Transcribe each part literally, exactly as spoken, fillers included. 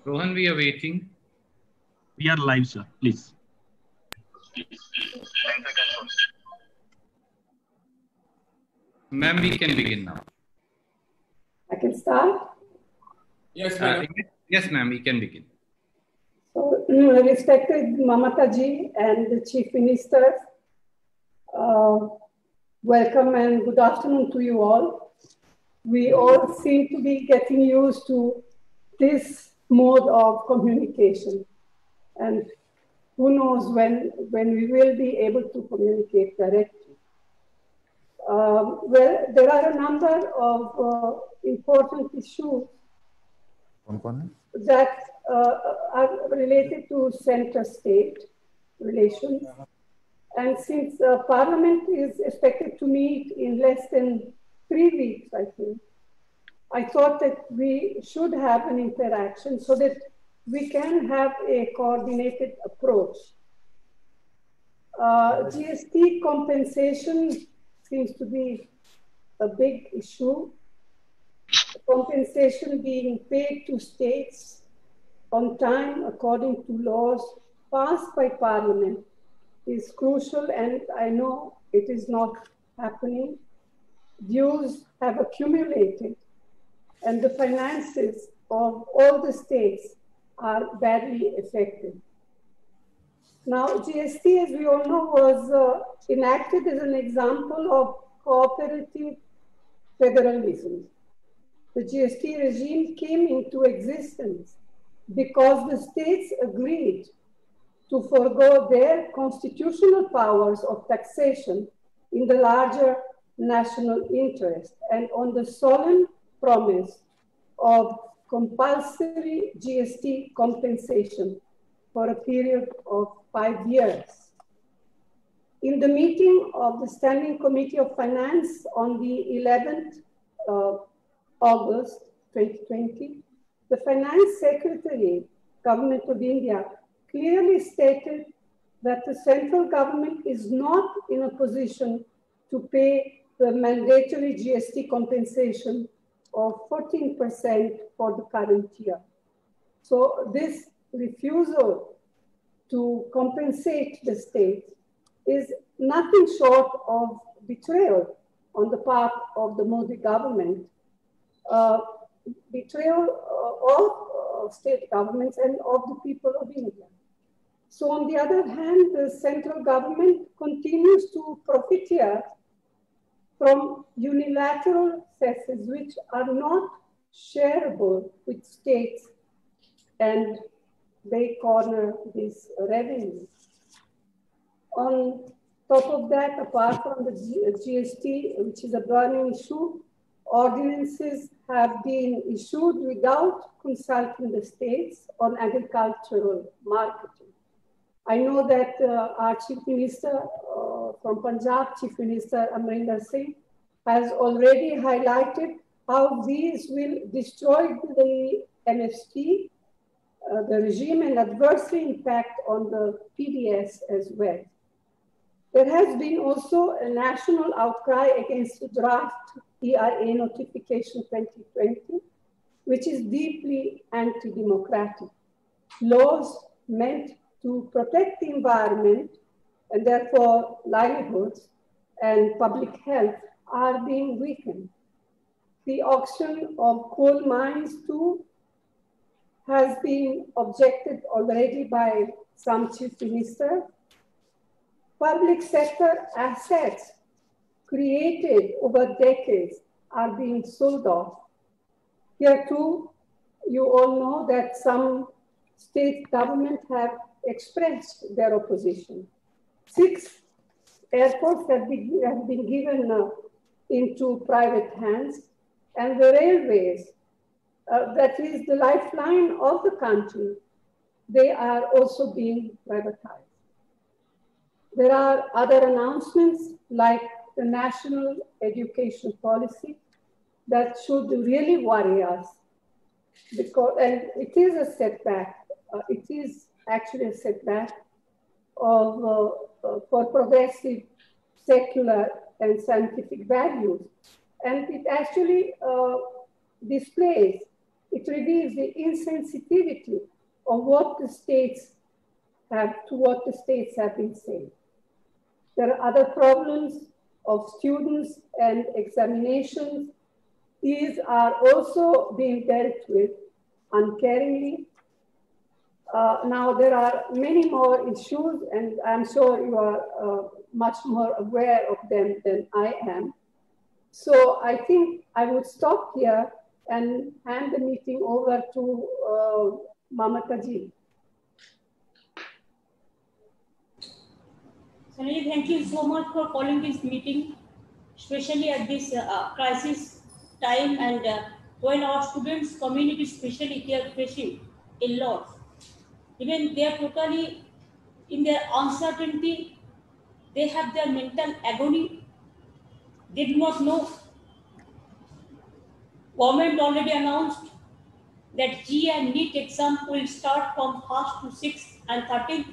Rohan, we are waiting. We are live, sir. Please. Ma'am, we can begin now. I can start? Yes, ma'am. Uh, yes, ma'am, we can begin. So, respected Mamata ji and the Chief Minister, uh, welcome and good afternoon to you all. We all seem to be getting used to this mode of communication. And who knows when, when we will be able to communicate directly. Um, well, there are a number of uh, important issues that uh, are related to center-state relations. And since uh, Parliament is expected to meet in less than three weeks, I think, I thought that we should have an interaction so that we can have a coordinated approach. Uh, G S T compensation seems to be a big issue. Compensation being paid to states on time according to laws passed by Parliament is crucial, and I know it is not happening. Dues have accumulated and the finances of all the states are badly affected. Now, G S T, as we all know, was uh, enacted as an example of cooperative federalism. The G S T regime came into existence because the states agreed to forego their constitutional powers of taxation in the larger national interest and on the solemn promise of compulsory G S T compensation for a period of five years. In the meeting of the Standing Committee of Finance on the eleventh of August twenty twenty, the Finance Secretary, Government of India, clearly stated that the central government is not in a position to pay the mandatory G S T compensation of fourteen percent for the current year. So this refusal to compensate the state is nothing short of betrayal on the part of the Modi government, uh, betrayal uh, of uh, state governments and of the people of India. So on the other hand, the central government continues to profiteer from unilateral cesses which are not shareable with states, and they corner this revenue. On top of that, apart from the G S T, which is a burning issue, ordinances have been issued without consulting the states on agricultural marketing. I know that uh, our Chief Minister uh, from Punjab, Chief Minister Amrinder Singh, has already highlighted how these will destroy the M S P, uh, the regime, and adversely impact on the P D S as well. There has been also a national outcry against the draft E R A notification twenty twenty, which is deeply anti-democratic. Laws meant to protect the environment and therefore livelihoods and public health are being weakened. The auction of coal mines too has been objected already by some chief ministers. Public sector assets created over decades are being sold off. Here too, you all know that some state governments have expressed their opposition. Six airports have been, have been given uh, into private hands, and the railways, uh, that is the lifeline of the country, they are also being privatized. There are other announcements like the national education policy that should really worry us, because, and it is a setback. Uh, it is actually a setback of, uh, uh, for progressive, secular, and scientific values. And it actually uh, displays It reveals the insensitivity of what the states have, to what the states have been saying. There are other problems of students and examinations. These are also being dealt with uncaringly. Uh, now, there are many more issues, and I'm sure you are uh, much more aware of them than I am. So I think I would stop here and hand the meeting over to uh, Mamata ji. Sanjay, thank you so much for calling this meeting, especially at this uh, crisis time, and uh, when our students community, especially, they are facing a lot. Even they are totally in their uncertainty, they have their mental agony, they do not know. Government already announced that G and NEET exam will start from first to sixth and thirteenth.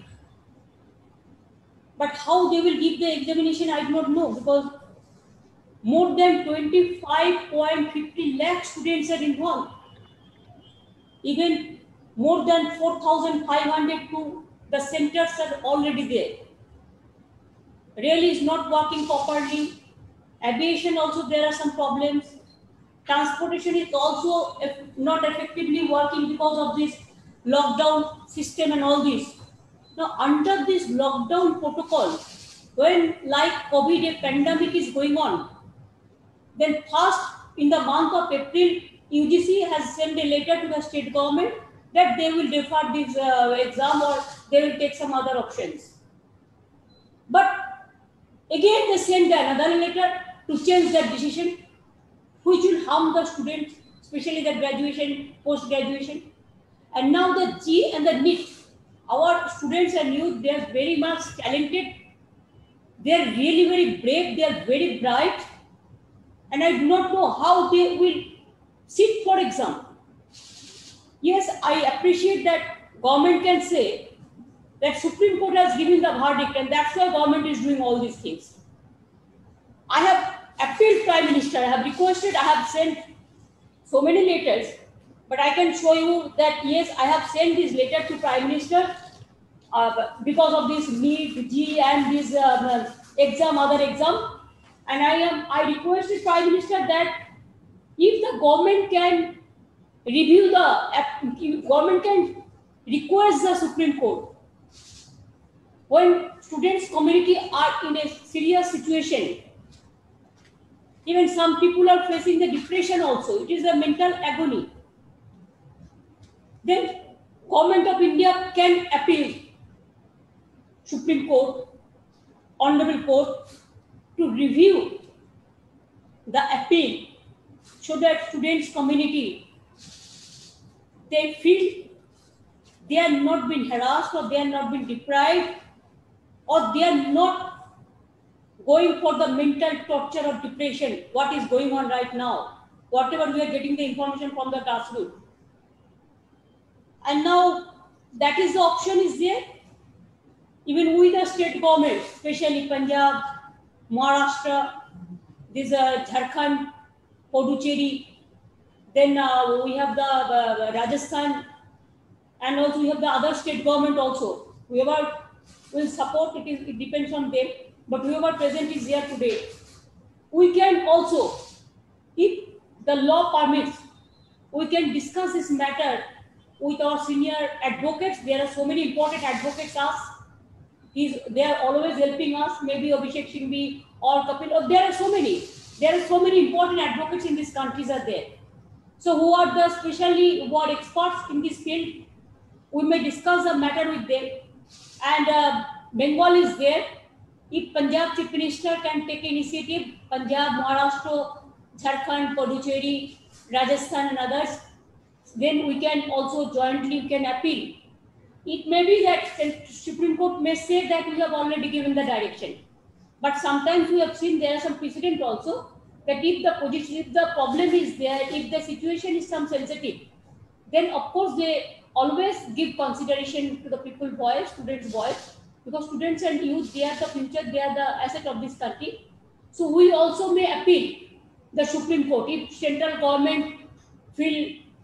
But how they will give the examination, I do not know, because more than twenty-five point five zero lakh students are involved. Even more than four thousand five hundred to the centers are already there. Rail is not working properly. Aviation also, there are some problems. Transportation is also not effectively working because of this lockdown system and all this. Now, under this lockdown protocol, when like COVID, a pandemic is going on, then first in the month of April, U G C has sent a letter to the state government that they will defer this uh, exam or they will take some other options. But again, they sent another letter to change that decision, which will harm the students, especially the graduation, post-graduation. And now the G and the NEET, our students and youth, they are very much talented. They are really very brave. They are very bright. And I do not know how they will sit for exam. Yes, I appreciate that government can say that Supreme Court has given the verdict and that's why government is doing all these things. I have appealed Prime Minister, I have requested, I have sent so many letters, but I can show you that yes, I have sent this letter to Prime Minister uh, because of this NEET, G and this uh, exam, other exam. And I am, I requested Prime Minister that if the government can review the, government can request the Supreme Court, when students community are in a serious situation, even some people are facing the depression also, it is a mental agony, then Government of India can appeal Supreme Court, Honorable Court, to review the appeal so that students community, they feel they are not being harassed or they are not being deprived or they are not going for the mental torture of depression, what is going on right now, whatever we are getting the information from the grassroots. And now that is the option is there. Even with the state government, especially Punjab, Maharashtra, this uh, Jharkhand, Puducherry, then uh, we have the uh, Rajasthan, and also we have the other state government also. Whoever will support it, is, it depends on them, but whoever present is there today. We can also, if the law permits, we can discuss this matter with our senior advocates. There are so many important advocates us. He's, they are always helping us, maybe Abhishek Singhvi or Kapil, or there are so many. There are so many important advocates in these countries are there. So who are the specially who are experts in this field, we may discuss the matter with them. And uh, Bengal is there. If Punjab Chief Minister can take initiative, Punjab, Maharashtra, Jharkhand, Puducherry, Rajasthan and others, then we can also jointly can appeal. It may be that Supreme Court may say that we have already given the direction. But sometimes we have seen there are some precedent also that if the position, if the problem is there, if the situation is some sensitive, then of course they always give consideration to the people's voice, students' voice, because students and youth, they are the future, they are the asset of this country. So we also may appeal the Supreme Court if central government feel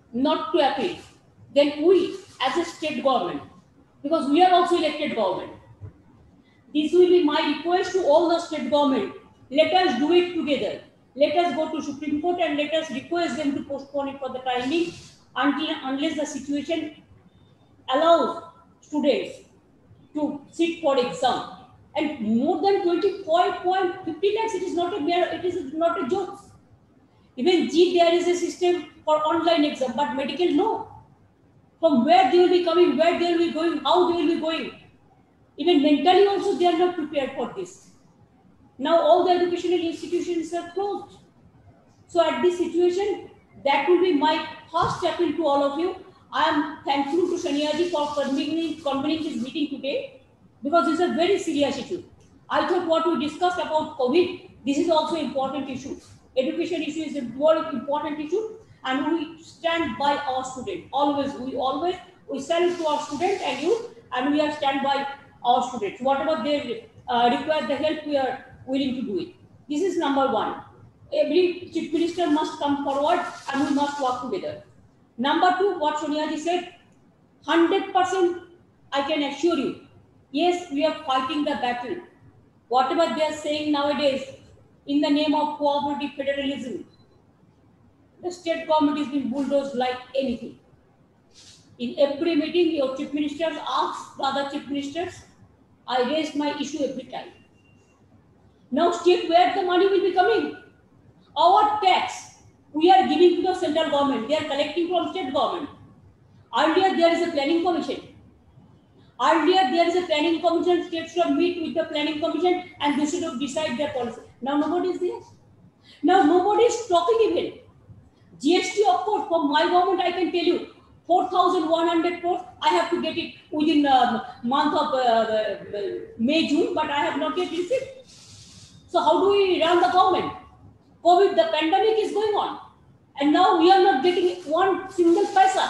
not to appeal, then we as a state government, because we are also elected government, this will be my request to all the state government. Let us do it together. Let us go to Supreme Court and let us request them to postpone it for the time being until unless the situation allows students to sit for exam. And more than twenty-five point five zero lakhs, it is not a mere, it is not a joke. Even G, there is a system for online exam, but medical, no. From where they will be coming, where they will be going, how they will be going. Even mentally also, they are not prepared for this. Now all the educational institutions are closed. So at this situation, that will be my first appeal to all of you. I am thankful to Saniaji for convening, convening this meeting today, because this is a very serious issue. I thought what we discussed about COVID, this is also important issue. Education issue is a very important issue, and we stand by our students. Always, we always, we salute to our students and you, and we are stand by our students. Whatever they uh, require the help, we are willing to do it. This is number one. Every chief minister must come forward and we must work together. Number two, what Soniaji said, one hundred percent I can assure you, yes, we are fighting the battle. Whatever they are saying nowadays in the name of cooperative federalism, the state government is being bulldozed like anything. In every meeting, your chief ministers ask the other chief ministers, I raised my issue every time. Now state where the money will be coming? Our tax, we are giving to the central government. They are collecting from state government. Earlier, there is a planning commission. Earlier, there is a planning commission. States should meet with the planning commission and they should decide their policy. Now nobody is there. Now nobody is talking even. G S T, of course, from my government, I can tell you, four thousand one hundred crores, I have to get it within the month of uh, May, June, but I have not yet received. So how do we run the government? COVID, the pandemic is going on. And now we are not getting one single paisa.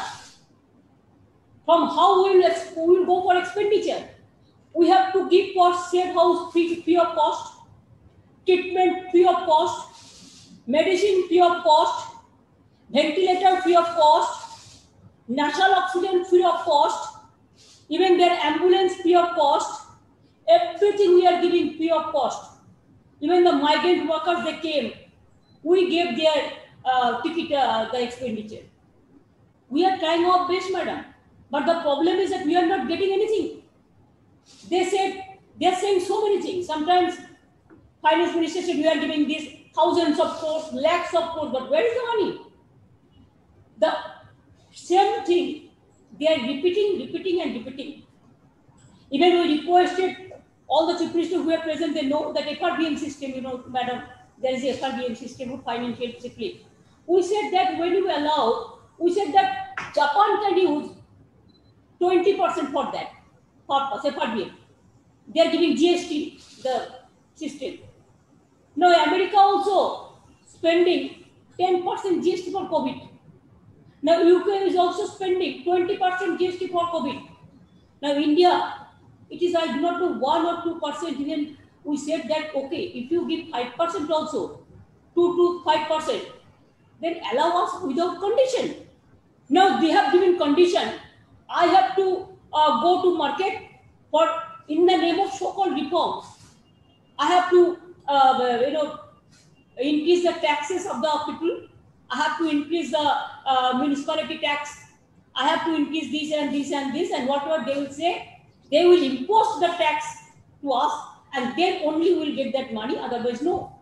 From how we will, we will go for expenditure. We have to give for safe house free, free of cost, treatment free of cost, medicine free of cost, ventilator free of cost, nasal oxygen free of cost, even their ambulance free of cost, everything we are giving free of cost. Even the migrant workers, they came, we gave their uh, ticket, uh, the expenditure. We are trying our best, madam. But the problem is that we are not getting anything. They said, they are saying so many things. Sometimes finance minister said we are giving this thousands of crores, lakhs of crores, but where is the money? The same thing, they are repeating, repeating and repeating. Even we requested all the chief ministers who are present, they know that F R B M system, you know, madam, there is a F R B M system of financial discipline. We said that when you allow, we said that Japan can use twenty percent for that purpose, F R B M. They are giving G S T, the system. Now America also spending ten percent G S T for COVID. Now U K is also spending twenty percent G S T for COVID. Now India, it is, I do not know, one or two percent. Even we said that, okay, if you give five percent also, two to five percent, then allow us without condition. Now they have given condition. I have to uh, go to market for, in the name of so-called reforms, I have to, uh, you know, increase the taxes of the people. I have to increase the uh, municipality tax. I have to increase this and this and this, and whatever they will say, they will impose the tax to us, and then only we will get that money, otherwise no.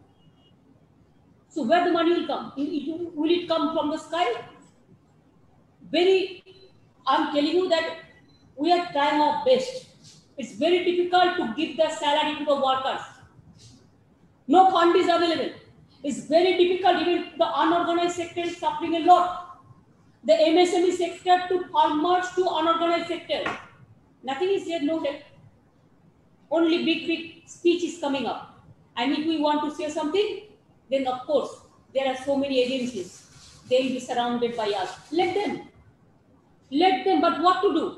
So where the money will come? Will it come from the sky? Very, I'm telling you that we are trying our best. It's very difficult to give the salary to the workers. No fund is available. It's very difficult. Even the unorganized sector is suffering a lot. The M S M E sector to farmers to unorganized sector. Nothing is there, no help. Only big, big speech is coming up. And if we want to say something, then of course, there are so many agencies. They will be surrounded by us. Let them. Let them, but what to do?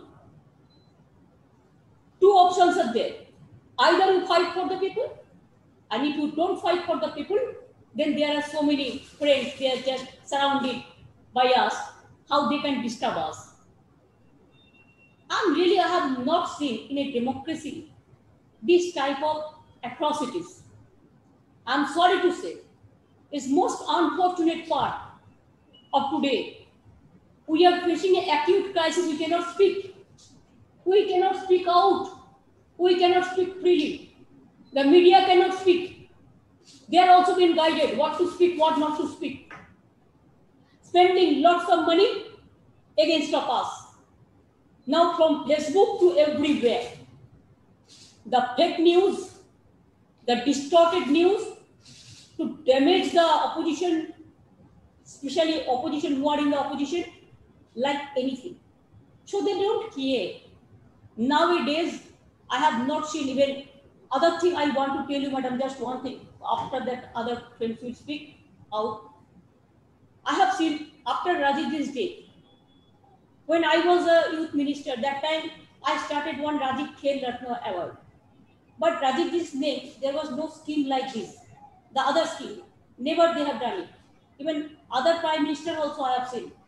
Two options are there. Either you fight for the people, and if you don't fight for the people, then there are so many friends, they are just surrounded by us. how they can disturb us. And really, I have not seen in a democracy this type of atrocities. I'm sorry to say, it's most unfortunate part of today. We are facing an acute crisis. We cannot speak. We cannot speak out. We cannot speak freely. The media cannot speak. They are also being guided what to speak, what not to speak. Spending lots of money against of us. Now from Facebook to everywhere. The fake news, the distorted news to damage the opposition, especially opposition who are in the opposition, like anything. So they don't care. Nowadays, I have not seen even other thing I want to tell you, madam, just one thing. After that, other friends will speak out. I have seen after Rajiv's day, when I was a youth minister, that time I started one Rajiv Khel Ratna award. But Rajiv's name, there was no scheme like this. The other scheme, never they have done it. Even other prime minister also I have seen.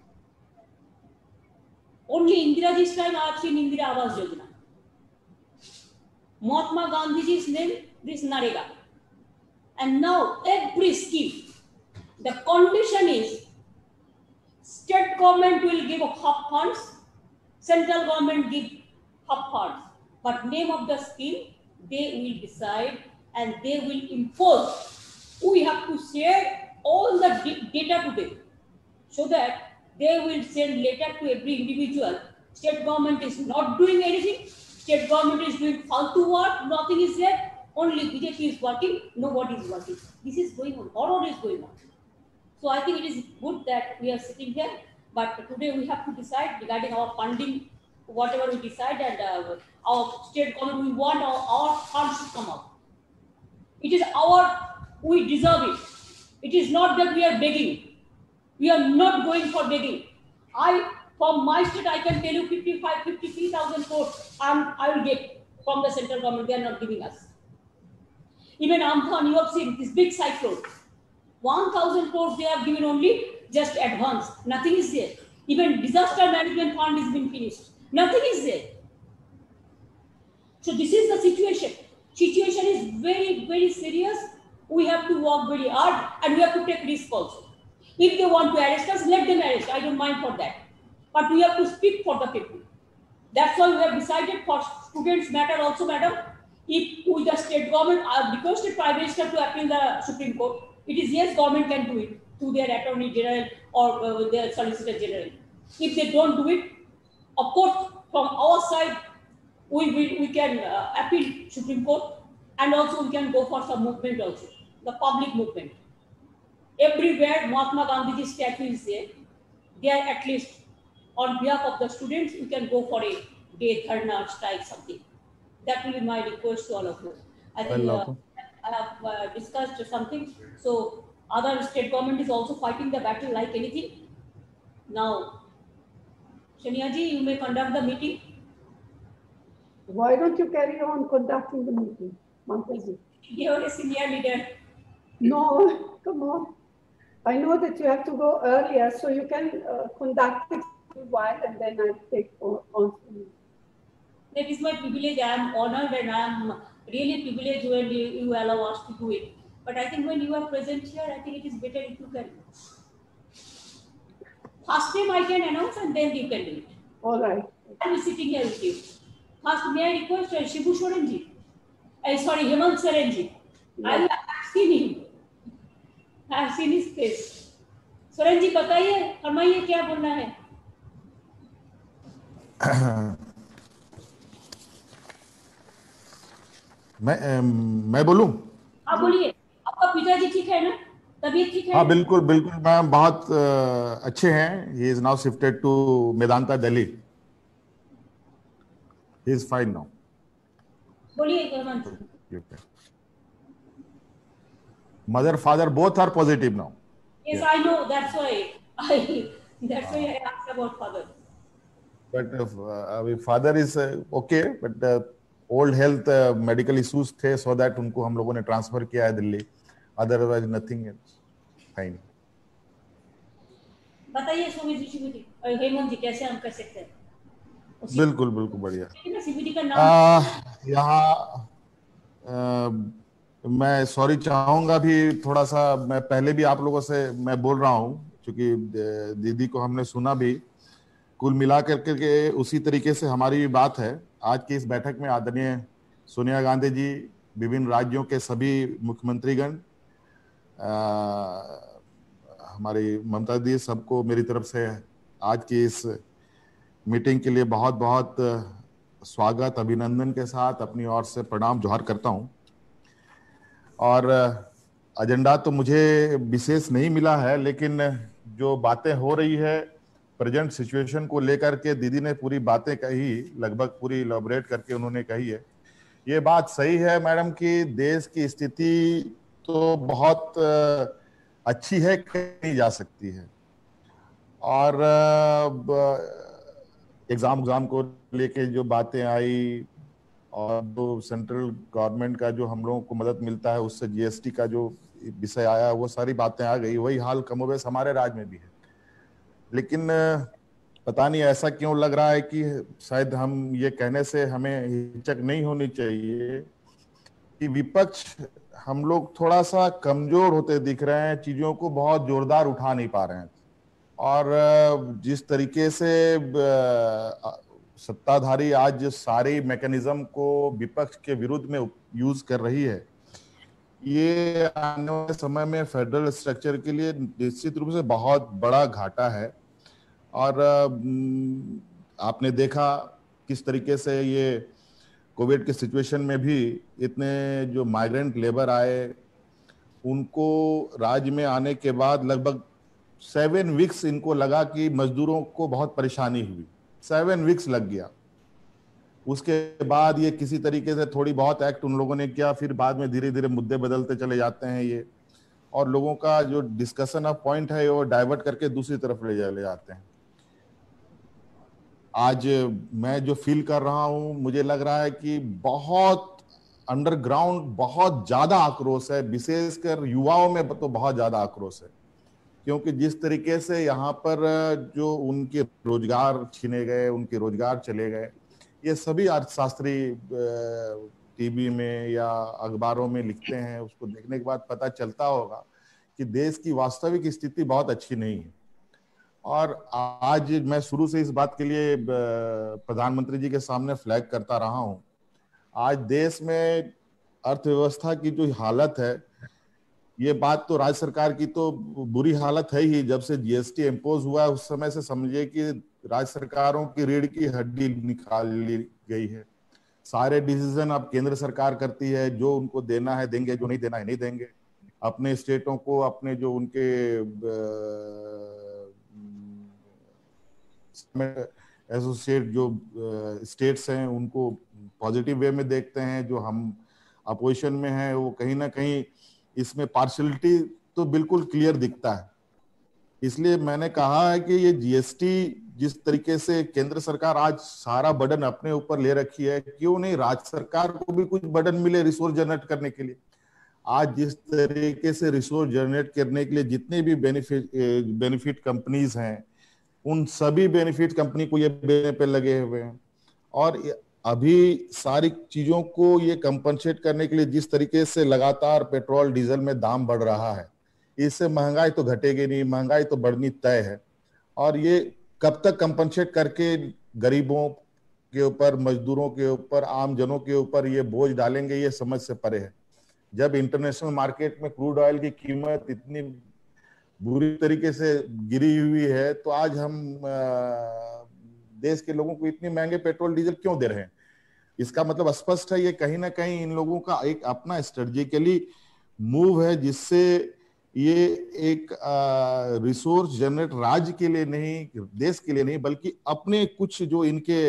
Only Indiraji's time I have seen Indira Awas Yojana. Mahatma Gandhiji's name, this Narega. And now every scheme, the condition is state government will give half funds, central government give half funds. But name of the scheme, they will decide and they will impose. We have to share all the data to them so that they will send letter to every individual. State government is not doing anything. State government is doing faltu work. Nothing is there. Only B J P is working. Nobody is working. This is going on. Horror is going on. So I think it is good that we are sitting here. But today we have to decide regarding our funding, whatever we decide, and uh, our state government, we want our, our funds to come out. It is our, we deserve it. It is not that we are begging. We are not going for begging. I, from my state, I can tell you fifty-five, fifty-three thousand crores um, I will get from the central government. They are not giving us. Even Amphan, you have seen this big cyclone. one thousand crores they are given only just advance. Nothing is there. Even disaster management fund is been finished. Nothing is there. So this is the situation. Situation is very, very serious. We have to work very hard and we have to take risk also. If they want to arrest us, let them arrest. I don't mind for that. But we have to speak for the people. That's why we have decided for students matter also, madam. If with the state government, I have requested Prime Minister to appeal the Supreme Court. It is yes, government can do it through their Attorney General or uh, their Solicitor General. If they don't do it, of course, from our side, we will, we can uh, appeal Supreme Court, and also we can go for some movement also, the public movement. Everywhere Mahatma Gandhi's statue is there, there at least on behalf of the students, we can go for a day, dharna, strike, something. That will be my request to all of you. I think uh, I have uh, discussed something. So other state government is also fighting the battle like anything. Now, Shania ji, you may conduct the meeting. Why don't you carry on conducting the meeting, Mamta ji? You are a senior leader. No, come on. I know that you have to go earlier, so you can uh, conduct it for a while and then I'll take on. on. That is my privilege. I am honored and I am really privileged when you, you allow us to do it. But I think when you are present here, I think it is better if you can. First time I can announce and then you can do it. All right. I am sitting here with you. First, may I request uh, Shibu Sorenji? Uh, sorry, Hemant Sorenji. I have seen him. I have seen his face. Sorenji, बताइए, फरमाइए क्या बोलना है? मैं मैं बोलूं? हाँ बोलिए. आपका पिताजी ठीक है ना? तबीयत ठीक है? हाँ बिल्कुल बिल्कुल मैम बहुत अच्छे हैं. He is now shifted to Medanta, Delhi. He is fine now. बोलिए Hemant. Mother, father, both are positive now. Yes, yeah. I know. That's why I. That's why I asked about father. But uh, father is uh, okay, but uh, old health uh, medical issues थे, so that उनको हम लोगों ने transfer किया है Delhi. Otherwise nothing else. Fine. बताइए Somesh ji, CBT Hemant ji कैसे हम कर सकते हैं? बिल्कुल बिल्कुल बढ़िया। सीबीटी का नाम यहाँ मैं सॉरी चाहूंगा भी थोड़ा सा, मैं पहले भी आप लोगों से मैं बोल रहा हूँ क्योंकि दीदी को हमने सुना भी, कुल मिला करके के उसी तरीके से हमारी भी बात है। आज की इस बैठक में आदरणीय सोनिया गांधी जी, विभिन्न राज्यों के सभी मुख्यमंत्रीगण, हमारी ममता दी, सबको मेरी तरफ से आज की इस मीटिंग के लिए बहुत बहुत स्वागत, अभिनंदन के साथ अपनी ओर से प्रणाम जोहार करता हूं। और एजेंडा तो मुझे विशेष नहीं मिला है, लेकिन जो बातें हो रही है प्रेजेंट सिचुएशन को लेकर के, दीदी ने पूरी बातें कही, लगभग पूरी इलैबोरेट करके उन्होंने कही है। ये बात सही है मैडम कि देश की स्थिति तो बहुत अच्छी है, कही जा सकती है। और एग्जाम एग्जाम को लेके जो बातें आई और जो सेंट्रल गवर्नमेंट का जो हम लोगों को मदद मिलता है उससे जीएसटी का जो विषय आया, वो सारी बातें आ गई। वही हाल कमोबेश हमारे राज्य में भी है। लेकिन पता नहीं ऐसा क्यों लग रहा है कि शायद हम ये कहने से हमें हिचक नहीं होनी चाहिए कि विपक्ष हम लोग थोड़ा सा कमजोर होते दिख रहे हैं, चीजों को बहुत जोरदार उठा नहीं पा रहे हैं। और जिस तरीके से सत्ताधारी आज सारे मैकेनिज्म को विपक्ष के विरुद्ध में यूज कर रही है, ये आने वाले समय में फेडरल स्ट्रक्चर के लिए निश्चित रूप से बहुत बड़ा घाटा है। और आपने देखा किस तरीके से ये कोविड के सिचुएशन में भी इतने जो माइग्रेंट लेबर आए, उनको राज्य में आने के बाद लगभग सेवन वीक्स इनको लगा कि मजदूरों को बहुत परेशानी हुई, सेवन वीक्स लग गया। उसके बाद ये किसी तरीके से थोड़ी बहुत एक्ट उन लोगों ने किया, फिर बाद में धीरे धीरे मुद्दे बदलते चले जाते हैं ये, और लोगों का जो डिस्कशन ऑफ पॉइंट है वो डाइवर्ट करके दूसरी तरफ ले चले जाते हैं। आज मैं जो फील कर रहा हूं, मुझे लग रहा है कि बहुत अंडरग्राउंड बहुत ज्यादा आक्रोश है, विशेषकर युवाओं में तो बहुत ज्यादा आक्रोश है। क्योंकि जिस तरीके से यहाँ पर जो उनके रोजगार छीने गए, उनके रोजगार चले गए, ये सभी अर्थशास्त्री टीवी में या अखबारों में लिखते हैं, उसको देखने के बाद पता चलता होगा कि देश की वास्तविक स्थिति बहुत अच्छी नहीं है। और आज मैं शुरू से इस बात के लिए प्रधानमंत्री जी के सामने फ्लैग करता रहा हूं, आज देश में अर्थव्यवस्था की जो हालत है, ये बात तो राज्य सरकार की तो बुरी हालत है ही। जब से जीएसटी इम्पोज हुआ उस समय से समझिए कि राज्य सरकारों की रीढ़ की हड्डी निकाल ली गई है। सारे डिसीजन अब केंद्र सरकार करती है, जो उनको देना है देंगे, जो नहीं देना है नहीं देंगे। अपने स्टेटों को, अपने जो उनके एसोसिएट जो स्टेट्स हैं उनको पॉजिटिव वे में देखते हैं, जो हम अपोजिशन में हैं वो कहीं ना कहीं इसमें पार्शियलिटी तो बिल्कुल क्लियर दिखता है। इसलिए मैंने कहा है कि ये जीएसटी जिस तरीके से केंद्र सरकार आज सारा बर्डन अपने ऊपर ले रखी है, क्यों नहीं राज्य सरकार को भी कुछ बर्डन मिले रिसोर्स जनरेट करने के लिए। आज जिस तरीके से रिसोर्स जनरेट करने के लिए जितने भी बेनिफिट बेनिफिट कंपनीज हैं, उन सभी बेनिफिट कंपनी को ये देने पे लगे हुए हैं। और अभी सारी चीजों को ये कंपनसेट करने के लिए जिस तरीके से लगातार पेट्रोल डीजल में दाम बढ़ रहा है, इससे महंगाई तो घटेगी नहीं, महंगाई तो बढ़नी तय है। और ये कब तक कंपनसेट करके गरीबों के ऊपर, मजदूरों के ऊपर, आम जनों के ऊपर ये बोझ डालेंगे, ये समझ से परे है। जब इंटरनेशनल मार्केट में क्रूड ऑयल की कीमत इतनी बुरी तरीके से गिरी हुई है, तो आज हम देश के लोगों को इतने महंगे पेट्रोल डीजल क्यों दे रहे हैं? इसका मतलब स्पष्ट है, ये कहीं ना कहीं इन लोगों का एक अपना स्ट्रेटेजिकली मूव है, जिससे ये एक रिसोर्स जनरेट राज्य के लिए नहीं, देश के लिए नहीं, बल्कि अपने कुछ जो इनके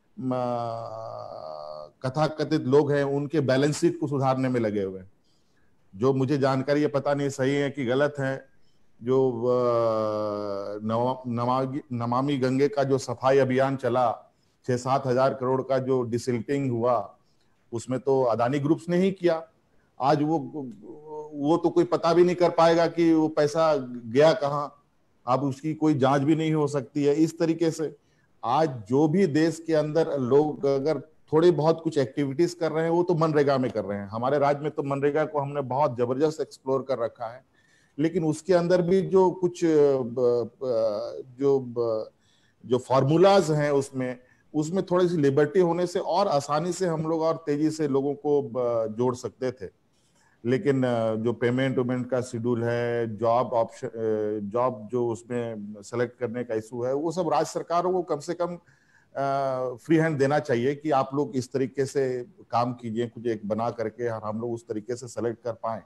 कथाकथित लोग हैं उनके बैलेंस शीट को सुधारने में लगे हुए हैं। जो मुझे जानकारी है, पता नहीं सही है कि गलत है, जो नमामि नमामि गंगे का जो सफाई अभियान चला, छह सात हजार करोड़ का जो डिसिल्टिंग हुआ, उसमें तो अदानी ग्रुप्स ने ही किया। आज वो वो तो कोई पता भी नहीं कर पाएगा कि वो पैसा गया कहाँ। अब उसकी कोई जांच भी नहीं हो सकती है। इस तरीके से आज जो भी देश के अंदर लोग अगर थोड़ी बहुत कुछ एक्टिविटीज कर रहे हैं वो तो मनरेगा में कर रहे हैं। हमारे राज्य में तो मनरेगा को हमने बहुत जबरदस्त एक्सप्लोर कर रखा है, लेकिन उसके अंदर भी जो कुछ जो जो फॉर्मूलाज हैं उसमें उसमें थोड़ी सी लिबर्टी होने से और आसानी से हम लोग और तेजी से लोगों को जोड़ सकते थे। लेकिन जो पेमेंट वेमेंट का शेड्यूल है, जॉब ऑप्शन, जॉब जो उसमें सेलेक्ट करने का इशू है, वो सब राज्य सरकारों को कम से कम फ्री हैंड देना चाहिए कि आप लोग इस तरीके से काम कीजिए, कुछ एक बना करके और हम लोग उस तरीके से सेलेक्ट कर पाए।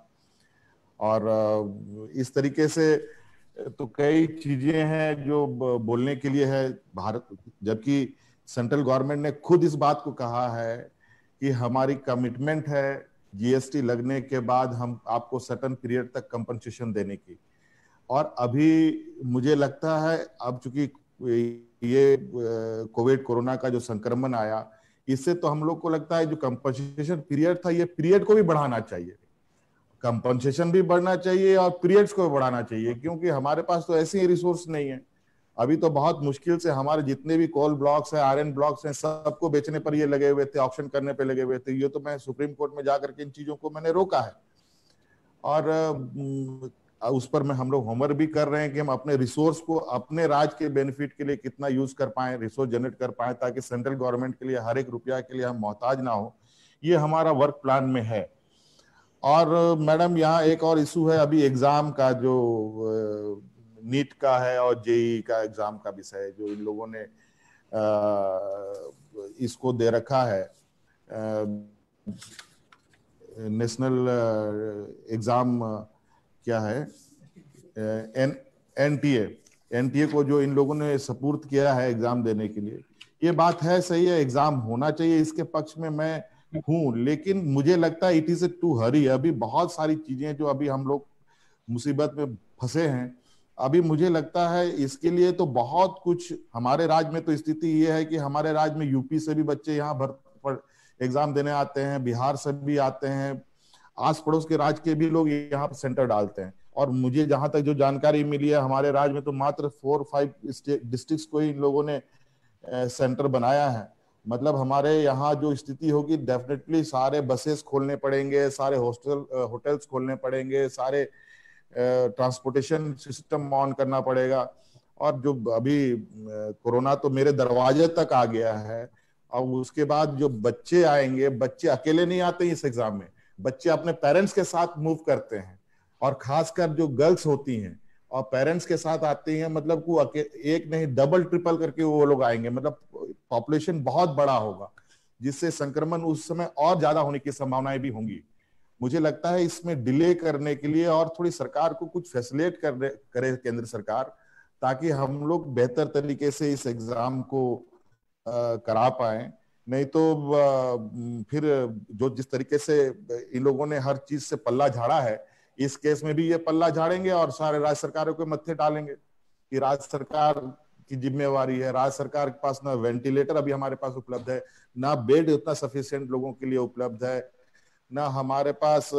और इस तरीके से तो कई चीजें हैं जो बोलने के लिए है भारत, जबकि सेंट्रल गवर्नमेंट ने खुद इस बात को कहा है कि हमारी कमिटमेंट है जीएसटी लगने के बाद हम आपको सर्टेन पीरियड तक कंपनसेशन देने की। और अभी मुझे लगता है अब चूंकि ये कोविड कोरोना का जो संक्रमण आया, इससे तो हम लोग को लगता है जो कंपनसेशन पीरियड था ये पीरियड को भी बढ़ाना चाहिए, कंपनसेशन भी बढ़ना चाहिए और पीरियड्स को भी बढ़ाना चाहिए, क्योंकि हमारे पास तो ऐसे ही रिसोर्स नहीं है। अभी तो बहुत मुश्किल से हमारे जितने भी कोल ब्लॉक्स हैं, आयरन ब्लॉक्स हैं, सबको बेचने पर ये लगे हुए थे, ऑक्शन करने पे लगे हुए थे। ये तो मैं सुप्रीम कोर्ट में जाकर के इन चीजों को मैंने रोका है और उस पर मैं हम लोग होमवर्क भी कर रहे हैं कि हम अपने रिसोर्स को अपने राज्य के बेनिफिट के लिए कितना यूज कर पाए, रिसोर्स जनरेट कर पाए, ताकि सेंट्रल गवर्नमेंट के लिए हर एक रुपया के लिए हम मोहताज ना हो। ये हमारा वर्क प्लान में है। और मैडम यहाँ एक और इशू है अभी एग्जाम का, जो नीट का है और जेई का एग्जाम का विषय जो इन लोगों ने इसको दे रखा है, नेशनल एग्जाम क्या है, एन एनटीए एनटीए को जो इन लोगों ने सपुर्द किया है एग्जाम देने के लिए, ये बात है सही है, एग्जाम होना चाहिए, इसके पक्ष में मैं हूं। लेकिन मुझे लगता है it is a too hurry. अभी बहुत सारी चीजें जो अभी हम लोग मुसीबत में फंसे हैं, अभी मुझे लगता है इसके लिए तो बहुत कुछ हमारे राज्य में तो स्थिति ये है कि हमारे राज्य में यूपी से भी बच्चे यहाँ भर एग्जाम देने आते हैं, बिहार से भी आते हैं, आस पड़ोस के राज्य के भी लोग यहाँ पर सेंटर डालते हैं। और मुझे जहां तक जो जानकारी मिली है, हमारे राज्य में तो मात्र फोर फाइव डिस्ट्रिक्ट्स को ही इन लोगों ने सेंटर बनाया है। मतलब हमारे यहाँ जो स्थिति होगी, डेफिनेटली सारे बसेस खोलने पड़ेंगे, सारे हॉस्टल होटल्स खोलने पड़ेंगे, सारे ट्रांसपोर्टेशन सिस्टम ऑन करना पड़ेगा। और जो अभी कोरोना तो मेरे दरवाजे तक आ गया है, और उसके बाद जो बच्चे आएंगे, बच्चे अकेले नहीं आते इस एग्जाम में, बच्चे अपने पेरेंट्स के साथ मूव करते हैं, और खासकर जो गर्ल्स होती हैं और पेरेंट्स के साथ आती हैं, मतलब को एक नहीं डबल ट्रिपल करके वो लोग आएंगे। मतलब पॉपुलेशन बहुत बड़ा होगा, जिससे संक्रमण उस समय और ज्यादा होने की संभावनाएं भी होंगी। मुझे लगता है इसमें डिले करने के लिए और थोड़ी सरकार को कुछ फैसिलिटेट कर करे केंद्र सरकार, ताकि हम लोग बेहतर तरीके से इस एग्जाम को आ, करा पाए। नहीं तो आ, फिर जो जिस तरीके से इन लोगों ने हर चीज से पल्ला झाड़ा है, इस केस में भी ये पल्ला झाड़ेंगे और सारे राज्य सरकारों के मत्थे डालेंगे कि राज्य सरकार की जिम्मेवारी है। राज्य सरकार के पास ना वेंटिलेटर अभी हमारे पास उपलब्ध है, ना बेड उतना सफिशिएंट लोगों के लिए उपलब्ध है, ना हमारे पास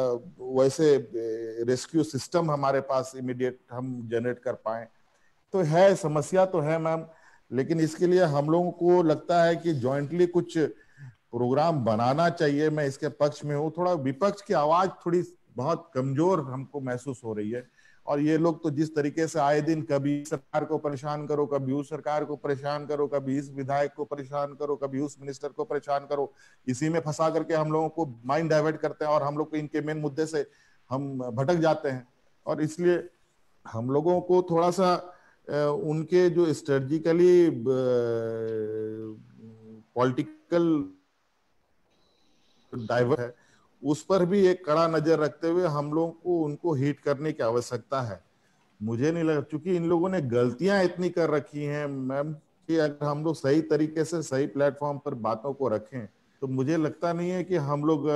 वैसे रेस्क्यू सिस्टम हमारे पास इमीडिएट हम जनरेट कर पाए। तो है, समस्या तो है मैम, लेकिन इसके लिए हम लोगों को लगता है कि जॉइंटली कुछ प्रोग्राम बनाना चाहिए। मैं इसके पक्ष में हूँ। थोड़ा विपक्ष की आवाज थोड़ी बहुत कमजोर हमको महसूस हो रही है, और ये लोग तो जिस तरीके से आए दिन कभी सरकार को परेशान करो, कभी उस सरकार को परेशान करो, कभी इस विधायक को परेशान करो, कभी उस मिनिस्टर को परेशान करो, इसी में फंसा करके हम लोगों को माइंड डाइवर्ट करते हैं और हम लोग को इनके मेन मुद्दे से हम भटक जाते हैं। और इसलिए हम लोगों को थोड़ा सा उनके जो स्ट्रेटजिकली पॉलिटिकल डाइवर्ट है, उस पर भी एक कड़ा नजर रखते हुए हम लोगों को उनको हिट करने की आवश्यकता है। मुझे नहीं लगा, क्योंकि इन लोगों ने गलतियां इतनी कर रखी हैं मैम, कि अगर हम लोग सही तरीके से सही प्लेटफॉर्म पर बातों को रखें तो मुझे लगता नहीं है कि हम लोग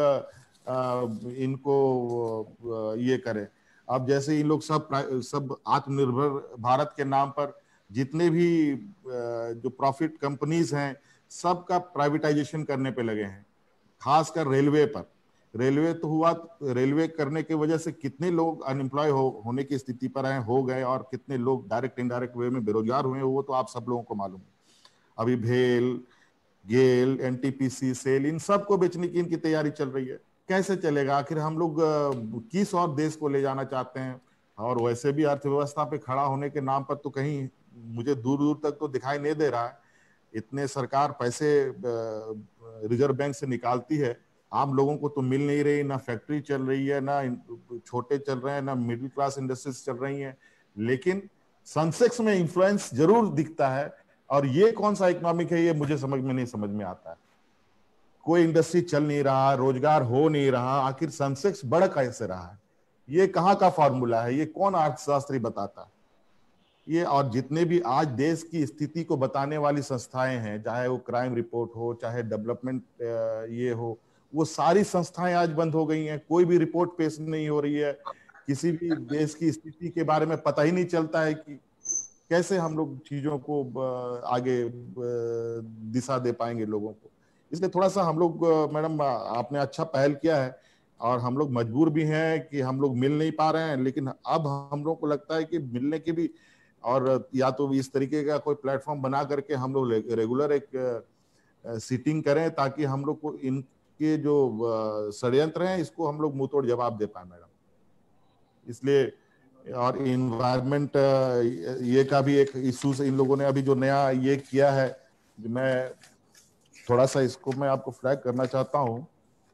इनको ये करें। अब जैसे इन लोग सब सब आत्मनिर्भर भारत के नाम पर जितने भी जो प्रॉफिट कंपनीज हैं, सबका प्राइवेटाइजेशन करने पे लगे हैं, खासकर रेलवे पर। रेलवे तो हुआ, रेलवे करने की वजह से कितने लोग अनएम्प्लॉय हो, होने की स्थिति पर आए, हो गए, और कितने लोग डायरेक्ट इनडायरेक्ट वे में बेरोजगार हुए, वो तो आप सब लोगों को मालूम है। अभी भेल, गेल, एनटीपीसी, सेल, इन सब को बेचने की इनकी तैयारी चल रही है। कैसे चलेगा? आखिर हम लोग किस और देश को ले जाना चाहते हैं? और वैसे भी अर्थव्यवस्था पे खड़ा होने के नाम पर तो कहीं मुझे दूर दूर तक तो दिखाई नहीं दे रहा है। इतने सरकार पैसे रिजर्व बैंक से निकालती है, आम लोगों को तो मिल नहीं रही, ना फैक्ट्री चल रही है, ना छोटे चल रहे हैं, ना मिडिल क्लास इंडस्ट्रीज चल रही हैं, लेकिन सेंसेक्स में इन्फ्लुएंस जरूर दिखता है। और ये कौन सा इकोनॉमिक है, ये मुझे समझ में नहीं समझ में आता है। कोई इंडस्ट्री चल नहीं रहा, रोजगार हो नहीं रहा, आखिर सेंसेक्स बढ़ कैसे रहा है? ये कहाँ का फॉर्मूला है? ये कौन अर्थशास्त्री बताता है ये? और जितने भी आज देश की स्थिति को बताने वाली संस्थाएं हैं, चाहे वो क्राइम रिपोर्ट हो, चाहे डेवलपमेंट ये हो, वो सारी संस्थाएं आज बंद हो गई हैं। कोई भी रिपोर्ट पेश नहीं हो रही है। किसी भी देश की स्थिति के बारे में पता ही नहीं चलता है कि कैसे हम लोग चीजों को आगे दिशा दे पाएंगे लोगों को। इसलिए थोड़ा सा हम लोग, मैडम आपने अच्छा पहल किया है, और हम लोग मजबूर भी हैं कि हम लोग मिल नहीं पा रहे हैं, लेकिन अब हम लोग को लगता है कि मिलने की भी, और या तो इस तरीके का कोई प्लेटफॉर्म बना करके हम लोग रेगुलर एक सीटिंग करें, ताकि हम लोग को इनके जो षड्यंत्र हैं इसको हम लोग मुंह तोड़ जवाब दे पाए मैडम। इसलिए, और इन्वायरमेंट ये का भी एक इशू से इन लोगों ने अभी जो नया ये किया है, मैं थोड़ा सा इसको मैं आपको फ्लैग करना चाहता हूं।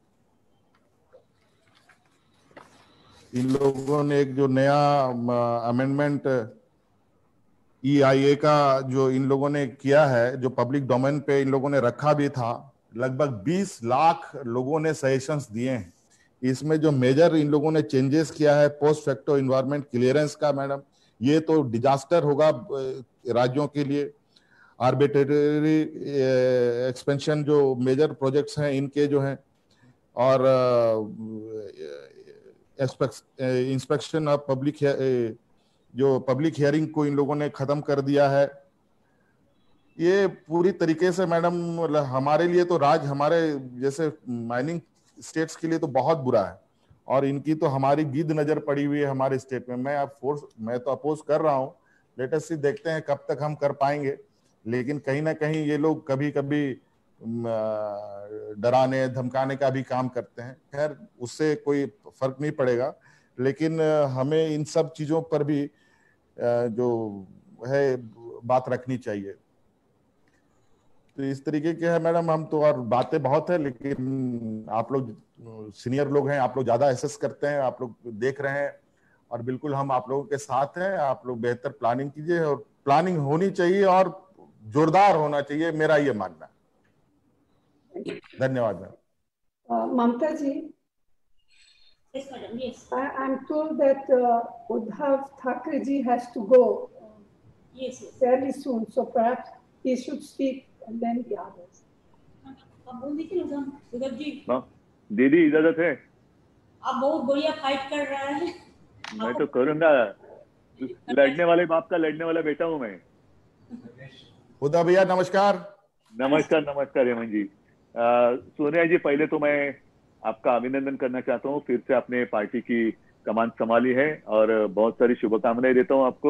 इन लोगों ने एक जो नया अमेंडमेंट ई आई ए का जो इन लोगों ने किया है, जो पब्लिक डोमेन पे इन लोगों ने रखा भी था, लगभग बीस लाख लोगों ने सजेशंस दिए हैं। इसमें जो मेजर इन लोगों ने चेंजेस किया है, पोस्ट फैक्टो इन्वायरमेंट क्लियरेंस का, मैडम ये तो डिजास्टर होगा राज्यों के लिए। आर्बिट्रेरी एक्सपेंशन जो मेजर प्रोजेक्ट्स हैं इनके जो हैं, और इंस्पेक्शन ऑफ पब्लिक, जो पब्लिक हियरिंग को इन लोगों ने खत्म कर दिया है। ये पूरी तरीके से मैडम हमारे लिए तो, राज हमारे जैसे माइनिंग स्टेट्स के लिए तो बहुत बुरा है, और इनकी तो हमारी गिद्ध नजर पड़ी हुई है हमारे स्टेट में। मैं अब फोर्स मैं तो अपोज कर रहा हूँ, लेट अस सी, देखते हैं कब तक हम कर पाएंगे। लेकिन कहीं ना कहीं ये लोग कभी कभी डराने धमकाने का भी काम करते हैं। खैर, उससे कोई फर्क नहीं पड़ेगा, लेकिन हमें इन सब चीजों पर भी जो है बात रखनी चाहिए। तो इस तरीके के है मैडम, हम तो, और बातें बहुत है, लेकिन आप लोग सीनियर लोग हैं, आप लोग ज्यादा एसेस करते हैं, आप लोग देख रहे हैं, और बिल्कुल हम आप लोगों के साथ हैं। आप लोग बेहतर प्लानिंग कीजिए, और प्लानिंग होनी चाहिए और जोरदार होना चाहिए, मेरा ये मानना है। धन्यवाद ma'am. Mamata ji, Yes, madam. Yes. I am told that uh, Uddhav Thackeray ji has to go Yes, yes. fairly soon, so perhaps he should speak and then the others. आप बोल दीजिए ना उद्धव जी। दीदी इजाजत है? आप बहुत बढ़िया फाइट कर रहे हैं। मैं तो करूंगा, लड़ने वाले बाप का लड़ने वाला बेटा हूँ मैं। उद्धव भैया नमस्कार। नमस्कार नमस्कार हेमंत जी। सोनिया जी, पहले तो मैं आपका अभिनंदन करना चाहता हूँ, फिर से आपने पार्टी की कमान संभाली है, और बहुत सारी शुभकामनाएं देता हूँ आपको।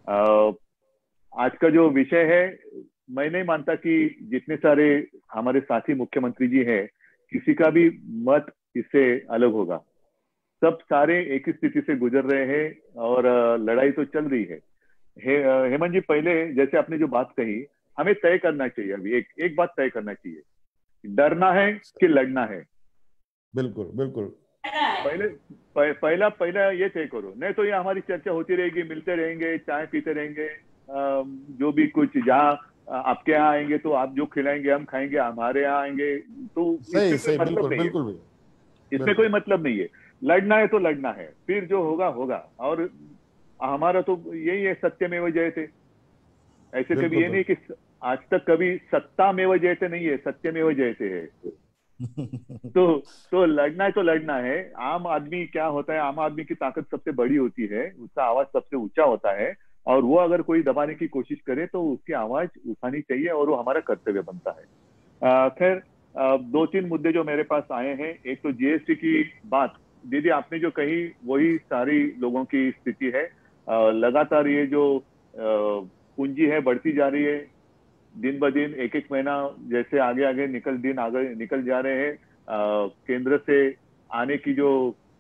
आज का जो विषय है, मैं नहीं मानता कि जितने सारे हमारे साथी मुख्यमंत्री जी हैं, किसी का भी मत इससे अलग होगा। सब सारे एक ही स्थिति से गुजर रहे हैं, और लड़ाई तो चल रही है। हे, हेमंत जी, पहले जैसे आपने जो बात कही, हमें तय करना चाहिए, अभी एक एक बात तय करना चाहिए, डरना है कि लड़ना है। बिल्कुल बिल्कुल। पहले पहला पहला ये तय करो, नहीं तो ये हमारी चर्चा होती रहेगी, मिलते रहेंगे, चाय पीते रहेंगे, जो भी कुछ, जहाँ आपके यहाँ आएंगे तो आप जो खिलाएंगे हम खाएंगे, हमारे यहाँ आएंगे तो सही सही, बिल्कुल बिल्कुल, इसमें कोई मतलब नहीं है। लड़ना है तो लड़ना है, फिर जो होगा होगा। और हमारा तो यही है, सत्यमेव जयते। ऐसे कभी ये नहीं कि आज तक कभी सत्तामेव जयते नहीं है, सत्यमेव जयते है। तो तो लड़ना है तो लड़ना है। आम आदमी क्या होता है, आम आदमी की ताकत सबसे बड़ी होती है, उसका आवाज सबसे ऊंचा होता है, और वो अगर कोई दबाने की कोशिश करे तो उसकी आवाज उठानी चाहिए, और वो हमारा कर्तव्य बनता है। खैर, दो तीन मुद्दे जो मेरे पास आए हैं। एक तो जीएसटी की बात, दीदी आपने जो कही वही सारी लोगों की स्थिति है। लगातार ये जो पूंजी है बढ़ती जा रही है, दिन ब दिन, एक एक महीना जैसे आगे आगे निकल दिन आगे निकल जा रहे हैं। केंद्र से आने की जो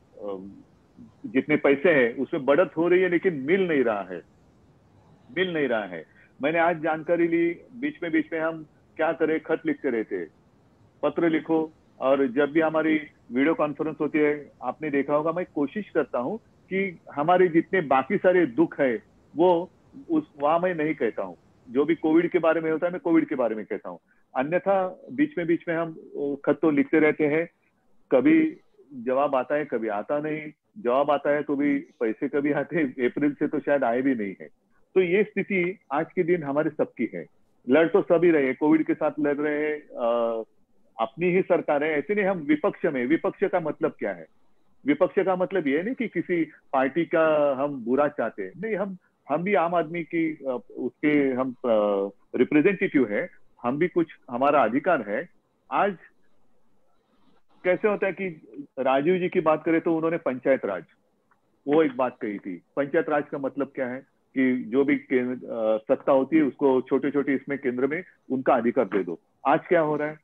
जितने पैसे हैं उसमें बढ़त हो रही है, लेकिन मिल नहीं रहा है, मिल नहीं रहा है। मैंने आज जानकारी ली, बीच में बीच में हम क्या करें, खत लिखते रहते, पत्र लिखो, और जब भी हमारी वीडियो कॉन्फ्रेंस होती है, आपने देखा होगा, मैं कोशिश करता हूं कि हमारे जितने बाकी सारे दुख है वो उस वहां मैं नहीं कहता हूं। जो भी कोविड के बारे में होता है मैं कोविड के बारे में कहता हूं, अन्यथा बीच में बीच में हम खत तो लिखते रहते हैं। कभी जवाब आता है, कभी आता नहीं। जवाब आता है तो भी पैसे कभी आते, अप्रैल से तो शायद आए भी नहीं है। तो ये स्थिति आज के दिन हमारे सबकी है। लड़ तो सभी रहे, कोविड के साथ लड़ रहे हैं, अपनी ही सरकार है, ऐसे नहीं हम विपक्ष में। विपक्ष का मतलब क्या है? विपक्ष का मतलब ये नहीं कि किसी पार्टी का हम बुरा चाहते हैं, नहीं, हम हम भी आम आदमी की उसके हम रिप्रेजेंटेटिव है, हम भी कुछ हमारा अधिकार है। आज कैसे होता है कि राजीव जी की बात करें तो उन्होंने पंचायत राज, वो एक बात कही थी। पंचायत राज का मतलब क्या है कि जो भी सत्ता होती है उसको छोटे छोटे इसमें केंद्र में उनका अधिकार दे दो। आज क्या हो रहा है?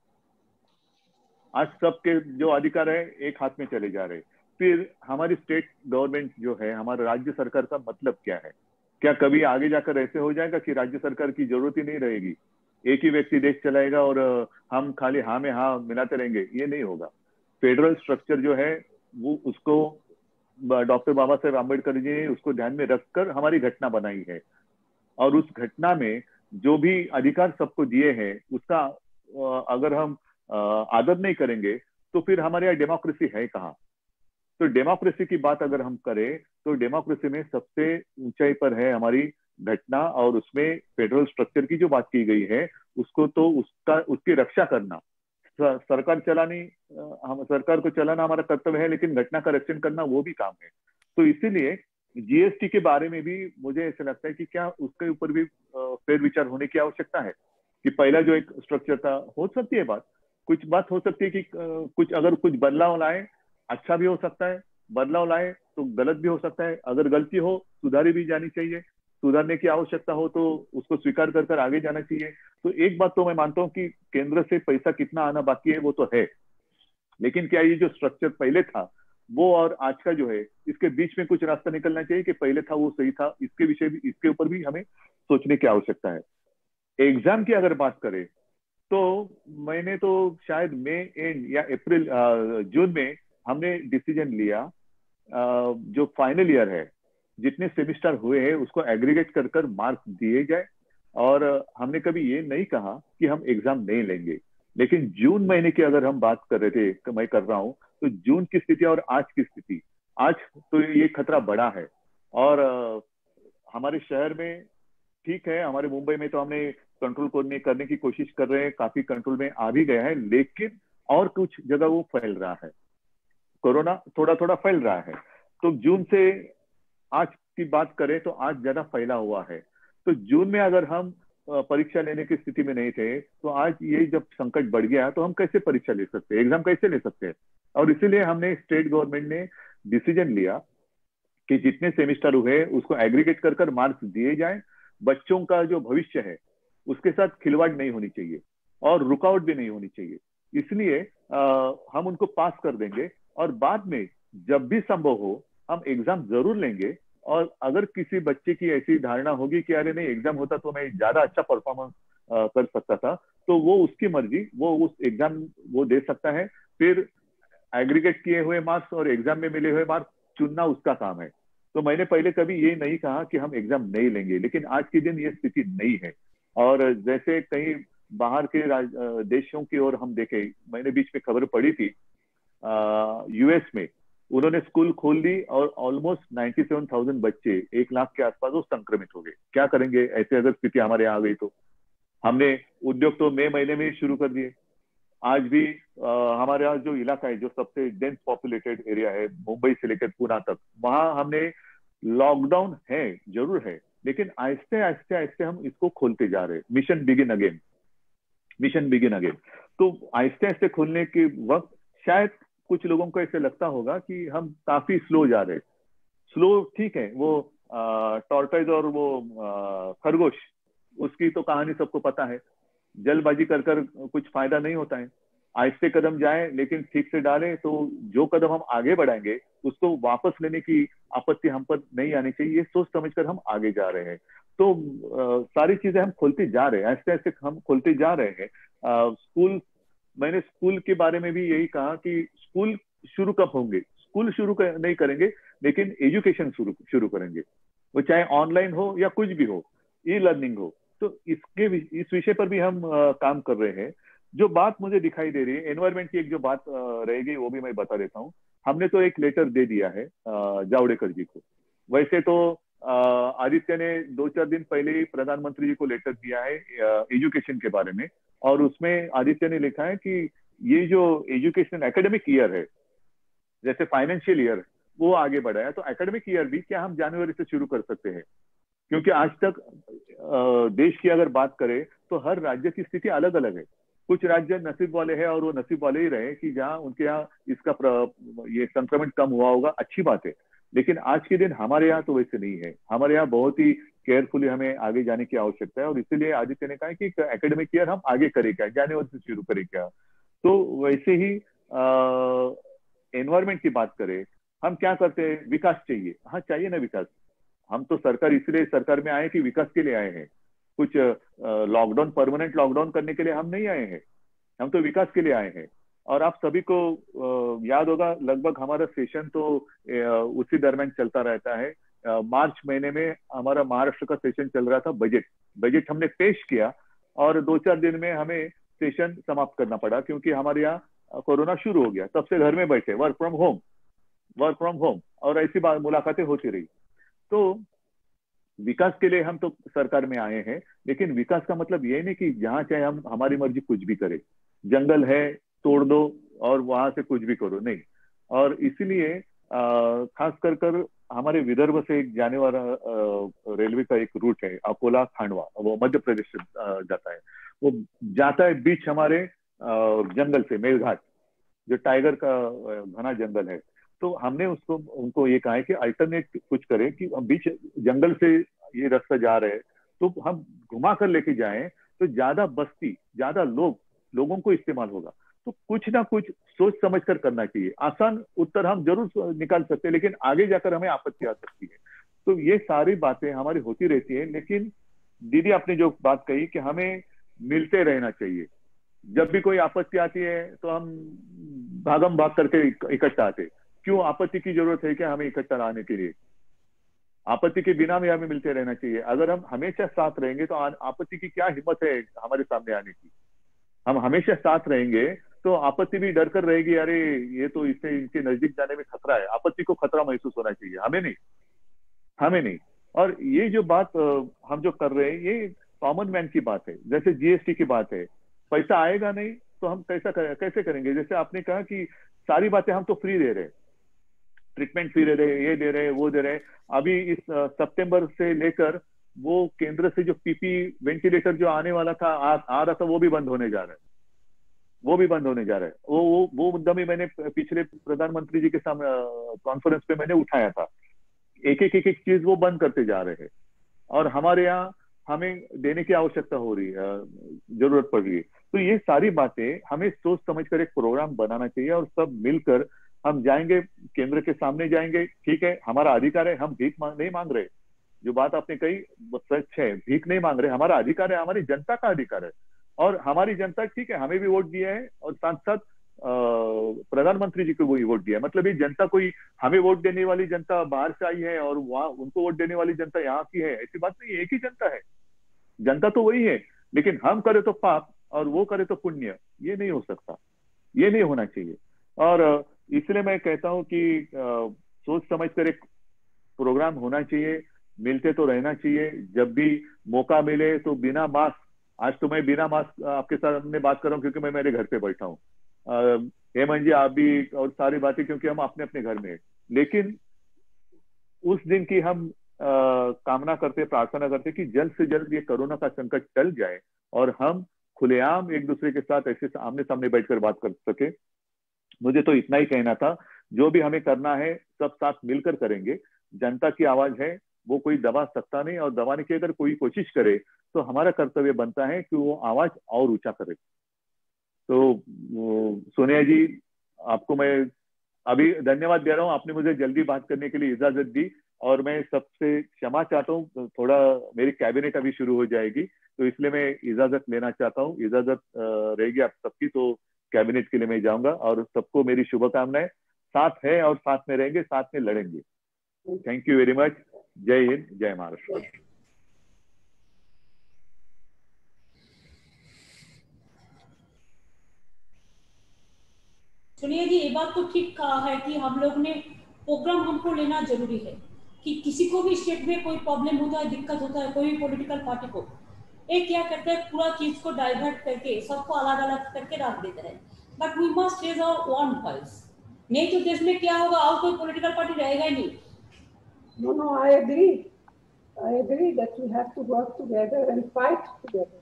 आज सबके जो अधिकार है एक हाथ में चले जा रहे हैं। फिर हमारी स्टेट गवर्नमेंट जो है, हमारा राज्य सरकार का मतलब क्या है? क्या कभी आगे जाकर ऐसे हो जाएगा कि राज्य सरकार की जरूरत ही नहीं रहेगी, एक ही व्यक्ति देश चलाएगा और हम खाली हाँ में हाँ मिलाते रहेंगे? ये नहीं होगा। फेडरल स्ट्रक्चर जो है वो उसको डॉक्टर बाबा साहेब आम्बेडकर जी ने उसको ध्यान में रखकर हमारी घटना बनाई है, और उस घटना में जो भी अधिकार सबको दिए हैं उसका अगर हम आदर नहीं करेंगे तो फिर हमारे यहाँ डेमोक्रेसी है कहाँ? तो डेमोक्रेसी की बात अगर हम करें तो डेमोक्रेसी में सबसे ऊंचाई पर है हमारी घटना, और उसमें फेडरल स्ट्रक्चर की जो बात की गई है उसको तो उसका उसकी रक्षा करना, सरकार चलानी, हम सरकार को चलाना हमारा कर्तव्य है, लेकिन घटना का रक्षण करना वो भी काम है। तो इसीलिए जीएसटी के बारे में भी मुझे ऐसा लगता है कि क्या उसके ऊपर भी फेर विचार होने की आवश्यकता है कि पहला जो एक स्ट्रक्चर था, हो सकती है बात, कुछ बात हो सकती है कि कुछ अगर कुछ बदलाव लाए अच्छा भी हो सकता है, बदलाव लाए तो गलत भी हो सकता है। अगर गलती हो सुधारी भी जानी चाहिए, सुधारने की आवश्यकता हो तो उसको स्वीकार कर कर आगे जाना चाहिए। तो एक बात तो मैं मानता हूं कि केंद्र से पैसा कितना आना बाकी है वो तो है, लेकिन क्या ये जो स्ट्रक्चर पहले था वो और आज का जो है इसके बीच में कुछ रास्ता निकलना चाहिए कि पहले था वो सही था? इसके विषय भी, इसके ऊपर भी हमें सोचने की आवश्यकता है। एग्जाम की अगर बात करें तो मैंने तो शायद मई एंड या अप्रैल जून में हमने डिसीजन लिया, जो फाइनल ईयर है जितने सेमिस्टर हुए हैं उसको एग्रीगेट कर कर मार्क्स दिए जाए, और हमने कभी ये नहीं कहा कि हम एग्जाम नहीं लेंगे। लेकिन जून महीने की अगर हम बात कर रहे थे, मैं कर रहा हूं, तो जून की स्थिति और आज की स्थिति, आज तो ये खतरा बड़ा है। और हमारे शहर में ठीक है, हमारे मुंबई में तो हमने कंट्रोल करने करने की कोशिश कर रहे हैं, काफी कंट्रोल में आ भी गया है, लेकिन और कुछ जगह वो फैल रहा है, कोरोना थोड़ा थोड़ा फैल रहा है। तो जून से आज की बात करें तो आज ज्यादा फैला हुआ है। तो जून में अगर हम परीक्षा लेने की स्थिति में नहीं थे तो आज ये जब संकट बढ़ गया तो हम कैसे परीक्षा ले सकते हैं, एग्जाम कैसे ले सकते हैं? और इसीलिए हमने स्टेट गवर्नमेंट ने डिसीजन लिया कि जितने सेमिस्टर हुए उसको एग्रीगेट कर कर मार्क्स दिए जाए। बच्चों का जो भविष्य है उसके साथ खिलवाड़ नहीं होनी चाहिए और रुकावट भी नहीं होनी चाहिए, इसलिए आ, हम उनको पास कर देंगे, और बाद में जब भी संभव हो हम एग्जाम जरूर लेंगे। और अगर किसी बच्चे की ऐसी धारणा होगी कि अरे नहीं एग्जाम होता तो मैं ज्यादा अच्छा परफॉर्मेंस कर सकता था, तो वो उसकी मर्जी, वो उस एग्जाम वो दे सकता है। फिर एग्रीगेट किए हुए मार्क्स और एग्जाम में मिले हुए मार्क्स चुनना उसका काम है। तो मैंने पहले कभी ये नहीं कहा कि हम एग्जाम नहीं लेंगे, लेकिन आज के दिन ये स्थिति नहीं है। और जैसे कहीं बाहर के देशों की ओर हम देखें, मैंने बीच में खबर पड़ी थी यूएस में उन्होंने स्कूल खोल दी और ऑलमोस्ट सत्तानवे हज़ार बच्चे, एक लाख के आसपास वो संक्रमित हो गए। क्या करेंगे ऐसे अगर स्थिति हमारे यहाँ आ गई तो? हमने उद्योग तो मई महीने में ही शुरू कर दिए। आज भी आ, हमारे यहाँ जो इलाका है, जो सबसे डेंस पॉपुलेटेड एरिया है, मुंबई से लेकर पुणे तक, वहां हमने लॉकडाउन है जरूर है, लेकिन आहिस्ते आहिस्ते आहिस्ते हम इसको खोलते जा रहे हैं। Mission begin again. Mission begin again. तो आहिस्ते आहिस्ते खुलने के वक्त शायद कुछ लोगों को ऐसे लगता होगा कि हम काफी स्लो जा रहे हैं। स्लो ठीक है, वो टॉर्टोइज और वो आ, खरगोश, उसकी तो कहानी सबको पता है। जल्दबाजी कर कर कुछ फायदा नहीं होता है। आहिस्ते कदम जाए लेकिन ठीक से डालें, तो जो कदम हम आगे बढ़ाएंगे उसको वापस लेने की आपत्ति हम पर नहीं आनी चाहिए। ये सोच समझकर हम आगे जा रहे हैं। तो आ, सारी चीजें हम खोलते जा रहे हैं, आहिस्ते आहिस्ते हम खोलते जा रहे हैं। आ, स्कूल, मैंने स्कूल के बारे में भी यही कहा कि स्कूल शुरू कब होंगे? स्कूल शुरू कर, नहीं करेंगे, लेकिन एजुकेशन शुरू शुरू करेंगे, वो चाहे ऑनलाइन हो या कुछ भी हो, ई लर्निंग हो। तो इसके इस विषय पर भी हम आ, काम कर रहे हैं। जो बात मुझे दिखाई दे रही है एनवायरमेंट की, एक जो बात रहेगी वो भी मैं बता देता हूँ। हमने तो एक लेटर दे दिया है जावड़ेकर जी को। वैसे तो आदित्य ने दो चार दिन पहले ही प्रधानमंत्री जी को लेटर दिया है एजुकेशन के बारे में, और उसमें आदित्य ने लिखा है कि ये जो एजुकेशन एकेडमिक ईयर है, जैसे फाइनेंशियल ईयर वो आगे बढ़ा है, तो एकेडमिक ईयर भी क्या हम जनवरी से शुरू कर सकते हैं? क्योंकि आज तक देश की अगर बात करें तो हर राज्य की स्थिति अलग अलग है। कुछ राज्य नसीब वाले हैं और वो नसीब वाले ही रहे कि जहां उनके यहाँ इसका ये संक्रमण कम हुआ होगा, अच्छी बात है। लेकिन आज के दिन हमारे यहाँ तो वैसे नहीं है। हमारे यहाँ बहुत ही केयरफुली हमें आगे जाने की आवश्यकता है, और इसीलिए आदित्य ने कहा कि एकेडमिक ईयर हम आगे करें क्या, जनवरी से शुरू करें क्या। तो वैसे ही एनवायरमेंट की बात करें, हम क्या करते हैं? विकास चाहिए, हाँ चाहिए ना विकास। हम तो सरकार इसलिए सरकार में आए कि विकास के लिए आए हैं। कुछ लॉकडाउन, परमानेंट लॉकडाउन करने के लिए हम नहीं आए हैं, हम तो विकास के लिए आए हैं। और आप सभी को याद होगा, लगभग हमारा सेशन तो उसी दरमियान चलता रहता है। मार्च महीने में हमारा महाराष्ट्र का सेशन चल रहा था, बजट बजट हमने पेश किया, और दो चार दिन में हमें सेशन समाप्त करना पड़ा, क्योंकि हमारे यहाँ कोरोना शुरू हो गया। तब से घर में बैठे, work from home work from home और ऐसी बात मुलाकातें होती रही। तो विकास के लिए हम तो सरकार में आए हैं, लेकिन विकास का मतलब ये नहीं कि जहां चाहे हम हमारी मर्जी कुछ भी करें, जंगल है तोड़ दो और वहां से कुछ भी करो, नहीं। और इसीलिए खास कर कर हमारे विदर्भ से एक जाने वाला रेलवे का एक रूट है अकोला खांडवा, वो मध्य प्रदेश से जाता है। वो जाता है बीच हमारे जंगल से, मेलघाट, जो टाइगर का घना जंगल है। तो हमने उसको उनको ये कहा है कि अल्टरनेट कुछ करें, कि हम बीच जंगल से ये रास्ता जा रहे हैं तो हम घुमा कर लेके जाएं, तो ज्यादा बस्ती, ज्यादा लोग लोगों को इस्तेमाल होगा। तो कुछ ना कुछ सोच समझ कर करना चाहिए। आसान उत्तर हम जरूर निकाल सकते हैं, लेकिन आगे जाकर हमें आपत्ति आ सकती है। तो ये सारी बातें हमारी होती रहती है। लेकिन दीदी आपने जो बात कही कि हमें मिलते रहना चाहिए। जब भी कोई आपत्ति आती है तो हम भागम भाग करके इकट्ठा आते। क्यों आपत्ति की जरूरत है क्या हमें इकट्ठा लाने के लिए? आपत्ति के बिना भी हमें मिलते रहना चाहिए। अगर हम हमेशा साथ रहेंगे तो आपत्ति की क्या हिम्मत है हमारे सामने आने की? हम हमेशा साथ रहेंगे तो आपत्ति भी डर कर रहेगी, अरे ये तो इससे इनके नजदीक जाने में खतरा है। आपत्ति को खतरा महसूस होना चाहिए, हमें नहीं, हमें नहीं। और ये जो बात हम जो कर रहे हैं ये कॉमन मैन की बात है। जैसे जीएसटी की बात है, पैसा आएगा नहीं तो हम कैसा कैसे करेंगे? जैसे आपने कहा कि सारी बातें हम तो फ्री दे रहे हैं, ट्रीटमेंट फ्री दे रहे, ये दे रहे, वो दे रहे। अभी इस सितंबर से लेकर वो केंद्र से जो पीपी वेंटिलेटर जो आने वाला था, आ, आ रहा था, वो भी बंद होने जा रहा है, वो भी बंद होने जा रहा है। वो वो वो मुद्दा भी मैंने पिछले प्रधानमंत्री जी के सामने कॉन्फ्रेंस पे मैंने उठाया था। एक एक एक एक चीज वो बंद करते जा रहे हैं, और हमारे यहाँ हमें देने की आवश्यकता हो रही है, जरूरत पड़ रही है। तो ये सारी बातें हमें सोच समझ कर एक प्रोग्राम बनाना चाहिए, और सब मिलकर हम जाएंगे, केंद्र के सामने जाएंगे। ठीक है, हमारा अधिकार है, हम भीख मांग नहीं मांग रहे। जो बात आपने कही वो सच है, भीख नहीं मांग रहे, हमारा अधिकार है, हमारी जनता का अधिकार है। और हमारी जनता, ठीक है, हमें भी वोट दिया है, और साथ साथ प्रधानमंत्री जी को भी वोट दिया है। मतलब ये जनता कोई हमें वोट देने वाली जनता बाहर से आई है और वहां उनको वोट देने वाली जनता यहाँ की है, ऐसी बात नहीं। एक ही जनता है, जनता तो वही है। लेकिन हम करे तो पाप और वो करे तो पुण्य, ये नहीं हो सकता, ये नहीं होना चाहिए। और इसलिए मैं कहता हूं कि सोच समझ कर एक प्रोग्राम होना चाहिए, मिलते तो रहना चाहिए। जब भी मौका मिले तो बिना मास्क, आज तो मैं बिना मास्क आपके सामने बात कर रहा हूँ क्योंकि मैं मेरे घर पे बैठा हूँ। हेमंत जी, आप भी, और सारी बातें, क्योंकि हम अपने अपने घर में हैं। लेकिन उस दिन की हम आ, कामना करते, प्रार्थना करते कि जल्द से जल्द ये कोरोना का संकट टल जाए और हम खुलेआम एक दूसरे के साथ ऐसे आमने सामने बैठकर बात कर सके। मुझे तो इतना ही कहना था, जो भी हमें करना है सब साथ मिलकर करेंगे। जनता की आवाज है, वो कोई दबा सकता नहीं, और दबाने की अगर कोई कोशिश करे तो हमारा कर्तव्य बनता है कि वो आवाज और ऊंचा करे। तो सोनिया जी, आपको मैं अभी धन्यवाद दे रहा हूँ, आपने मुझे जल्दी बात करने के लिए इजाजत दी, और मैं सबसे क्षमा चाहता हूँ, थोड़ा मेरी कैबिनेट अभी शुरू हो जाएगी तो इसलिए मैं इजाजत लेना चाहता हूँ। इजाजत रहेगी आप सबकी तो कैबिनेट के लिए मैं जाऊंगा, और सबको मेरी शुभकामनाएं। साथ है और साथ में रहेंगे, साथ में लड़ेंगे। Thank you very much. जय हिंद, जय महाराष्ट्र। सुनिए जी, ये बात तो ठीक कहा है कि हम लोग ने प्रोग्राम हमको लेना जरूरी है कि किसी को भी स्टेट में कोई प्रॉब्लम होता है, दिक्कत होता है, कोई भी पॉलिटिकल पार्टी को, एक क्या करता है पूरा चीज को डाइवर्ट करके सबको अलग अलग करके रख देता है। But we must raise our one voice, नहीं तो देश में क्या होगा, और कोई पॉलिटिकल पार्टी रहेगा ही नहीं। No, no, I agree. I agree that we have to work together and fight together.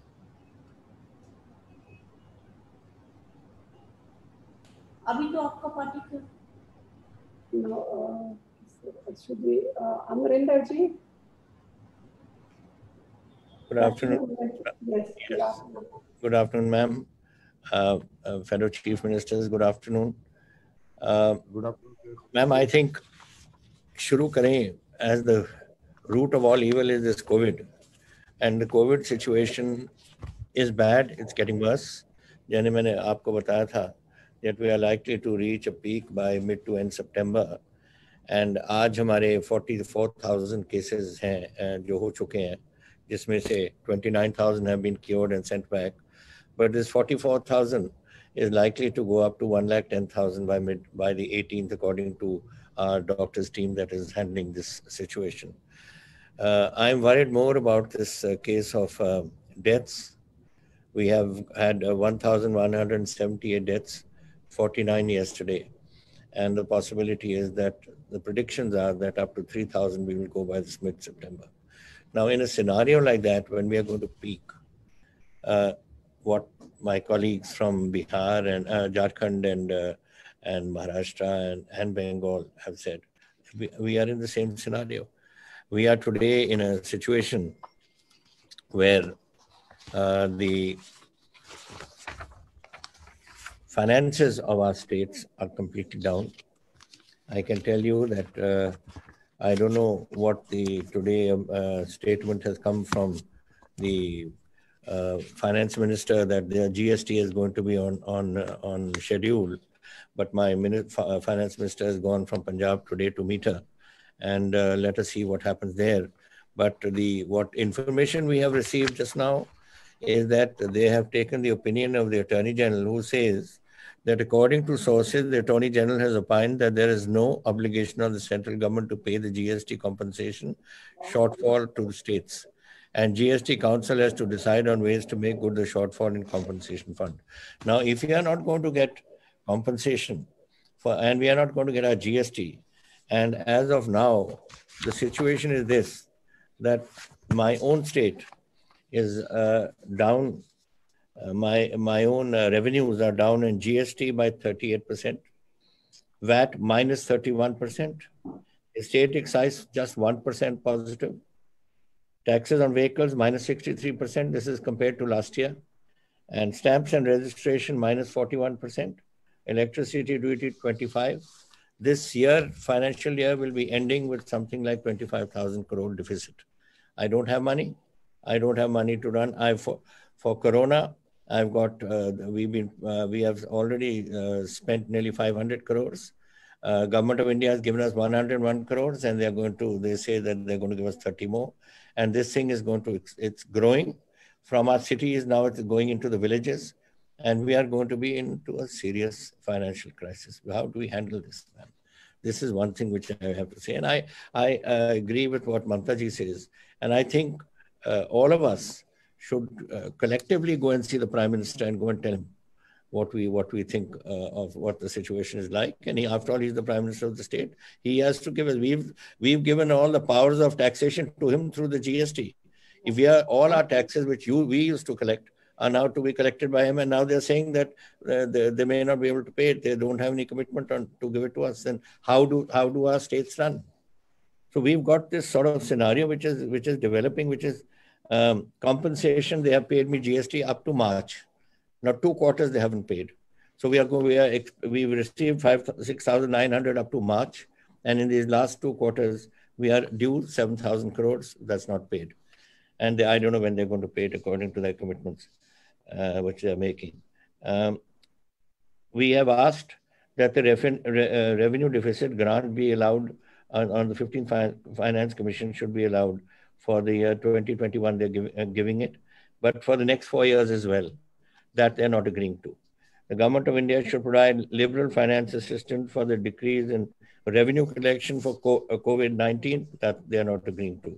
अभी तो आपका पार्टी का No, uh, should be uh, Amarinder ji. Good afternoon. Yes, good afternoon. Good afternoon, ma'am. Uh, uh, fellow chief ministers, good afternoon. Uh, Good afternoon. Ma'am, I think shuru kare, as the root of all evil is this COVID, and the COVID situation is bad. It's getting worse. जैसे मैंने आपको बताया था that we are likely to reach a peak by mid to end September, and आज हमारे forty-four thousand cases हैं जो हो चुके हैं, जिसमें से twenty-nine thousand have been cured and sent back, but this forty-four thousand is likely to go up to one lakh ten thousand by mid by the eighteenth, according to our doctors team that is handling this situation. Uh, I'm worried more about this uh, case of uh, deaths. We have had uh, one thousand one hundred seventy-eight deaths, forty-nine yesterday, and the possibility is that the predictions are that up to three thousand we will go by this mid-September. Now, in a scenario like that, when we are going to peak, uh, what my colleagues from Bihar and uh, Jharkhand and uh, and Maharashtra and, and Bengal have said, we, we are in the same scenario. We are today in a situation where uh, the finances of our states are completely down. I can tell you that uh, I don't know what the today uh, statement has come from the uh, finance minister that the G S T is going to be on on uh, on schedule, but my minute, uh, finance minister has gone from Punjab today to meet her, and uh, let us see what happens there. But the what information we have received just now is that they have taken the opinion of the Attorney General, who says that according to sources, the Attorney General has opined that there is no obligation on the central government to pay the G S T compensation shortfall to the states. And G S T Council has to decide on ways to make good the shortfall in compensation fund. Now, if we are not going to get compensation for, and we are not going to get our G S T, and as of now, the situation is this, that my own state is uh, down. Uh, my my own uh, revenues are down in G S T by thirty-eight percent, V A T minus thirty-one percent, estate excise just one percent positive, taxes on vehicles minus sixty-three percent, this is compared to last year, and stamps and registration minus forty-one percent, electricity duty twenty-five. This year, financial year, will be ending with something like twenty-five thousand crore deficit. I don't have money. I don't have money to run. I for, for Corona, I've got, uh, we've been, uh, we have already uh, spent nearly five hundred crores. Uh, Government of India has given us one hundred one crores, and they're going to, they say that they're going to give us thirty more. And this thing is going to, it's growing from our cities. Now it's going into the villages, and we are going to be into a serious financial crisis. How do we handle this, man? This is one thing which I have to say. And I, I uh, agree with what Mamta ji says. And I think uh, all of us should uh, collectively go and see the Prime Minister and go and tell him what we what we think uh, of what the situation is like. And he, after all, he's the Prime Minister of the state. He has to give us. We've we've given all the powers of taxation to him through the G S T. If we are all our taxes which you we used to collect are now to be collected by him, and now they're saying that uh, they, they may not be able to pay it. They don't have any commitment on to give it to us. Then how do how do our states run? So we've got this sort of scenario which is which is developing, which is um, compensation. They have paid me G S T up to March. Now two quarters they haven't paid. So we are going. We are we received five six thousand nine hundred up to March, and in these last two quarters we are due seven thousand crores. That's not paid, and they, I don't know when they're going to pay it according to their commitments, uh, which they are making. Um, we have asked that the ref, re, uh, revenue deficit grant be allowed on, on the fifteenth fi Finance Commission should be allowed for the year twenty twenty-one. They're give, uh, giving it, but for the next four years as well. That they're not agreeing to. The government of India should provide liberal finance assistance for the decrease in revenue collection for COVID nineteen. That they're not agreeing to.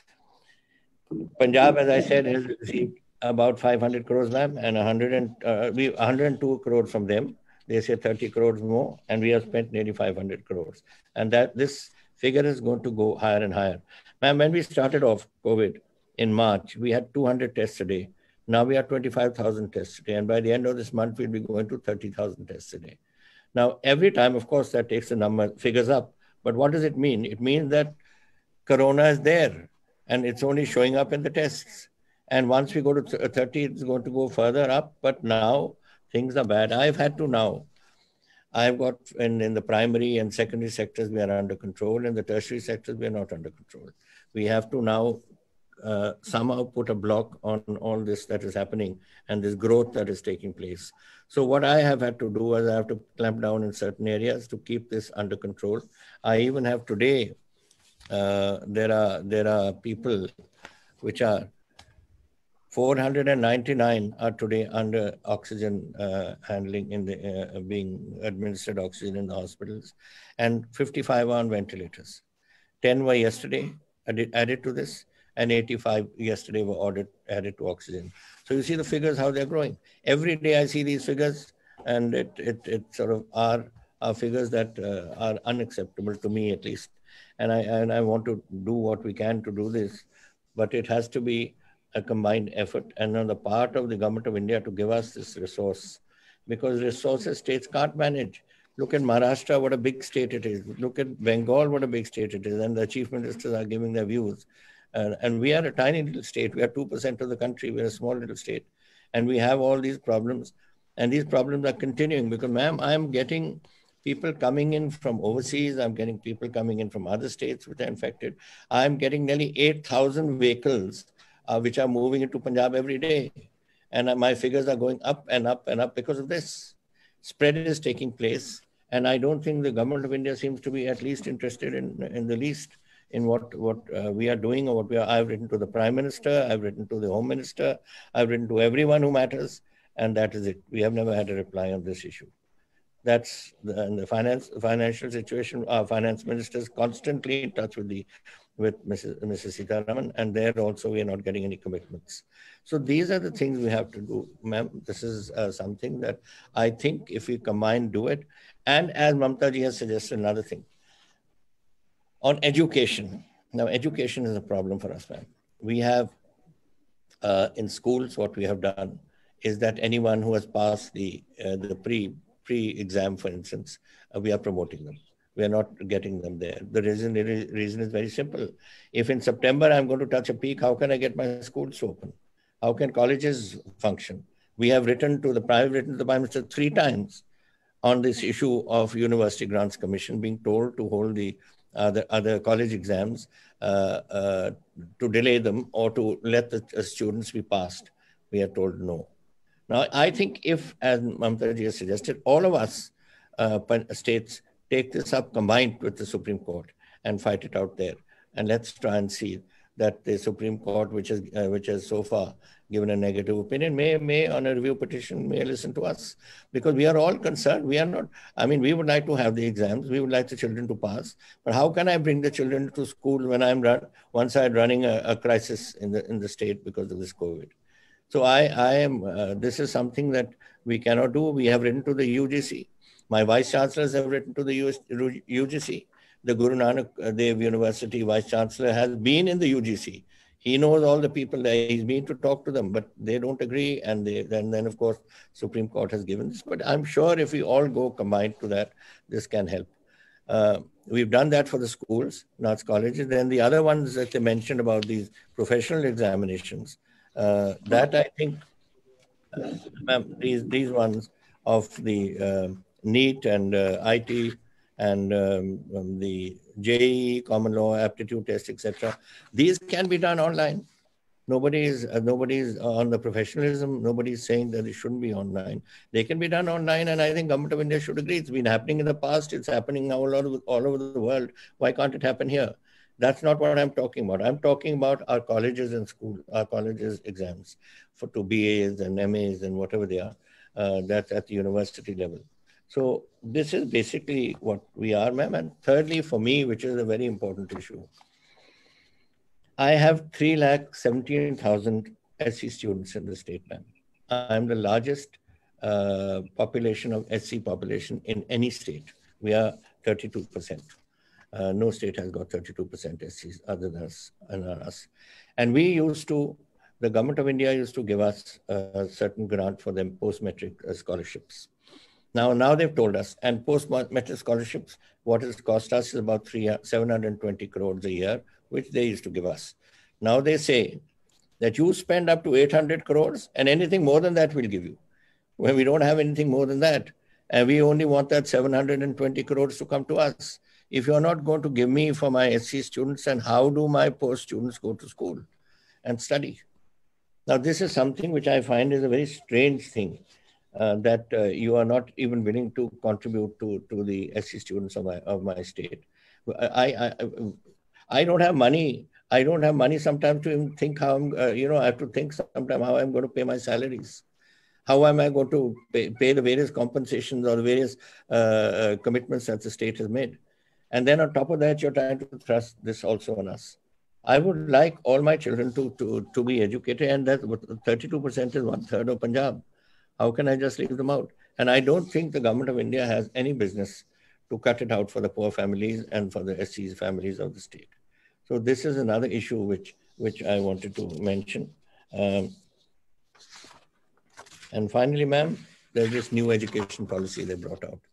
Punjab, as I said, has received about five hundred crores, ma'am, and one hundred and uh, we one hundred two crores from them. They say thirty crores more, and we have spent nearly five hundred crores. And that this figure is going to go higher and higher. Ma'am, when we started off COVID in March, we had two hundred tests a day. Now we are twenty-five thousand tests a day, and by the end of this month, we'll be going to thirty thousand tests a day. Now, every time, of course, that takes the number figures up. But what does it mean? It means that corona is there, and it's only showing up in the tests. And once we go to thirty, it's going to go further up. But now things are bad. I've had to now. I've got in, in the primary and secondary sectors, we are under control. In the tertiary sectors, we are not under control. We have to now Uh, somehow put a block on all this that is happening and this growth that is taking place. So what I have had to do is I have to clamp down in certain areas to keep this under control. I even have today, uh, there are there are people which are four hundred ninety-nine are today under oxygen uh, handling in the uh, being administered oxygen in the hospitals, and fifty-five are on ventilators. ten were yesterday added, added to this, and eighty-five yesterday were ordered, added to oxygen. So you see the figures, how they're growing. Every day I see these figures, and it, it, it sort of are, are figures that uh, are unacceptable to me at least. And I, and I want to do what we can to do this, but it has to be a combined effort and on the part of the government of India to give us this resource, because resources states can't manage. Look at Maharashtra, what a big state it is. Look at Bengal, what a big state it is. And the chief ministers are giving their views. Uh, and we are a tiny little state. We are two percent of the country. We're a small little state. And we have all these problems. And these problems are continuing because, ma'am, I'm getting people coming in from overseas. I'm getting people coming in from other states which are infected. I'm getting nearly eight thousand vehicles uh, which are moving into Punjab every day. And uh, my figures are going up and up and up because of this. Spread is taking place. And I don't think the government of India seems to be at least interested in, in the least in what, what uh, we are doing or what we are. I've written to the Prime Minister, I've written to the Home Minister, I've written to everyone who matters, and that is it. We have never had a reply on this issue. That's the, and the finance, financial situation. Our finance minister is constantly in touch with the with Missus Missus Sitaraman, and there also we are not getting any commitments. So these are the things we have to do, ma'am. This is uh, something that I think if we combine, do it. And as Mamta ji has suggested, another thing. On education. Now, education is a problem for us, ma'am. We have, uh, in schools, what we have done is that anyone who has passed the, uh, the pre, pre-exam, for instance, uh, we are promoting them. We are not getting them there. The reason, the reason is very simple. If in September I'm going to touch a peak, how can I get my schools to open? How can colleges function? We have written to the Prime, written to the Prime Minister three times on this issue of University Grants Commission being told to hold the Uh, the other college exams uh, uh, to delay them or to let the uh, students be passed. We are told no. Now, I think if, as Mamta ji has suggested, all of us uh, states take this up combined with the Supreme Court and fight it out there. And let's try and see that the Supreme Court, which has, uh, which has so far given a negative opinion, may, may on a review petition, may listen to us. Because we are all concerned. We are not, I mean, we would like to have the exams. We would like the children to pass. But how can I bring the children to school when I'm run, one side running a, a crisis in the, in the state because of this COVID? So I, I am, uh, this is something that we cannot do. We have written to the U G C. My vice chancellors have written to the U G C. The Guru Nanak Dev University vice chancellor has been in the U G C. He knows all the people there. He's been to talk to them, but they don't agree. And they, then, then of course, Supreme Court has given this. But I'm sure if we all go combined to that, this can help. Uh, we've done that for the schools, not colleges. Then the other ones that they mentioned about these professional examinations, uh, that I think uh, these these ones of the uh, NEET and uh, I T and um, um, the J E E, common law, aptitude test, et cetera. These can be done online. Nobody is uh, nobody is on the professionalism. Nobody is saying that it shouldn't be online. They can be done online, and I think Government of India should agree. It's been happening in the past. It's happening now all over, all over the world. Why can't it happen here? That's not what I'm talking about. I'm talking about our colleges and school, our colleges exams for to B As and M As and whatever they are. Uh, that's at the university level. So this is basically what we are, ma'am. And thirdly, for me, which is a very important issue, I have three lakh seventeen thousand S C students in the state, ma'am. I'm the largest uh, population of S C population in any state. We are thirty-two percent. Uh, no state has got thirty-two percent S Cs other than us, and us. And we used to, the Government of India used to give us a certain grant for them post-metric uh, scholarships. Now, now they've told us, and post-metric scholarships, what it cost us is about three, seven hundred twenty crores a year, which they used to give us. Now they say that you spend up to eight hundred crores and anything more than that we'll give you. When we don't have anything more than that, and we only want that seven hundred twenty crores to come to us. If you're not going to give me for my S C students, then how do my post students go to school and study? Now, this is something which I find is a very strange thing. Uh, that uh, you are not even willing to contribute to, to the S C students of my, of my state. I, I, I don't have money. I don't have money sometimes to even think how I'm, uh, you know, I have to think sometimes how I'm going to pay my salaries. How am I going to pay, pay the various compensations or the various uh, uh, commitments that the state has made? And then on top of that, you're trying to thrust this also on us. I would like all my children to, to, to be educated, and that thirty-two percent is one third of Punjab. How can I just leave them out? And I don't think the Government of India has any business to cut it out for the poor families and for the S Cs families of the state. So this is another issue which, which I wanted to mention. Um, and finally, ma'am, there's this new education policy they brought out.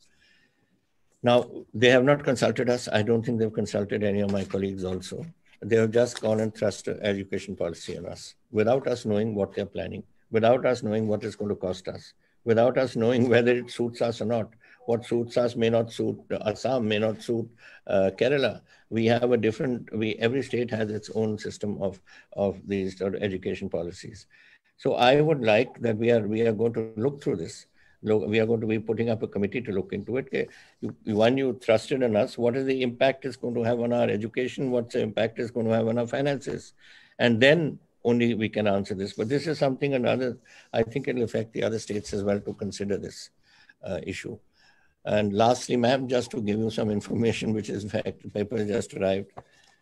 Now, they have not consulted us. I don't think they've consulted any of my colleagues also. They have just gone and thrust education policy on us without us knowing what they're planning, without us knowing what it's going to cost us, without us knowing whether it suits us or not. What suits us may not suit Assam, may not suit uh, Kerala. We have a different, we, every state has its own system of, of these sort of education policies. So I would like that we are, we are going to look through this. We are going to be putting up a committee to look into it. You, when you trusted in us, what is the impact it's going to have on our education? What's the impact it's going to have on our finances? And then only we can answer this. But this is something another, I think it will affect the other states as well to consider this uh, issue. And lastly, ma'am, just to give you some information, which is in fact, the paper has just arrived.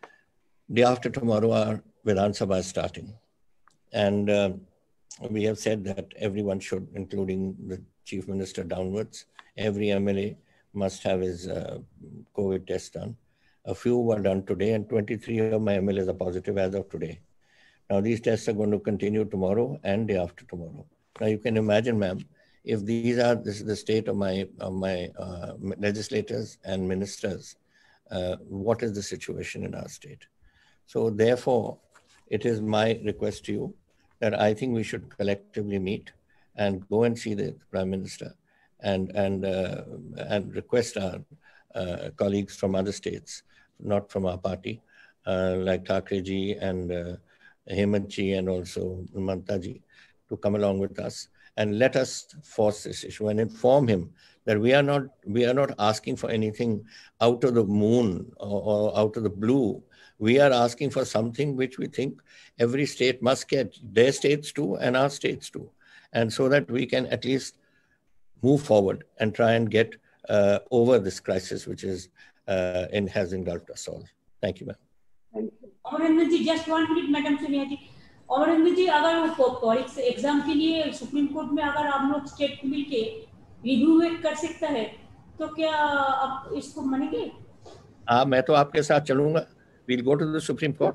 Day after tomorrow, our Vidhan Sabha is starting. And uh, we have said that everyone should, including the Chief Minister downwards, every M L A must have his uh, COVID test done. A few were done today, and twenty-three of my M L As are positive as of today. Now, these tests are going to continue tomorrow and day after tomorrow. Now, you can imagine, ma'am, if these are, this is the state of my, of my uh, legislators and ministers, uh, what is the situation in our state? So therefore, it is my request to you that I think we should collectively meet and go and see the Prime Minister and, and, uh, and request our uh, colleagues from other states, not from our party, uh, like Thakre ji and uh, Hemant ji and also Mamata ji, to come along with us and let us force this issue and inform him that we are not, we are not asking for anything out of the moon or, or out of the blue. We are asking for something which we think every state must get, their states too and our states too. And so that we can at least move forward and try and get uh, over this crisis which is uh, in, has engulfed us all. Thank you, ma'am. Thank you. Amarendra ji, just one minute, Madam Sonia जी. अमरेंद्र जी, अगर वो exam के लिए supreme court में अगर आप लोग state को मिलके रिव्यू कर सकता है, तो क्या आप इसको मानेंगे? हाँ, मैं तो आपके साथ चलूंगा. We'll go to the Supreme Court.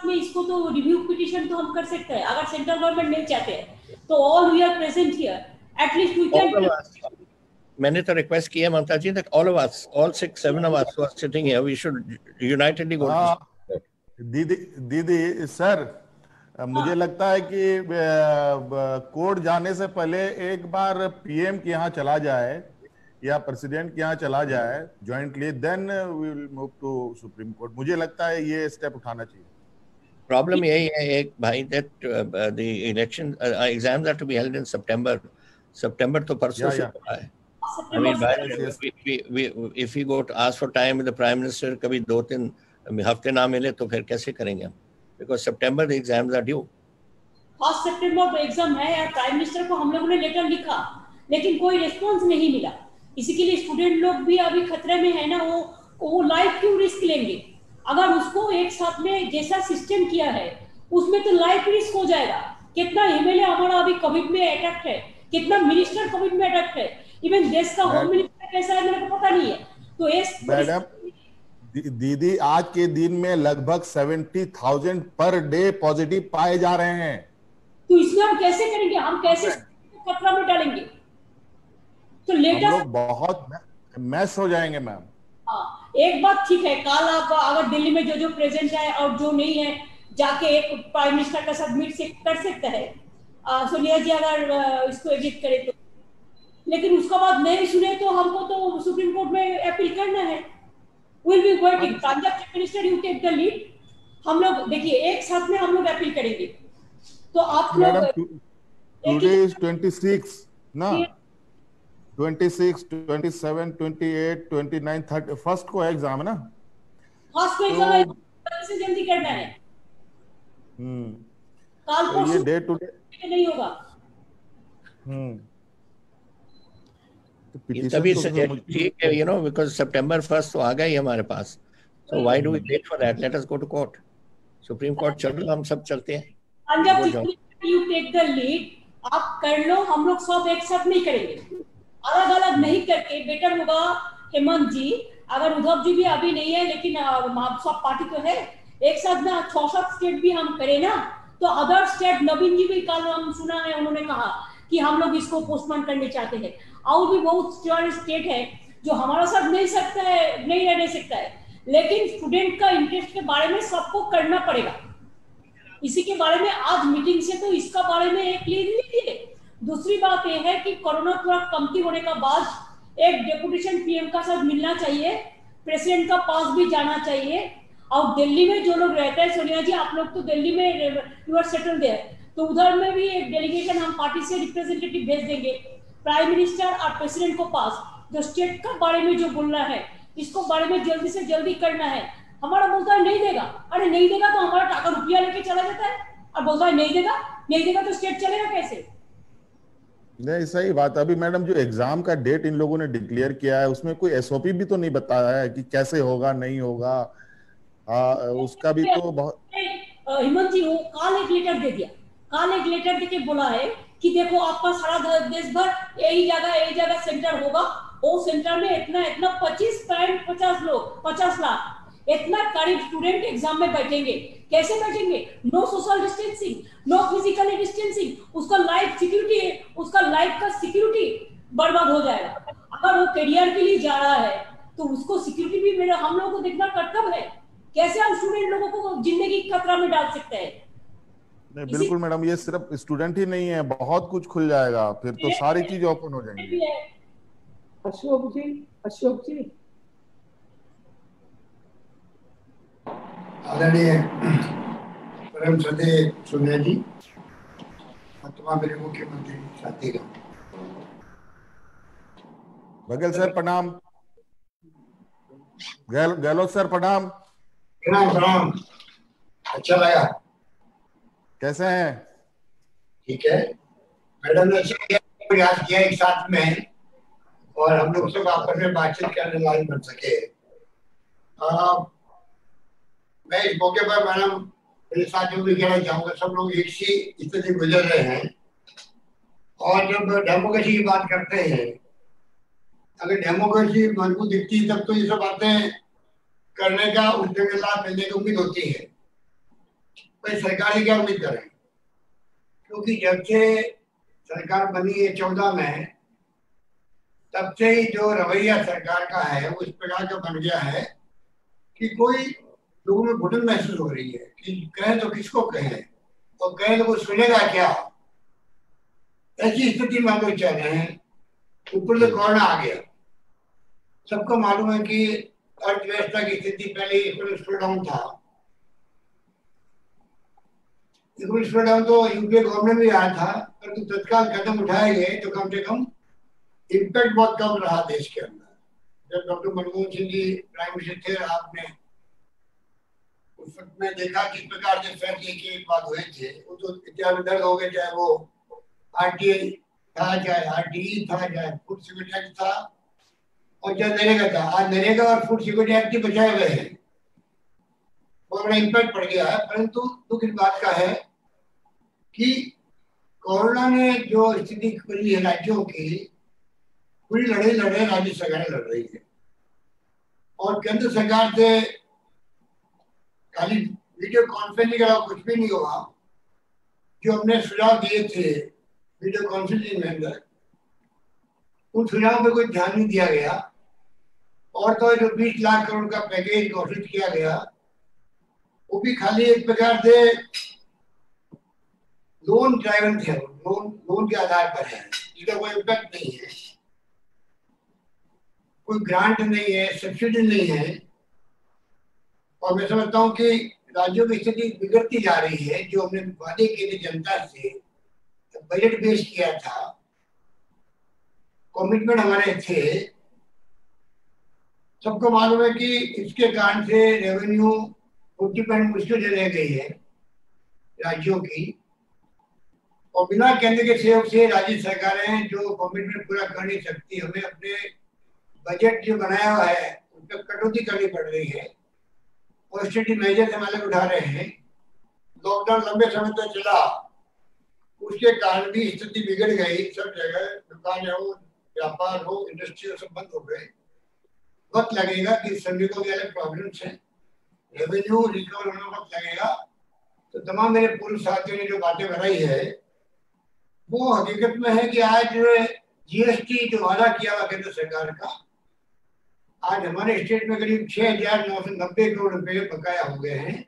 में इसको तो रिव्यू पिटिशन तो हम कर सकते हैं, अगर सेंट्रल गवर्नमेंट नहीं चाहते हैं तो all we are present here, at least we can. मैंने तो रिक्वेस्ट किया ममता जी that all of us, all six, seven of us who are sitting here, we should unitedly go to दीदी दीदी सर, मुझे लगता है कि कोर्ट जाने से पहले एक बार पीएम के यहाँ चला जाए या प्रेसिडेंट के यहाँ चला जाए jointly, then we will move to Supreme Court. मुझे लगता है ये स्टेप उठाना चाहिए। प्रॉब्लम यही है एक भाई that uh, the election uh, exams are to be held in September. September तो परसों से हुआ है। I mean, by, we, we, we, if we go to ask for time with the prime minister, कभी दो तीन हफ्ते ना मिले तो फिर कैसे करेंगे हम? Because September the exams are due. First सितंबर एग्जाम है यार, प्राइम मिनिस्टर को हम लोगों ने लेटर लिखा लेकिन कोई रिस्पांस नहीं मिला। इसी के लिए स्टूडेंट लोग भी अभी खतरे में है ना, वो वो लाइफ क्यों रिस्क लेंगे? अगर उसको एक साथ में जैसा सिस्टम किया है उसमें तो लाइफ रिस्क हो जाएगा। कितना एमएलए हमारा अभी कोविड में अटैक है, कितना मिनिस्टर कोविड में अटैक है, इवन देश का होम मिनिस्टर कैसा है मेरे को पता नहीं है। तो इस मैडम दीदी आज के दिन में लगभग seventy thousand per day positive पाए जा रहे हैं। तो इसमें हम कैसे करेंगे? हम कैसे खतरा में डालेंगे? तो लेटर बहुत मैस हो जाएंगे मैम। हाँ, एक बात ठीक है, कल आप अगर दिल्ली में जो जो प्रेजेंट है और जो नहीं है जाके एक प्राइम मिनिस्टर का साथ मीट से कर सकता है सोनिया जी अगर इसको एडिट करे तो, लेकिन उसका बाद नहीं सुने तो हमको तो सुप्रीम कोर्ट में अपील करना है। Will be waiting, Punjab chief minister you take the lead. हम लोग देखिए एक साथ में हम लोग अपील करेंगे। तो आप लोग टुडे इज ट्वेंटी सिक्स ना, twenty six, twenty seven, twenty eight, twenty nine, thirty first को एग्जाम है ना? फर्स्ट को एग्जाम है, से जल्दी करना है। हम्म कल तो ये डे टू डे नहीं होगा। हम्म तभी ठीक है, you know, because September first तो आ गया ही हमारे पास, so why do we wait for that? Let us go to court. Supreme Court चल रहा, हम सब चलते हैं। Punjab you take the lead, आप कर लो, हम लोग सब एक साथ नहीं करेंगे, अलग अलग नहीं करके बेटर होगा। हेमंत जी, अगर उद्धव जी भी अभी नहीं है लेकिन सब पार्टी तो है, एक साथ ना छह सात स्टेट भी हम करें ना, तो अदर स्टेट, नवीन जी भी कल हम सुना है उन्होंने कहा कि हम लोग इसको पोस्टपोन करने चाहते हैं। और भी बहुत स्टेट है जो हमारा साथ नहीं सकता है, नहीं रहने सकता है, लेकिन स्टूडेंट का इंटरेस्ट के बारे में सबको करना पड़ेगा। इसी के बारे में आज मीटिंग से तो इसका बारे में एक क्लियरली है। दूसरी बात यह है कि कोरोना थोड़ा कमती होने का बाद एक डेपुटेशन पीएम का साथ मिलना चाहिए, प्रेसिडेंट का पास भी जाना चाहिए। और दिल्ली में जो लोग रहते हैं, सोनिया जी आप लोग तो दिल्ली में यू आर सेटल्ड देयर, तो उधर में भी एक डेलीगेशन हम पार्टी से रिप्रेजेंटेटिव भेज देंगे प्राइम मिनिस्टर और प्रेसिडेंट को पास, जो स्टेट का बारे में जो बोलना है इसको बारे में जल्दी से जल्दी करना है। हमारा बोलता है नहीं देगा, अरे नहीं देगा तो हमारा टाका रुपया लेके चला जाता है और बोलता है नहीं देगा, नहीं देगा तो स्टेट चलेगा कैसे? नहीं सही बात। अभी मैडम जो एग्जाम का डेट इन लोगों ने डिक्लेयर किया है उसमें कोई एसओपी भी तो नहीं बताया है कि कैसे होगा नहीं होगा, आ, उसका भी तो बहुत। हेमंत जी वो काल एक लेटर दे दिया, काल एक लेटर देके बोला है कि देखो आपका सारा देश भर यही जगह यही जगह सेंटर होगा, वो सेंटर में इतना इतना पच्चीस पॉइंट पचास लोग पचास लाख इतना करीब स्टूडेंट एग्जाम में बैठेंगे। कैसे बैठेंगे? No social distancing, no physically distancing, उसका लाइफ सिक्योरिटी है, उसका लाइफ का सिक्योरिटी बर्बाद हो जाएगा। अगर वो करियर के लिए जा रहा है तो उसको सिक्योरिटी भी मेरा हम लोगों को देखना कर्तव्य है। कैसे हम स्टूडेंट लोगों को जिंदगी खतरा में डाल सकते हैं? नहीं बिल्कुल मैडम, ये सिर्फ स्टूडेंट ही नहीं है, बहुत कुछ खुल जाएगा फिर तो, सारी चीजें ओपन हो जाएंगी। अशोक जी, अशोक जी आदरणीय परम श्रद्धेय सोनिया जी, तमाम मेरे मुख्यमंत्री साथीगण, बघेल सर प्रणाम, गहलोत सर प्रणाम। प्रणाम प्रणाम, अच्छा लगा। कैसे हैं? ठीक है मैडम ने प्रयास किया एक साथ में और हम लोग सब आपस में बातचीत करने लायक बन सके। आ, मैं इस मौके पर मैडम मेरे साथ जो भी कहना चाहूंगा, सब लोग एक सी स्थिति गुजर रहे हैं और जब डेमोक्रेसी की बात करते हैं, अगर डेमोक्रेसी मजबूत दिखती है तब तो ये सब बातें करने का उस जगह लाभ मिलने की उम्मीद होती है। भाई सरकार से क्या उम्मीद करें, क्योंकि जब से सरकार बनी है चौदह में, तब से ही जो रवैया सरकार का है वो इस प्रकार का बन गया है कि कोई लोगों में घुटन महसूस हो रही है कि कहें तो किसको कहें और कहें तो कोई सुनेगा क्या। ऐसी स्थिति में हम लोग चल रहे हैं। ऊपर से कोरोना आ गया, सबको मालूम है कि अर्थव्यवस्था की स्थिति पहले इकोनॉमिक स्लो डाउन था। इकोनॉमिक स्लो डाउन तो यूपीए गवर्नमेंट में आया था, परंतु तो तत्काल कदम उठाए गए तो कम से कम इम्पैक्ट बहुत कम रहा देश के अंदर। जब doctor Manmohan Singh ji prime minister थे, आपने उस वक्त में देखा किस प्रकार से फैसले की बात हुए थे। वो तो इतिहास दर्द हो गए, चाहे वो आरटीआई था, चाहे आरटीई था, चाहे फूड सिक्योरिटी एक्ट था और चाहे नरेगा था। आज नरेगा और फूड सिक्योरिटी एक्ट ही बचाए हुए हैं, बहुत बड़ा इम्पैक्ट पड़ गया है। परंतु दुख इस बात का है कि कोरोना ने जो स्थिति करी है राज्यों की, पूरी लड़ाई लड़ रहे राज्य सरकारें लड़ रही है और केंद्र सरकार से खाली वीडियो कॉन्फ्रेंसिंग के अलावा कुछ भी नहीं हुआ। जो हमने सुझाव दिए थे वीडियो कॉन्फ्रेंसिंग में अंदर, उन सुझावों पे कोई ध्यान नहीं दिया गया। और तो जो बीस लाख करोड़ का पैकेज घोषित किया गया, वो भी खाली एक प्रकार से लोन ड्राइवन थे, लोन लोन के आधार पर है, जिसका कोई इम्पैक्ट नहीं है, कोई ग्रांट नहीं है, सब्सिडी नहीं है। और मैं समझता हूँ कि राज्यों की स्थिति बिगड़ती जा रही है। जो हमने वादे किए थे जनता से, बजट पेश किया था, कमिटमेंट हमारे थे, सबको मालूम है कि इसके कारण से रेवेन्यू फोर्टी परसेंट मुश्किल से रह गई है राज्यों की। और बिना केंद्र के सहयोग से राज्य सरकारें जो कमिटमेंट पूरा कर नहीं सकती। हमें अपने बजट जो बनाया हुआ है उस पर कटौती करनी पड़ रही है, ऑस्टेरिटी मेजर हमारे उठा रहे हैं। लॉकडाउन लंबे समय तक चला, उसके कारण भी स्थिति बिगड़ गई। सब जगह दुकान हो, व्यापार हो, इंडस्ट्री हो, सब बंद हो गए। वक्त लगेगा कि श्रमिकों के अलग प्रॉब्लम्स हैं, रेवेन्यू रिकवर होने में वक्त लगेगा। तो तमाम मेरे पूर्व साथियों ने जो बातें बनाई है वो हकीकत में है कि आज जीएसटी जो वादा किया हुआ केंद्र सरकार का, आज हमारे स्टेट में करीब छह हजार नौ सौ नब्बे करोड़ रुपए बकाया हो गए हैं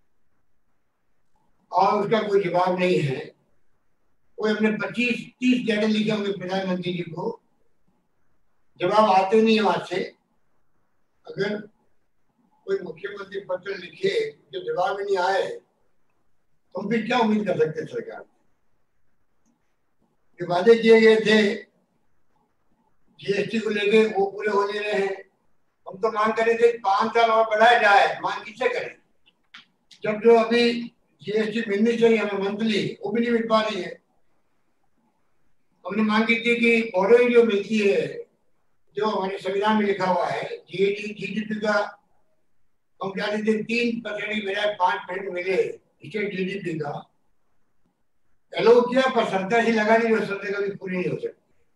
और उसका कोई जवाब नहीं है। कोई अपने पच्चीस तीस लेटर लिखे होंगे प्रधानमंत्री जी को, जवाब आते नहीं है वहां से। अगर कोई मुख्यमंत्री पत्र लिखे जो जवाब ही नहीं आए तो हम फिर क्या उम्मीद कर सकते सरकार। जो वादे किए गए थे जीएसटी को लेके वो पूरे हो नहीं रहे हैं। हम तो मांग कर रहे थे पांच साल और बढ़ाया जाए, मांग किससे करें जब जो अभी जीएसटी मिलनी चाहिए हमें मंथली, वो भी नहीं मिल पा रही है। हमने मांग की थी कि बोरोइंग जो मिलती है, जो हमारे संविधान में लिखा हुआ है, जीएडी जीडीपी का हम क्या देते तीन परसेंट की बजाय पांच परसेंट मिले स्टेट जीडीपी का, एलो किया, पर सरकार ही लगा नहीं, वो सरकार कभी पूरी नहीं हो सकती।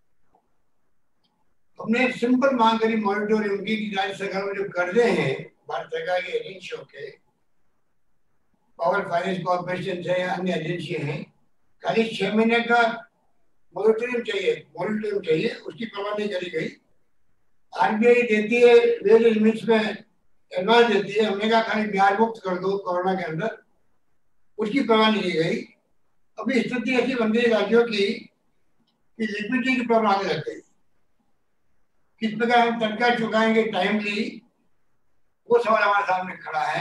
हमने एक सिंपल मांग करी मॉनिटोरियम की कि राज्य सरकार में जो कर्जे हैं भारत सरकार की एजेंसियों के, पावर फाइनेंस कॉर्पोरेशन है या अन्य एजेंसी हैं, खाली छह महीने का मॉनिटोरियम चाहिए मॉनिटोरियम चाहिए उसकी परवाह नहीं करी गई। आरबीआई देती है वेरियस लिमिट्स में एडवांस देती है, हमने कहा खाली ब्याज मुक्त कर दो कोरोना के अंदर, उसकी परवाह नहीं की गई। अभी स्थिति ऐसी बन गई राज्यों की कि लिक्विडिटी की प्रॉब्लम आने लग गई। किस प्रकार हम तनख्वाह चुकाएंगे टाइमली, वो सवाल हमारे सामने खड़ा है।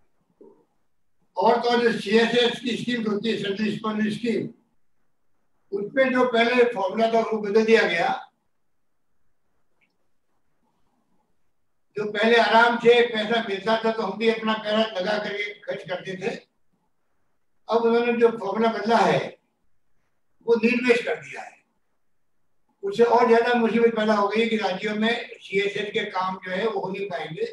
और तो जो सीएसएस की स्कीम होती है, सेंट्रल स्पॉन्सर्ड स्कीम, उसमें जो पहले फॉर्मूला था वो बदल दिया गया। जो पहले आराम से पैसा मिलता था तो हम भी अपना पैसा लगा करके खर्च करते थे, अब उन्होंने जो फॉर्मूला बदला है वो नीड बेस्ड कर दिया है। उससे और ज्यादा मुसीबत पैदा हो गई कि राज्यों में सीएसएस के काम जो है वो हो नहीं पाएंगे।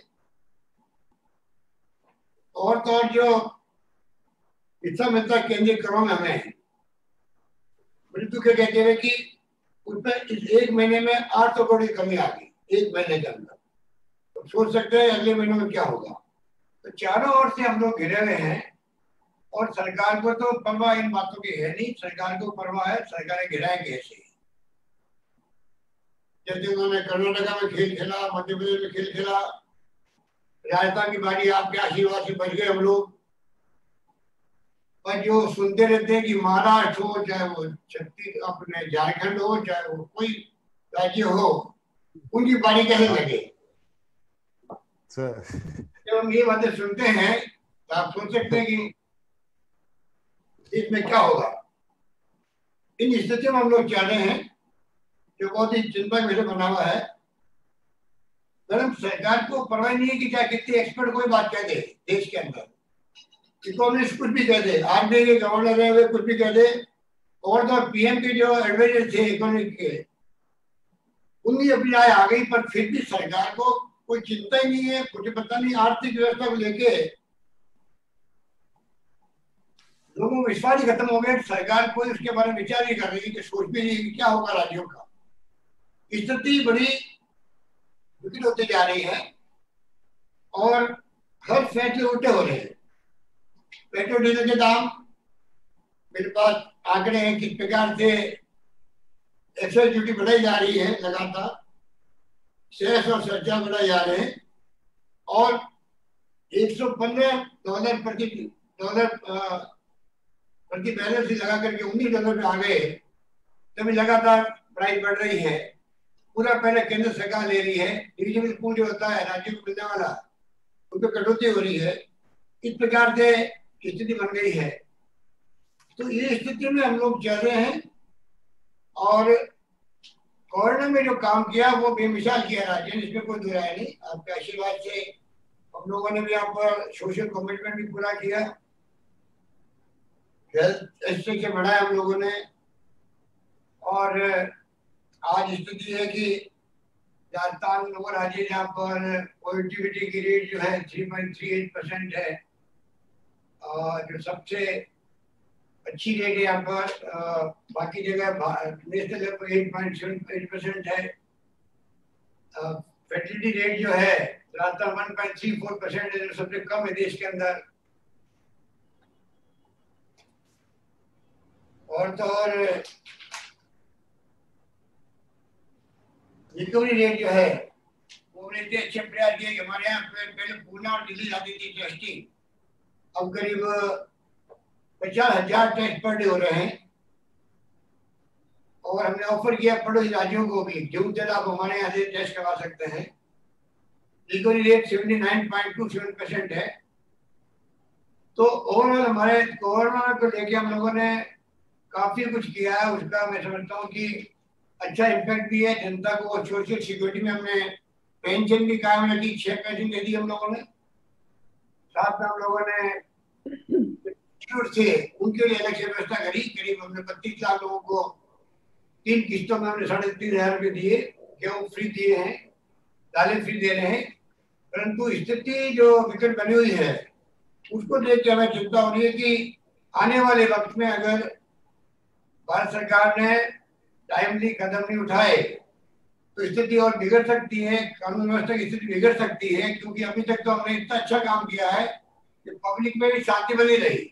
और तो और जो हिस्सा मिलता केंद्रीय करों में हमें मृत्यु के कहते हुए कि उसमें इस एक महीने में आठ सौ करोड़ की कमी आ गई एक महीने के अंदर। तो सोच सकते हैं अगले महीनों में क्या होगा। तो चारों ओर से हम लोग घिरे हुए हैं और सरकार को तो परवाह इन बातों की है नहीं, सरकार को परवाह है सरकारें गिराए कैसे। जैसे उन्होंने कर्नाटका में खेल खेला, मध्य प्रदेश में खेल खेला, राजस्थान की बारी आपके आशीर्वाद से बच गए हम लोग। पर जो सुनते रहते हैं कि महाराष्ट्र हो, चाहे वो छत्तीस अपने झारखंड हो, चाहे वो कोई राज्य हो, उनकी बारी कैसे लगे। जब हम ये बातें सुनते हैं तो आप सोच सकते हैं कि इसमें क्या होगा। इन स्थिति में हम लोग चाह रहे हैं जो बहुत ही चिंता का विषय बना हुआ है। मैडम सरकार को परवाह नहीं है कि चाहे कितने एक्सपर्ट कोई बात कह दे देश के अंदर, इकोनॉमिस्ट कुछ भी कह दे, आरबीआई के गवर्नर है वे कुछ भी कह दे, और तो पीएम के जो एडवाइजर थे इकोनॉमिक के उनकी अपनी राय आ गई, पर फिर भी सरकार को कोई चिंता ही नहीं है, कुछ पता नहीं। आर्थिक व्यवस्था को लेके लोगों को विश्वास ही खत्म हो गया। सरकार कोई उसके बारे में विचार नहीं कर रही कि सोच भी नहीं कि क्या होगा राज्यों का। स्थिति बड़ी विकट होती जा रही है और हर फैसले उल्टे हो रहे हैं। पेट्रोल डीजल के दाम, मेरे पास आंकड़े हैं किस प्रकार से एक्साइज ड्यूटी बढ़ाई जा रही है लगातार, सेस और सरचार्ज बढ़ाए जा रहे हैं और एक सौ पंद्रह डॉलर प्रति डॉलर प्रति बैरल से लगा करके उन्नीस डॉलर पे आ गए। तभी लगातार प्राइस बढ़ रही है। पूरा पहले केंद्र सरकार ले रही है, डिविजनल पूल जो होता है राज्यों को मिलने वाला उन पर कटौती हो रही है। इस प्रकार से स्थिति बन गई है। तो ये स्थिति में हम लोग चल रहे हैं और कोरोना में जो काम किया वो बेमिसाल किया राज्य ने, इसमें कोई दो राय नहीं। आपके आशीर्वाद से हम लोगों ने भी यहाँ पर सोशल कमिटमेंट भी पूरा किया, हेल्थ एस्पेक्ट से बढ़ाया हम लोगों ने। और आज स्थिति है कि राजस्थान वो राज्य जहाँ पर पॉजिटिविटी की रेट जो है three point three eight percent है, और जो सबसे अच्छी रेट है यहाँ पर। आ, बाकी जगह नेशनल लेवल पर eight point seven eight percent है। फर्टिलिटी रेट जो है Rajasthan one point three four percent है, जो सबसे कम है देश के अंदर। और तो और रिकवरी रेट जो है वो इतने अच्छे प्रयास किए कि हमारे यहाँ पहले पूना और दिल्ली जाती थी टेस्टिंग, अब करीब पचास हजार टेस्ट पर डे हो रहे हैं। और हमने ऑफर किया पड़ोसी राज्यों को भी, जो जब आप हमारे यहाँ से टेस्ट करवा सकते हैं। Recovery rate seventy nine point two seven percent है। तो ओवरऑल हमारे कोरोना को लेके हम लोगों ने काफी कुछ किया है। उसका मैं समझता हूँ कि अच्छा इम्पैक्ट भी है जनता को। सोशल सिक्योरिटी में हमने पेंशन भी कायम रखी, छह पेंशन दे दी हम लोगों ने। साथ में हम लोगों ने थे उनके लिए अलग से व्यवस्था करी। करीब हमने बत्तीस लाख लोगों को तीन किस्तों में हमने साढ़े तीन हजार रुपये दिए, गेहूँ फ्री दिए हैं, दालें फ्री दे रहे हैं। परंतु स्थिति जो विकट बनी हुई है उसको देख के हमें चिंता हो रही है कि आने वाले वक्त में अगर भारत सरकार ने टाइमली कदम नहीं उठाए तो स्थिति और बिगड़ सकती है, कानून व्यवस्था की स्थिति बिगड़ सकती है। क्योंकि अभी तक तो हमने इतना अच्छा काम किया है कि पब्लिक में भी शांति बनी रही,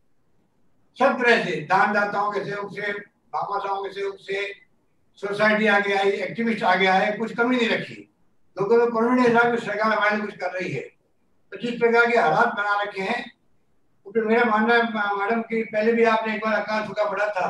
सब तरह से दानदाताओं के सहयोग से, भामाशाहों के सहयोग से, सोसाइटी आगे आई, एक्टिविस्ट आगे आए, कुछ कमी नहीं रखी। लोगों में कॉन्फिडेंस रहा कि सरकार हमारे लिए कुछ कर रही है। तो जिस प्रकार के हालात बना रखे हैं, तो मेरा मानना है मैडम कि पहले भी आपने एक बार अकाल सूखा पड़ा था,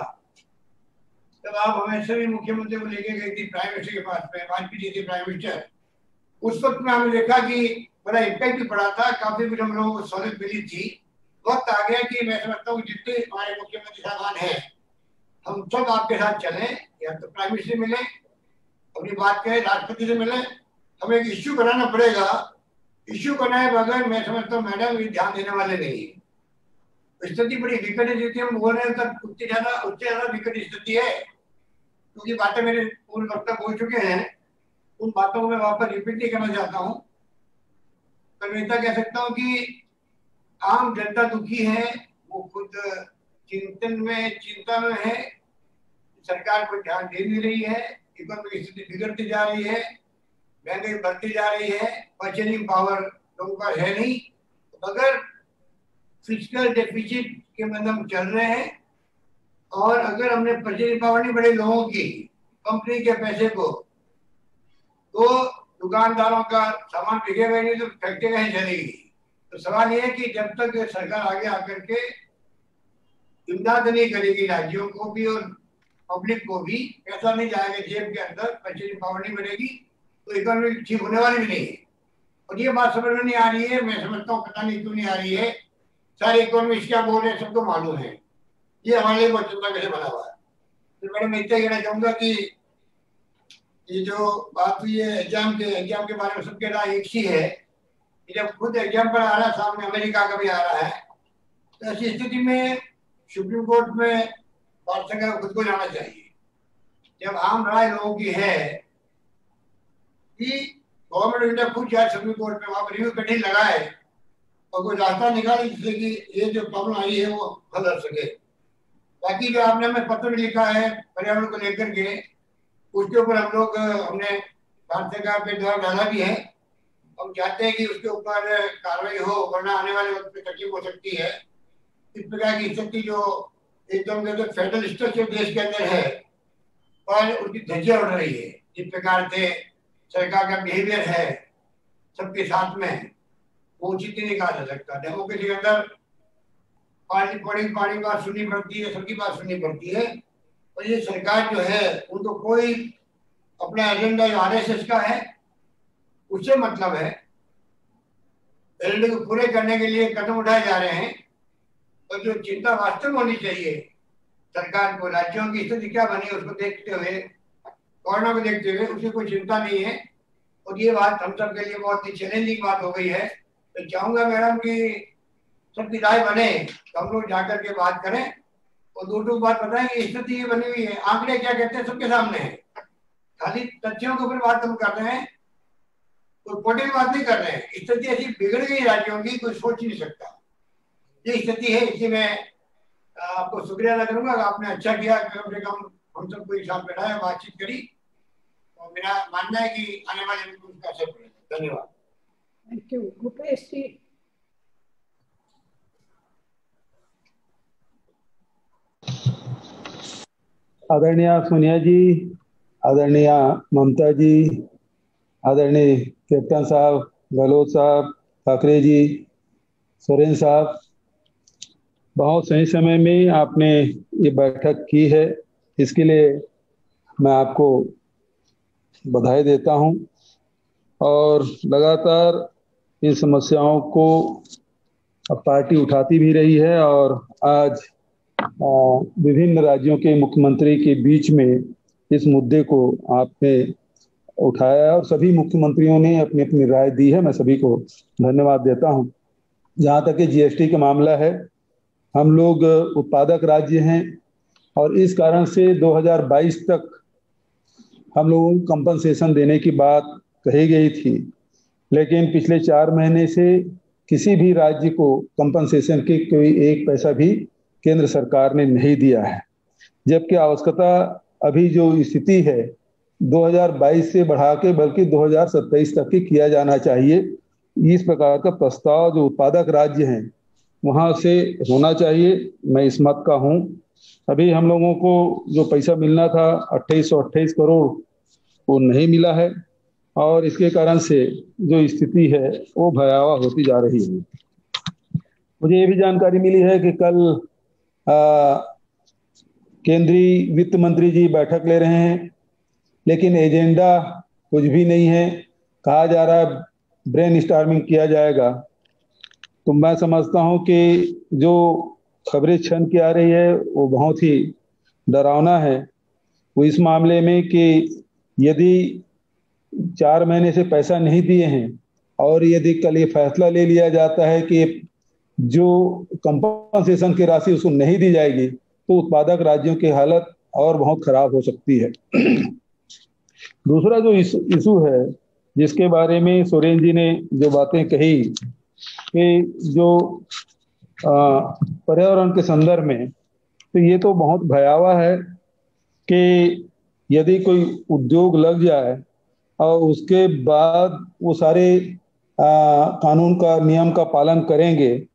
तब आप हमें सभी मुख्यमंत्री को लेके गई थी प्राइम मिनिस्टर के पास में, वाजपेयी जी थे प्राइम मिनिस्टर। उस वक्त में हमने देखा कि बड़ा इम्पैक्ट भी पड़ा था, काफी कुछ हम लोगों को सहूलियत मिली थी। वक्त आ गया कि मैं समझता हूँ जितने हमारे मुख्यमंत्री साहबान हैं हम सब आपके साथ चलें, या तो प्राइम मिनिस्टर से मिले, अपनी बात करें, राष्ट्रपति से मिले। हमें एक इश्यू बनाना पड़ेगा। इश्यू बनाए बगैर मैं समझता हूँ मैडम ये ध्यान देने वाले नहीं। स्थिति बड़ी विकट स्थिति हम बोल रहे हैं, तब उससे ज्यादा उससे ज्यादा विकट स्थिति है। क्योंकि बातें मेरे पूर्ण वक्ता बोल चुके हैं, उन बातों को मैं वापस रिपीट नहीं करना चाहता हूँ। तो मैं इतना कह सकता हूँ कि आम जनता दुखी है, वो खुद चिंतन में चिंता में है, सरकार को ध्यान दे नहीं रही है, इकोनॉमिक स्थिति बिगड़ती जा रही है, महंगाई बढ़ती जा रही है, परचेजिंग पावर लोगों का है नहीं। तो अगर फिजिकल डेफिसिट के मतलब हम चल रहे हैं। और अगर हमने परचेजिंग पावर नहीं बढ़े लोगों की, कंपनी के पैसे को, तो दुकानदारों का सामान बिकेगा नहीं तो फैक्ट्री कहीं चलेगी। तो सवाल ये है कि जब तक सरकार आगे आकर के इमदाद नहीं करेगी राज्यों को भी और पब्लिक को भी, पैसा नहीं जाएगा जेब के अंदर, परचेजिंग पावर नहीं बढ़ेगी, तो इकोनॉमी ठीक होने वाली भी नहीं है। और ये बात समझ में नहीं आ रही है। मैं समझता हूँ पता नहीं क्यों नहीं आ रही है। सारे इकोनॉमिस्ट क्या बोल रहे हैं सबको मालूम है। ये हमारे लिए बहुत चिंता कैसे बना हुआ है। तो मैडम मैं इतना कहना चाहूंगा कि ये जो बात हुई है एग्जाम के एग्जाम के बारे में सबके राय एक ही है कि जब खुद एग्जाम पर आ रहा है, सामने अमेरिका का भी आ रहा है, तो ऐसी स्थिति में सुप्रीम कोर्ट में भारत सरकार को खुद को जाना चाहिए। जब आम राय लोगों की है कि गवर्नमेंट ऑफ इंडिया खुद जाए सुप्रीम कोर्ट में, वहां पर रिव्यू कटिंग लगाए और कोई रास्ता निकाले जिससे कि ये जो प्रॉब्लम आई है वो हल हो सके। बाकी जो आपने हमें पत्र लिखा है पर्यावरण को लेकर के, उसके ऊपर हम लोग हमने भारत सरकार पे दबाव डाला भी है। हम चाहते हैं कि उसके ऊपर कार्रवाई हो, वरना आने वाले वक्त में तकलीफ हो सकती है। इस प्रकार की स्थिति जो एकदम से फेडरल स्ट्रक्चर देश के अंदर है और उसकी धज्जियां उड़ रही है, जिस प्रकार से सरकार का बिहेवियर है सबके साथ में, वो उचित नहीं कहा जा सकता। डेमोक्रेसी के अंदर पार्टी पड़ी पार्टी बात सुननी पड़ती है, सबकी बात सुननी पड़ती है। और ये सरकार जो है उनको कोई अपना एजेंडा जो आरएसएस का है उससे मतलब है, एजेंडे को पूरे करने के लिए कदम उठाए जा रहे हैं। और जो चिंता वास्तव में होनी चाहिए सरकार को, राज्यों की स्थिति क्या बनी उसको देखते हुए, कोरोना को देखते हुए, उसकी कोई चिंता नहीं है। और ये बात हम सब के लिए बहुत ही चैलेंजिंग बात हो गई है। तो चाहूंगा मैडम कि सबकी राय बने तो हम लोग जाकर के बात करें और दो टूक बात बताएं कि स्थिति ये बनी हुई है। आंकड़े क्या कहते हैं सबके सामने है, खाली तथ्यों के ऊपर बात हम कर रहे हैं, कोई पोलिटिकल बात नहीं कर रहे हैं। स्थिति ऐसी बिगड़ गई राज्यों की, कोई सोच नहीं सकता। ये स्थिति है। इसलिए मैं आपको शुक्रिया अदा करूंगा, आपने अच्छा किया, कम से कम हम सबको एक साथ बैठाया, बातचीत करी। और मेरा मानना है कि आने वाले दिन में उसका असर पड़ेगा। धन्यवाद। Thank you. भूपेश जी। आदरणीय सोनिया जी, आदरणीय ममता जी, आदरणीय कैप्टन साहब, गहलोत साहब, ठाकरे जी, सोरेन साहब, बहुत सही समय में आपने ये बैठक की है, इसके लिए मैं आपको बधाई देता हूं। और लगातार इन समस्याओं को पार्टी उठाती भी रही है और आज विभिन्न राज्यों के मुख्यमंत्री के बीच में इस मुद्दे को आपने उठाया और सभी मुख्यमंत्रियों ने अपनी अपनी राय दी है। मैं सभी को धन्यवाद देता हूं। जहां तक कि जीएसटी का मामला है, हम लोग उत्पादक राज्य हैं और इस कारण से दो हज़ार बाईस तक हम लोगों को कंपनसेशन देने की बात कही गई थी, लेकिन पिछले चार महीने से किसी भी राज्य को कंपनसेशन की कोई एक पैसा भी केंद्र सरकार ने नहीं दिया है। जबकि आवश्यकता अभी जो स्थिति है दो हज़ार बाईस से बढ़ा के बल्कि दो हज़ार सत्ताईस तक ही किया जाना चाहिए। इस प्रकार का प्रस्ताव जो उत्पादक राज्य हैं वहां से होना चाहिए। मैं इस मत का हूं। अभी हम लोगों को जो पैसा मिलना था अट्ठाईस सौ अट्ठाईस करोड़ वो नहीं मिला है और इसके कारण से जो स्थिति है वो भयावह होती जा रही है। मुझे ये भी जानकारी मिली है कि कल केंद्रीय वित्त मंत्री जी बैठक ले रहे हैं, लेकिन एजेंडा कुछ भी नहीं है। कहा जा रहा है ब्रेन स्टॉर्मिंग किया जाएगा। तो मैं समझता हूं कि जो खबरें छन के आ रही है वो बहुत ही डरावना है। वो इस मामले में कि यदि चार महीने से पैसा नहीं दिए हैं और यदि कल ये फैसला ले लिया जाता है कि जो कंपनसेशन की राशि उसको नहीं दी जाएगी तो उत्पादक राज्यों की हालत और बहुत खराब हो सकती है। दूसरा जो इशू है जिसके बारे में सोरेन जी ने जो बातें कही कि जो पर्यावरण के संदर्भ में, तो ये तो बहुत भयावह है कि यदि कोई उद्योग लग जाए और उसके बाद वो सारे आ, कानून का नियम का पालन करेंगे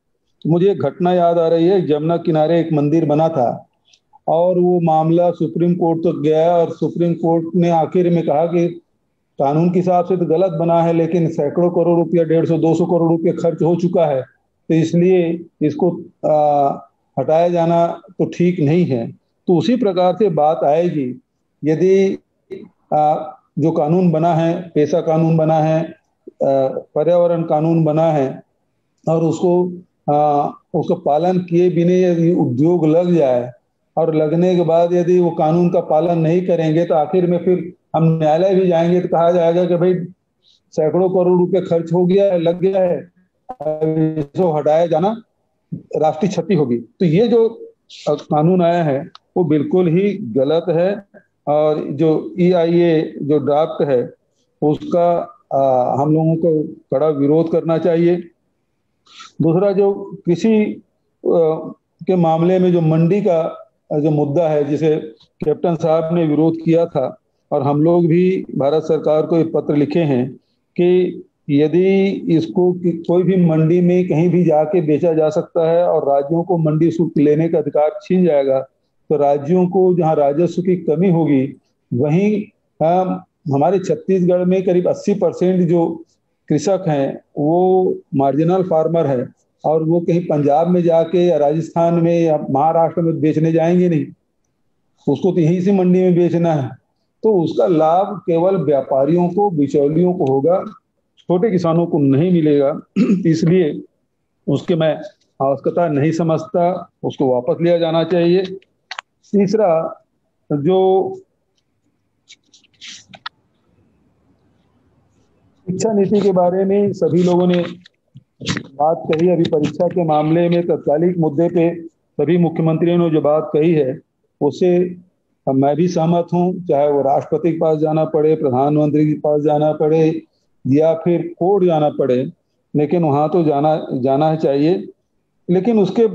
तो मुझे एक घटना याद आ रही है। जमुना किनारे एक मंदिर बना था और वो मामला सुप्रीम कोर्ट तक गया और सुप्रीम कोर्ट ने आखिर में कहा कि कानून के हिसाब से तो गलत बना है, लेकिन सैकड़ों करोड़ रुपया, डेढ़ सौ दो सौ करोड़ रुपया खर्च हो चुका है, तो इसलिए इसको आ, हटाया जाना तो ठीक नहीं है। तो उसी प्रकार से बात आएगी यदि आ, जो कानून बना है, पैसा कानून बना है, पर्यावरण कानून बना है और उसको आ, उसको पालन किए बिना यदि उद्योग लग जाए और लगने के बाद यदि वो कानून का पालन नहीं करेंगे तो आखिर में फिर हम न्यायालय भी जाएंगे तो कहा जाएगा कि भाई सैकड़ों करोड़ रुपए खर्च हो गया, लग गया है, इसको हटाया जाना राष्ट्रीय क्षति होगी। तो ये जो कानून आया है वो बिल्कुल ही गलत है और जो ई आई ए जो ड्राफ्ट है उसका आ, हम लोगों को कड़ा विरोध करना चाहिए। दूसरा, जो कृषि के मामले में जो मंडी का जो मुद्दा है जिसे कैप्टन साहब ने विरोध किया था और हम लोग भी भारत सरकार को एक पत्र लिखे हैं कि यदि इसको कि कोई भी मंडी में कहीं भी जाके बेचा जा सकता है और राज्यों को मंडी शुल्क लेने का अधिकार छीन जाएगा तो राज्यों को जहां राजस्व की कमी होगी वहीं हम हमारे छत्तीसगढ़ में करीब अस्सी परसेंट जो कृषक हैं वो मार्जिनल फार्मर है और वो कहीं पंजाब में जाके या राजस्थान में या महाराष्ट्र में बेचने जाएंगे नहीं, उसको तो यहीं से मंडी में बेचना है। तो उसका लाभ केवल व्यापारियों को, बिचौलियों को होगा, छोटे किसानों को नहीं मिलेगा। इसलिए उसके मैं आवश्यकता नहीं समझता, उसको वापस लिया जाना चाहिए। तीसरा, जो शिक्षा नीति के बारे में सभी लोगों ने बात कही, अभी परीक्षा के मामले में तत्कालिक मुद्दे पे सभी मुख्यमंत्रियों ने जो बात कही है उससे मैं भी सहमत हूं, चाहे वो राष्ट्रपति के पास जाना पड़े, प्रधानमंत्री के पास जाना पड़े या फिर कोर्ट जाना पड़े, लेकिन वहां तो जाना जाना चाहिए। लेकिन उसके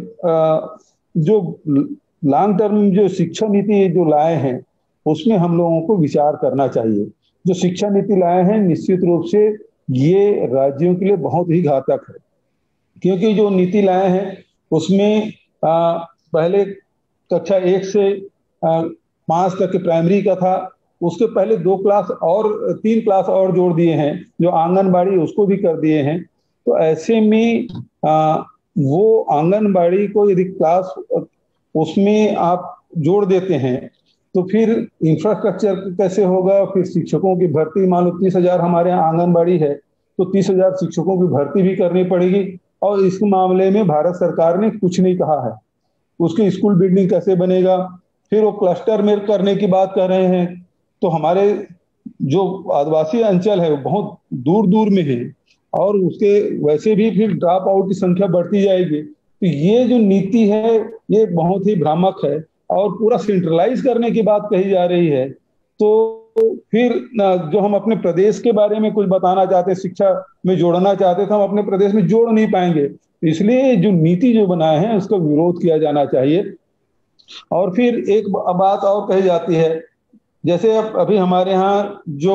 जो लॉन्ग टर्म जो शिक्षा नीति जो लाए हैं उसमें हम लोगों को विचार करना चाहिए। जो शिक्षा नीति लाए हैं निश्चित रूप से ये राज्यों के लिए बहुत ही घातक है, क्योंकि जो नीति लाए हैं उसमें आ, पहले कक्षा एक से आ, पांच तक के प्राइमरी का था, उसके पहले दो क्लास और तीन क्लास और जोड़ दिए हैं, जो आंगनबाड़ी उसको भी कर दिए हैं। तो ऐसे में आ, वो आंगनबाड़ी को यदि क्लास उसमें आप जोड़ देते हैं तो फिर इंफ्रास्ट्रक्चर कैसे होगा, फिर शिक्षकों की भर्ती, मान लो तीस हजार हमारे यहाँ आंगनबाड़ी है तो तीस हजार शिक्षकों की भर्ती भी करनी पड़ेगी और इस मामले में भारत सरकार ने कुछ नहीं कहा है। उसकी स्कूल बिल्डिंग कैसे बनेगा, फिर वो क्लस्टर में करने की बात कर रहे हैं। तो हमारे जो आदिवासी अंचल है वो बहुत दूर दूर में है और उसके वैसे भी फिर ड्रॉप आउट की संख्या बढ़ती जाएगी। तो ये जो नीति है ये बहुत ही भ्रामक है और पूरा सेंट्रलाइज करने की बात कही जा रही है। तो फिर जो हम अपने प्रदेश के बारे में कुछ बताना चाहते हैं, शिक्षा में जोड़ना चाहते थे, हम अपने प्रदेश में जोड़ नहीं पाएंगे। इसलिए जो नीति जो बनाए हैं उसका विरोध किया जाना चाहिए। और फिर एक बात और कही जाती है, जैसे अब अभी हमारे यहाँ जो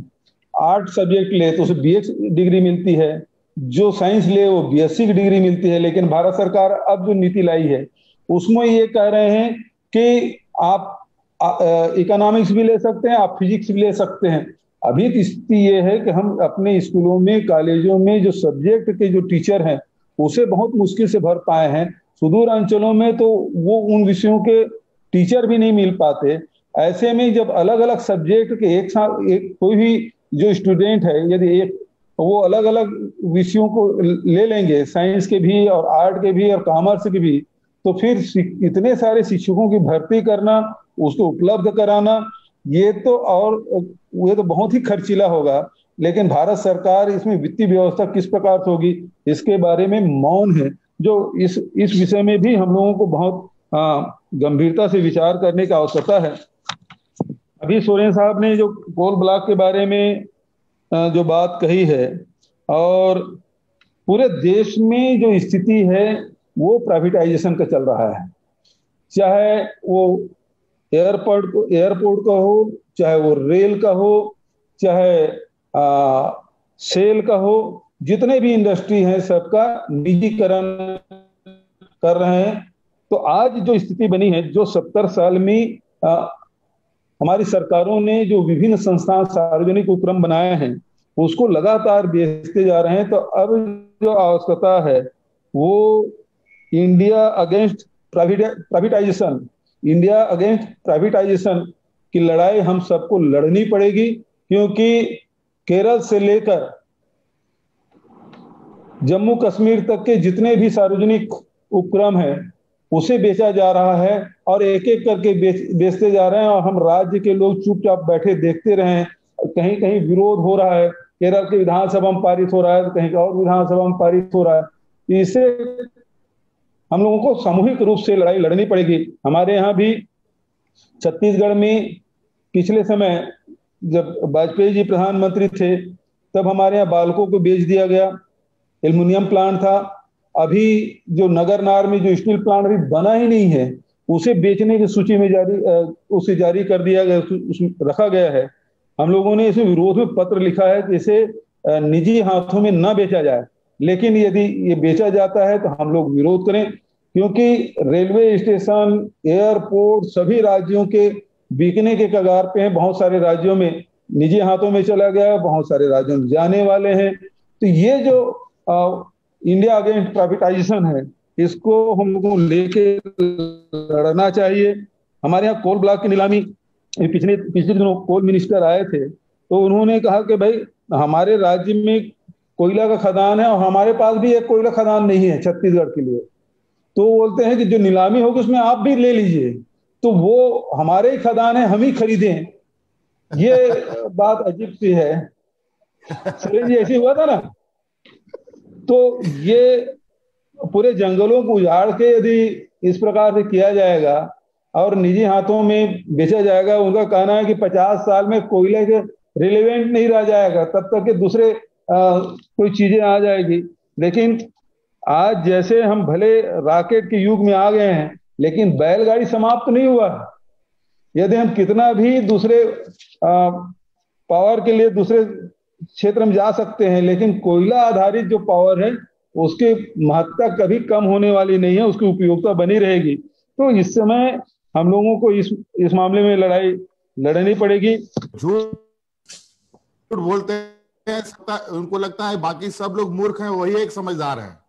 आर्ट सब्जेक्ट ले तो उसे बी एस डिग्री मिलती है, जो साइंस ले वो बी एस सी की डिग्री मिलती है। लेकिन भारत सरकार अब जो नीति लाई है उसमें ये कह रहे हैं कि आप इकोनॉमिक्स भी ले सकते हैं, आप फिजिक्स भी ले सकते हैं। अभी की स्थिति ये है कि हम अपने स्कूलों में, कॉलेजों में जो सब्जेक्ट के जो टीचर हैं उसे बहुत मुश्किल से भर पाए हैं। सुदूर अंचलों में तो वो उन विषयों के टीचर भी नहीं मिल पाते। ऐसे में जब अलग अलग सब्जेक्ट के एक साथ एक कोई भी जो स्टूडेंट है यदि एक वो अलग अलग विषयों को ले लेंगे, साइंस के भी और आर्ट के भी और कॉमर्स के भी, तो फिर इतने सारे शिक्षकों की भर्ती करना, उसको उपलब्ध कराना, ये तो और ये तो बहुत ही खर्चीला होगा। लेकिन भारत सरकार इसमें वित्तीय व्यवस्था किस प्रकार से होगी इसके बारे में मौन है, जो इस इस विषय में भी हम लोगों को बहुत गंभीरता से विचार करने की आवश्यकता है। अभी सोरेन साहब ने जो कोल ब्लॉक के बारे में जो बात कही है, और पूरे देश में जो स्थिति है वो प्राइवेटाइजेशन का चल रहा है, चाहे वो एयरपोर्ट को एयरपोर्ट का हो, चाहे वो रेल का हो, चाहे आ, सेल का हो, जितने भी इंडस्ट्री हैं सबका निजीकरण कर रहे हैं। तो आज जो स्थिति बनी है, जो सत्तर साल में आ, हमारी सरकारों ने जो विभिन्न संस्थान सार्वजनिक उपक्रम बनाए हैं उसको लगातार बेचते जा रहे हैं। तो अब जो आवश्यकता है वो India against privatization India against privatization की लड़ाई हम सबको लड़नी पड़ेगी, क्योंकि केरल से लेकर जम्मू कश्मीर तक के जितने भी सार्वजनिक उपक्रम हैं उसे बेचा जा रहा है और एक एक करके बेच बेचते जा रहे हैं और हम राज्य के लोग चुपचाप बैठे देखते रहे हैं। कहीं कहीं विरोध हो रहा है, केरल के विधानसभा में पारित हो रहा है, कहीं और विधानसभा में पारित हो रहा है। इससे हम लोगों को सामूहिक रूप से लड़ाई लड़नी पड़ेगी। हमारे यहाँ भी छत्तीसगढ़ में पिछले समय जब वाजपेयी जी प्रधानमंत्री थे तब हमारे यहाँ बालकों को बेच दिया गया। एल्युमिनियम प्लांट था, अभी जो नगरनार में जो स्टील प्लांट अभी बना ही नहीं है उसे बेचने की सूची में जारी उसे जारी कर दिया गया, उसमें रखा गया है। हम लोगों ने इसे विरोध में पत्र लिखा है कि इसे निजी हाथों में न बेचा जाए, लेकिन यदि ये बेचा जाता है तो हम लोग विरोध करें, क्योंकि रेलवे स्टेशन, एयरपोर्ट सभी राज्यों के बिकने के कगार पे हैं। बहुत सारे राज्यों में निजी हाथों में चला गया, बहुत सारे राज्यों में जाने वाले हैं। तो ये जो आ, इंडिया अगेंस्ट प्राइवेटाइजेशन है इसको हम लोगों को लेके लड़ना चाहिए। हमारे यहाँ कोल ब्लॉक की नीलामी, पिछले पिछले दिनों कोल मिनिस्टर आए थे तो उन्होंने कहा कि भाई हमारे राज्य में कोयला का खदान है और हमारे पास भी एक कोयला खदान नहीं है छत्तीसगढ़ के लिए। तो बोलते हैं कि जो नीलामी होगी उसमें आप भी ले लीजिए, तो वो हमारे ही खदान है, हम ही खरीदें। ये बात अजीब सी है। सर जी ऐसे हुआ था ना, तो ये पूरे जंगलों को उजाड़ के यदि इस प्रकार से किया जाएगा और निजी हाथों में बेचा जाएगा, उनका कहना है कि पचास साल में कोयले के रिलेवेंट नहीं रह जाएगा, तब तक के दूसरे आ, कोई चीजें आ जाएगी। लेकिन आज जैसे हम भले रॉकेट के युग में आ गए हैं, लेकिन बैलगाड़ी समाप्त नहीं हुआ। यदि हम कितना भी दूसरे आ, पावर के लिए दूसरे क्षेत्र में जा सकते हैं, लेकिन कोयला आधारित जो पावर है उसकी महत्ता कभी कम होने वाली नहीं है, उसकी उपयोगिता बनी रहेगी। तो इस समय हम लोगों को इस इस मामले में लड़ाई लड़नी पड़ेगी। झूठ बोलते हैं, उनको लगता है बाकी सब लोग मूर्ख हैं, वही एक समझदार है।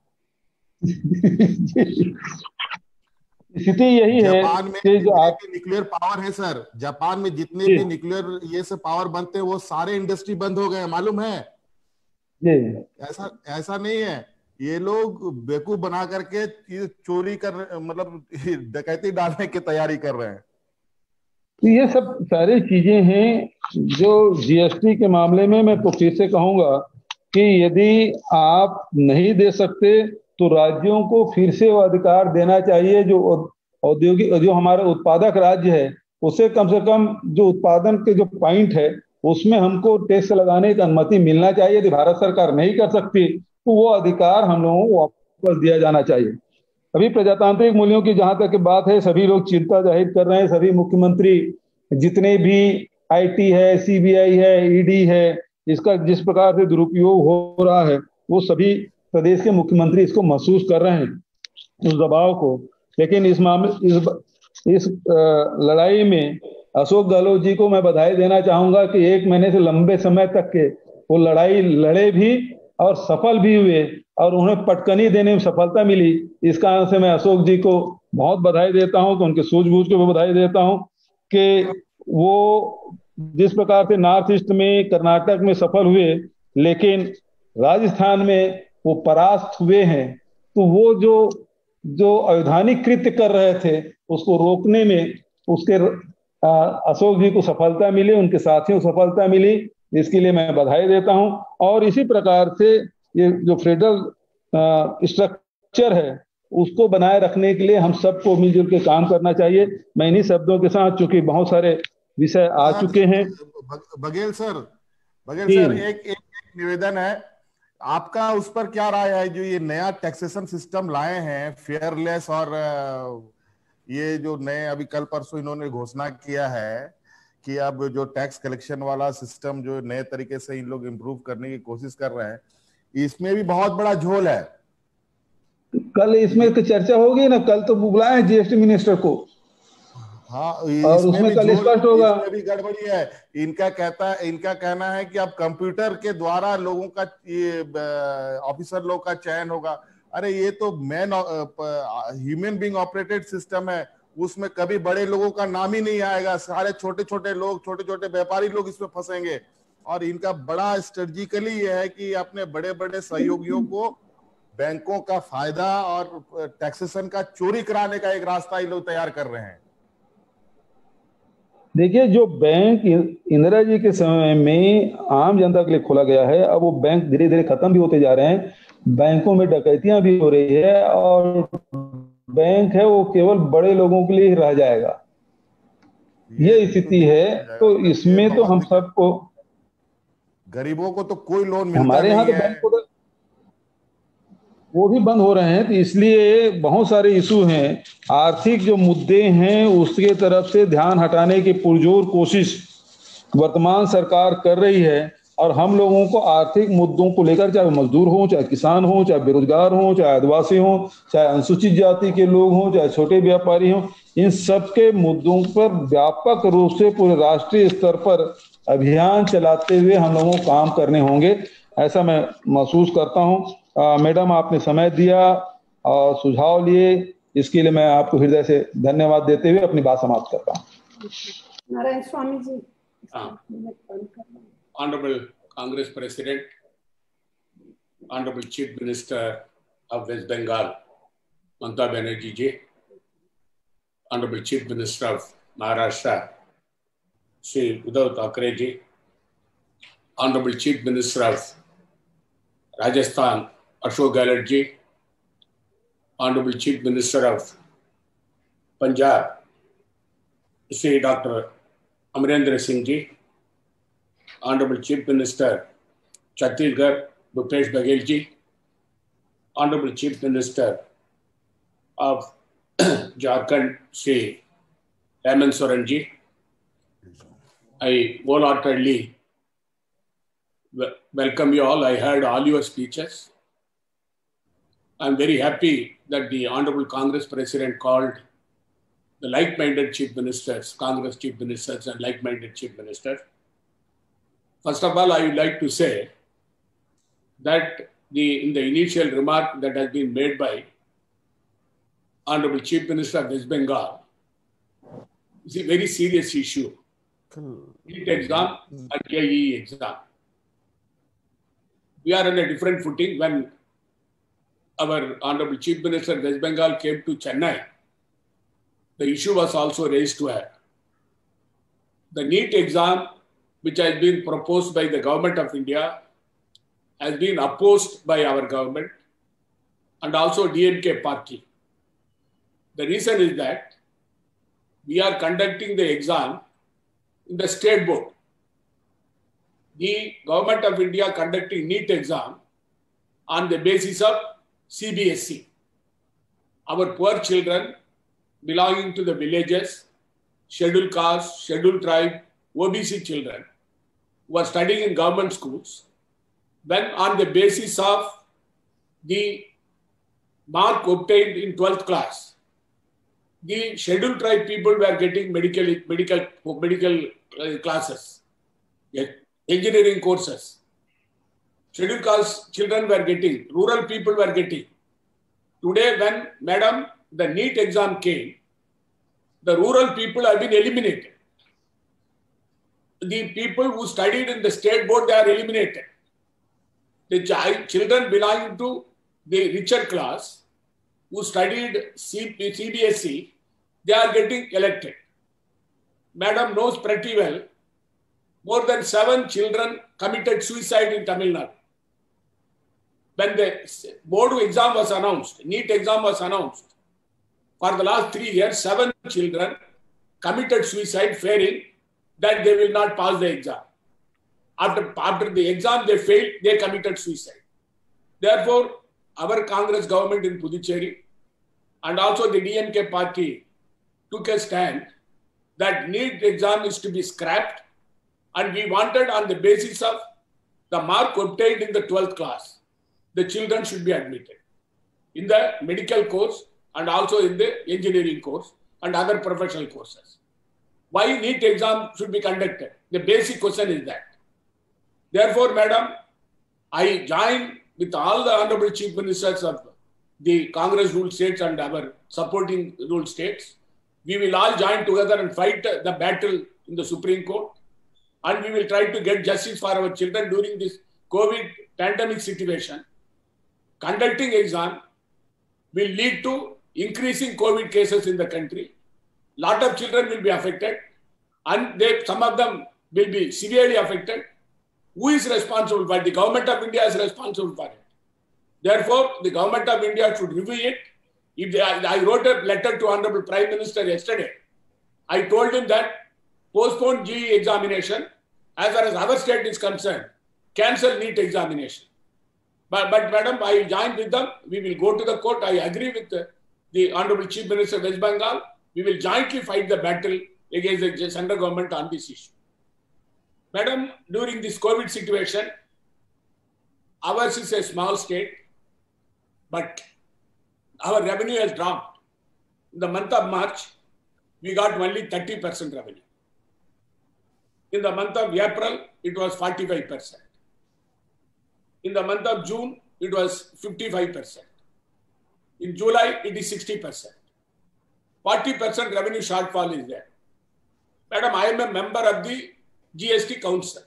स्थिति यही है जापान में कि जो आप न्यूक्लियर पावर है सर, जापान में जितने भी न्यूक्लियर ये सब पावर बनते हैं वो सारे इंडस्ट्री बंद हो गए, मालूम है? जी ऐसा ऐसा नहीं है, ये लोग बेवकूफ बना करके चोरी कर मतलब डकैती डालने की तैयारी कर रहे हैं। तो ये सब सारी चीजें हैं जो जीएसटी के मामले में मैं तो फिर से कहूंगा कि यदि आप नहीं दे सकते तो राज्यों को फिर से वो अधिकार देना चाहिए। जो औद्योगिक जो हमारा उत्पादक राज्य है उसे कम से कम जो उत्पादन के जो पॉइंट है उसमें हमको टैक्स लगाने की अनुमति मिलना चाहिए। यदि भारत सरकार नहीं कर सकती तो वो अधिकार हम लोगों को वापस दिया जाना चाहिए। अभी प्रजातांत्रिक मूल्यों की जहां तक बात है, सभी लोग चिंता जाहिर कर रहे हैं। सभी मुख्यमंत्री जितने भी आईटी है, सीबीआई है, ईडी है, इसका जिस प्रकार से दुरुपयोग हो रहा है वो सभी प्रदेश के मुख्यमंत्री इसको महसूस कर रहे हैं उस दबाव को। लेकिन इस मामले इस इस लड़ाई में अशोक गहलोत जी को मैं बधाई देना चाहूंगा कि एक महीने से लंबे समय तक के वो लड़ाई लड़े भी और सफल भी हुए और उन्हें पटकनी देने में सफलता मिली। इस कारण से मैं अशोक जी को बहुत बधाई देता हूं, तो उनके सूझबूझ को भी बधाई देता हूं कि वो जिस प्रकार से नॉर्थ ईस्ट में, कर्नाटक में सफल हुए, लेकिन राजस्थान में वो परास्त हुए हैं। तो वो जो जो अवैधानिक कृत्य कर रहे थे उसको रोकने में उसके अशोक जी को सफलता मिली, उनके साथियों को सफलता मिली, इसके लिए मैं बधाई देता हूं। और इसी प्रकार से ये जो फेडरल स्ट्रक्चर है उसको बनाए रखने के लिए हम सबको मिलजुल के काम करना चाहिए। मैं इन्हीं शब्दों के साथ, चूंकि बहुत सारे विषय आ चुके हैं। बघेल सर, बघेल सर एक, एक, एक निवेदन है आपका, उस पर क्या राय है? जो ये नया टैक्सेशन सिस्टम लाए हैं फेयरलेस, और ये जो नए अभी कल परसों इन्होंने घोषणा किया है कि अब जो टैक्स कलेक्शन वाला सिस्टम जो नए तरीके से इन लोग इम्प्रूव करने की कोशिश कर रहे हैं, इसमें भी बहुत बड़ा झोल है। कल इसमें तो चर्चा होगी ना, कल तो बुलाए जीएसटी मिनिस्टर को। हाँ, और उसमें कल स्पष्ट होगा। इसमें भी गड़बड़ी है। इनका कहता है इनका कहना है कि अब कंप्यूटर के द्वारा लोगों का, ये ऑफिसर लोग का चयन होगा। अरे ये तो man human being operated system है, उसमें कभी बड़े लोगों का नाम ही नहीं आएगा। सारे छोटे छोटे लोग, छोटे छोटे व्यापारी लोग इसमें फंसेंगे। और इनका बड़ा स्ट्रेटेजिकली ये है कि अपने बड़े बड़े सहयोगियों को बैंकों का फायदा और टैक्सेशन का चोरी कराने का एक रास्ता ये लोग तैयार कर रहे हैं। देखिए, जो बैंक इंदिरा जी के समय में आम जनता के लिए खोला गया है, अब वो बैंक धीरे धीरे खत्म भी होते जा रहे हैं। बैंकों में डकैतियां भी हो रही है और बैंक है वो केवल बड़े लोगों के लिए ही रह जाएगा, ये स्थिति है। तो इसमें तो हम सबको, गरीबों को तो कोई लोन मिलता हमारे यहाँ तो बैंक को तो वो भी बंद हो रहे हैं। तो इसलिए बहुत सारे इशू हैं, आर्थिक जो मुद्दे हैं उसके तरफ से ध्यान हटाने की पुरजोर कोशिश वर्तमान सरकार कर रही है। और हम लोगों को आर्थिक मुद्दों को लेकर, चाहे मजदूर हो, चाहे किसान हो, चाहे बेरोजगार हो, चाहे आदिवासी हो, चाहे अनुसूचित जाति के लोग हों, चाहे छोटे व्यापारी हों, इन सबके मुद्दों पर व्यापक रूप से पूरे राष्ट्रीय स्तर पर अभियान चलाते हुए हम लोगों को काम करने होंगे, ऐसा मैं महसूस करता हूं। मैडम, आपने समय दिया और सुझाव लिए, इसके लिए मैं आपको हृदय से धन्यवाद देते हुए अपनी बात समाप्त करता हूं। Narayan Swami ji. Honorable Congress President, Honorable Chief Minister of West Bengal, Mamata Banerjee ji, Honorable Chief Minister of Maharashtra, Shri Uddhav Thackeray ji, Honorable Chief Minister of Rajasthan, Ashok Gehlot ji, Honorable Chief Minister of Punjab, Shri Doctor Amarendra Singh ji, Honorable Chief Minister Chhattisgarh Bhupesh Baghel ji, Honorable Chief Minister of Jharkhand Shri Hemant Soren ji, I wholeheartedly welcome you all. I heard all your speeches. I'm very happy that the Honorable Congress President called the like-minded Chief Ministers, Congress Chief Ministers and like-minded Chief Ministers. First of all, I would like to say that the, in the initial remark that has been made by Honorable Chief Minister of West Bengal, is a very serious issue. NEET exam and J E E exam. We are on a different footing. When our Honorable Chief Minister of West Bengal came to Chennai, the issue was also raised to her. The NEET exam, which has been proposed by the government of India, has been opposed by our government and also D M K party. The reason is that we are conducting the exam in the state board. The government of India conducting NEET exam on the basis of C B S E. Our poor children belonging to the villages, scheduled caste, scheduled tribe, O B C children who are studying in government schools, when on the basis of the mark obtained in twelfth class, the scheduled tribe people were getting medical, medical, medical classes, engineering courses. Scheduled caste children were getting, rural people were getting. Today, when, madam, the NEET exam came, the rural people have been eliminated. The people who studied in the state board, they are eliminated. The child, children belonging to the richer class who studied C B S E, they are getting elected. Madam knows pretty well, more than seven children committed suicide in Tamil Nadu. When the board exam was announced, NEET exam was announced, for the last three years, seven children committed suicide, fearing that they will not pass the exam. After, after the exam they failed, they committed suicide. Therefore, our Congress government in Puducherry and also the D M K party took a stand that NEET exam is to be scrapped, and we wanted on the basis of the mark obtained in the twelfth class, the children should be admitted. in the medical course and also in the engineering course and other professional courses. Why NEET exam should be conducted? The basic question is that. Therefore, Madam, I join with all the Honorable Chief Ministers of the Congress ruled states and our supporting ruled states. We will all join together and fight the battle in the Supreme Court, and we will try to get justice for our children during this COVID pandemic situation. Conducting exam will lead to increasing COVID cases in the country. Lot of children will be affected, and they, some of them will be severely affected. Who is responsible for it? The government of India is responsible for it. Therefore, the government of India should review it. If they, I wrote a letter to Honorable Prime Minister yesterday. I told him that postpone G E examination as far as our state is concerned. Cancel NEET examination. But, but Madam, I join with them. We will go to the court. I agree with the, the Honorable Chief Minister of West Bengal. We will jointly fight the battle against the central government on this issue. Madam, during this COVID situation, ours is a small state, but our revenue has dropped. In the month of March, we got only thirty percent revenue. In the month of April, it was forty-five percent. In the month of June, it was fifty-five percent. In July, it is sixty percent. forty percent revenue shortfall is there. Madam, I am a member of the G S T Council.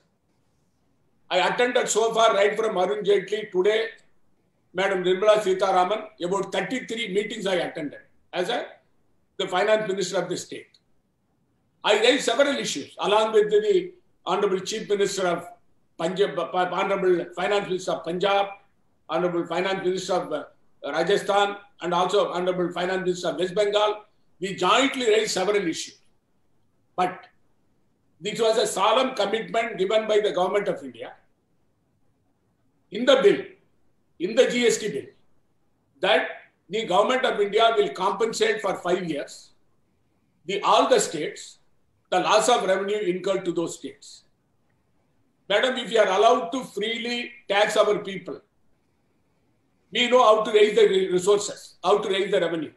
I attended so far right from Arun Jaitley today, Madam Nirmala Sitharaman, about thirty-three meetings I attended as a, the Finance Minister of the state. I raised several issues along with the Honorable Chief Minister of Punjab, Honorable Finance Minister of Punjab, Honorable Finance Minister of Rajasthan, and also Honorable Finance Minister of West Bengal. We jointly raised several issues. But this was a solemn commitment given by the Government of India in the bill, in the G S T bill, that the Government of India will compensate for five years the, all the states, the loss of revenue incurred to those states. Madam, if you are allowed to freely tax our people, we know how to raise the resources, how to raise the revenue.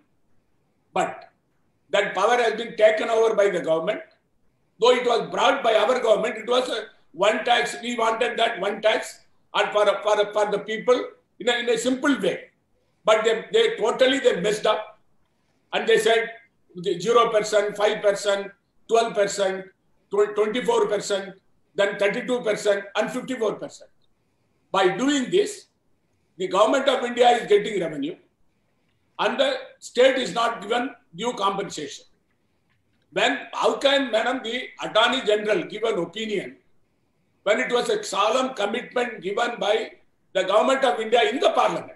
But that power has been taken over by the government. Though it was brought by our government, it was a one tax. We wanted that one tax and for, for, for the people in a, in a simple way. But they, they totally they messed up. And they said zero percent, five percent, twelve percent, twenty-four percent, then thirty-two percent and fifty-four percent. By doing this, the Government of India is getting revenue and the state is not given due compensation. When, how can, Madam, the Attorney General give an opinion when it was a solemn commitment given by the Government of India in the Parliament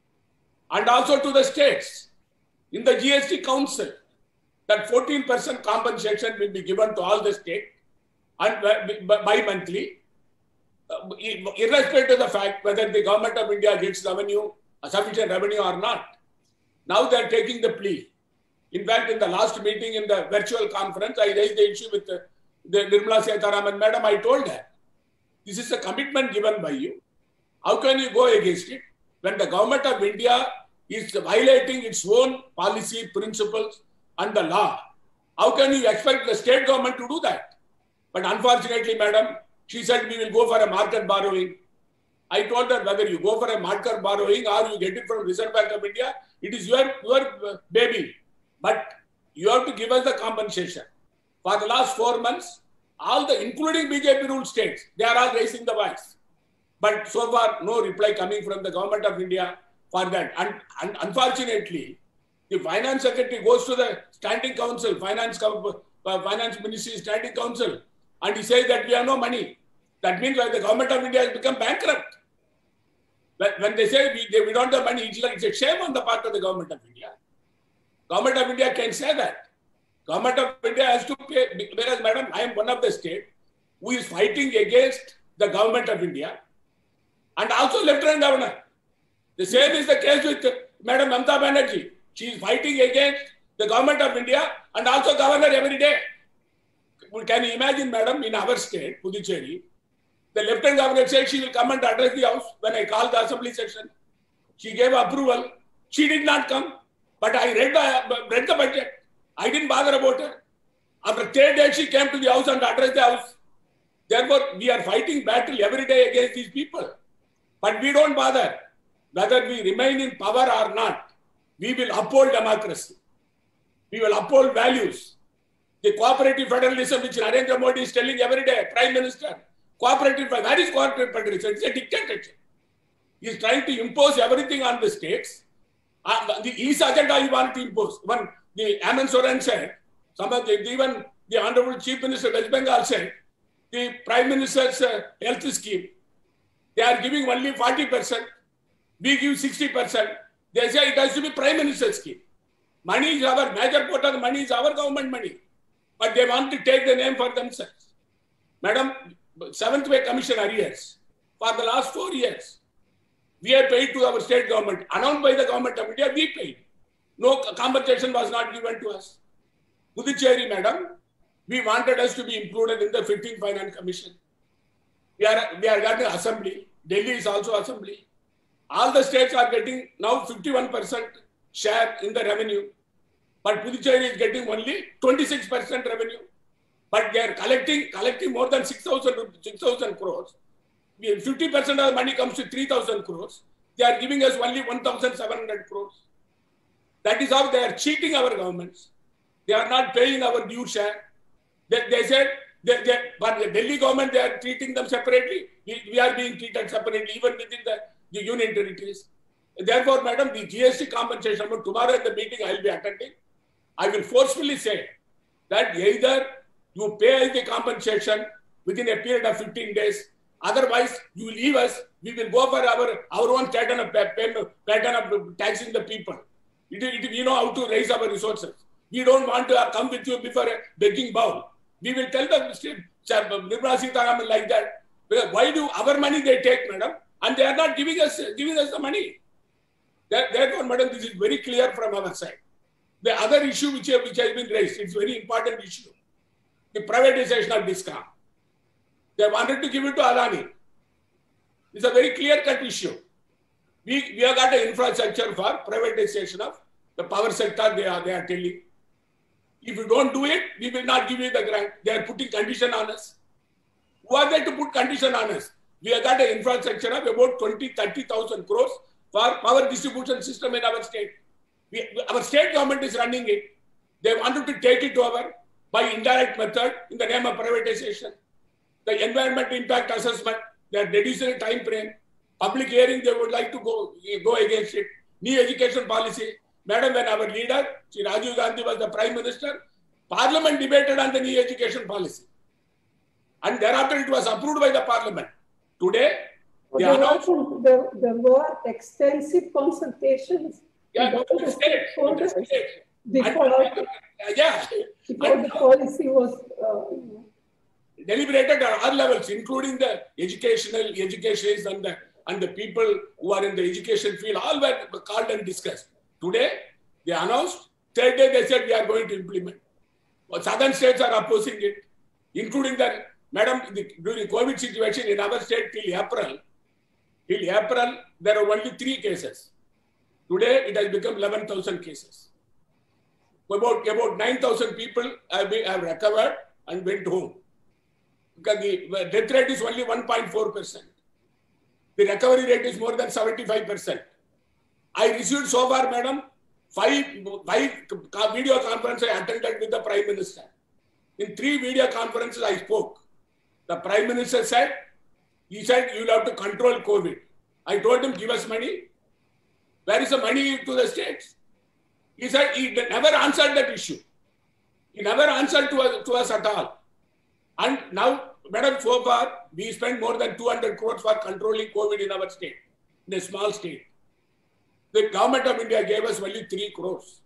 and also to the states in the G S T Council that fourteen percent compensation will be given to all the states and bi-monthly, uh, irrespective of the fact whether the Government of India gets revenue, sufficient revenue or not. Now they are taking the plea. In fact, in the last meeting in the virtual conference, I raised the issue with the, the Nirmala Sitharaman. Madam, I told her, this is a commitment given by you. How can you go against it when the Government of India is violating its own policy, principles and the law? How can you expect the state government to do that? But unfortunately, Madam, she said we will go for a market borrowing. I told her whether you go for a market borrowing or you get it from Reserve Bank of India, it is your, your baby. But you have to give us the compensation. For the last four months, all the, including B J P ruled states, they are all raising the voice. But so far, no reply coming from the Government of India for that. And, and unfortunately, the Finance Secretary goes to the Standing Council, Finance, uh, Finance Ministry Standing Council, and he says that we have no money. That means that the Government of India has become bankrupt. When they say we, they, we don't have money, it's, like, it's a shame on the part of the Government of India. Government of India can say that. Government of India has to pay, whereas, Madam, I am one of the state who is fighting against the Government of India and also Lieutenant Governor. The same is the case with Madam Mamata Banerjee. She is fighting against the Government of India and also Governor every day. Can you imagine, Madam, in our state, Puducherry, the Lieutenant Governor said she will come and address the House when I called the Assembly session. She gave approval. She did not come. But I read the, read the budget. I didn't bother about her. After third day, she came to the house and addressed the house. Therefore, we are fighting battle every day against these people. But we don't bother. Whether we remain in power or not, we will uphold democracy. We will uphold values. The cooperative federalism which Narendra Modi is telling every day, Prime Minister, cooperative, where is cooperative federalism? It's a dictatorship. He is trying to impose everything on the states. Uh, the East agenda he wanted to impose. When the Hemant Soren said, some of the, even the Honorable Chief Minister of West Bengal said, the Prime Minister's uh, health scheme, they are giving only forty percent. We give sixty percent. They say it has to be Prime Minister's scheme. Money is our, major part of the money is our government money. But they want to take the name for themselves. Madam, seventh Way Commission arrears for the last four years. We have paid to our state government. Announced by the government of India, we paid. No compensation was not given to us. Puducherry, madam, we wanted us to be included in the fifteenth Finance Commission. We are, we are getting assembly. Delhi is also assembly. All the states are getting now fifty-one percent share in the revenue. But Puducherry is getting only twenty-six percent revenue. But they are collecting, collecting more than six thousand crores. fifty percent of the money comes to three thousand crores. They are giving us only one thousand seven hundred crores. That is how they are cheating our governments. They are not paying our due share. They, they said, they, they, but the Delhi government, they are treating them separately. We, we are being treated separately, even within the, the union territories. Therefore, madam, the G S T compensation, tomorrow at the meeting I will be attending, I will forcefully say that either you pay the compensation within a period of fifteen days, otherwise you leave us, we will go for our, our own pattern of, pattern of taxing the people. It, it, we know how to raise our resources. We don't want to come with you before a begging bowl. We will tell the state, Nirmala Sitharaman like that. Because why do our money they take, madam, and they are not giving us giving us the money? Therefore, madam, this is very clear from our side. The other issue which, which has been raised, it's a very important issue. The privatization of DISCOM. They wanted to give it to Adani. It's a very clear-cut issue. We, we have got an infrastructure for privatization of the power sector, they are, they are telling. If you don't do it, we will not give you the grant. They are putting condition on us. Who are they to put condition on us? We have got an infrastructure of about twenty, thirty thousand crores for power distribution system in our state. We, our state government is running it. They wanted to take it over by indirect method in the name of privatization. The environment impact assessment, they are reducing the time frame. Public hearing, they would like to go, go against it. New education policy. Madam, when our leader, Shri Rajiv Gandhi was the Prime Minister, Parliament debated on the new education policy. And thereafter it was approved by the Parliament. Today, they there, announced, were, there, there were extensive consultations. Yeah, go to the state. Go to the state. Before, and, yeah. before and, the policy was uh, deliberated at all levels, including the educational, educationists and the, and the people who are in the education field, all were called and discussed. Today, they announced, third day they said we are going to implement. But southern states are opposing it, including the, madam, the, during the COVID situation in our state till April, till April, there are only three cases. Today, it has become eleven thousand cases. About, about nine thousand people have, been, have recovered and went home. Because the death rate is only one point four percent. The recovery rate is more than seventy-five percent. I received so far, madam, five, five video conferences I attended with the Prime Minister. In three video conferences I spoke. The Prime Minister said, he said, you will have to control COVID. I told him, give us money. Where is the money to the states? He said, he never answered that issue. He never answered to us, to us at all. And now, madam, so far, we spent more than two hundred crores for controlling COVID in our state, in a small state. The government of India gave us only three crores.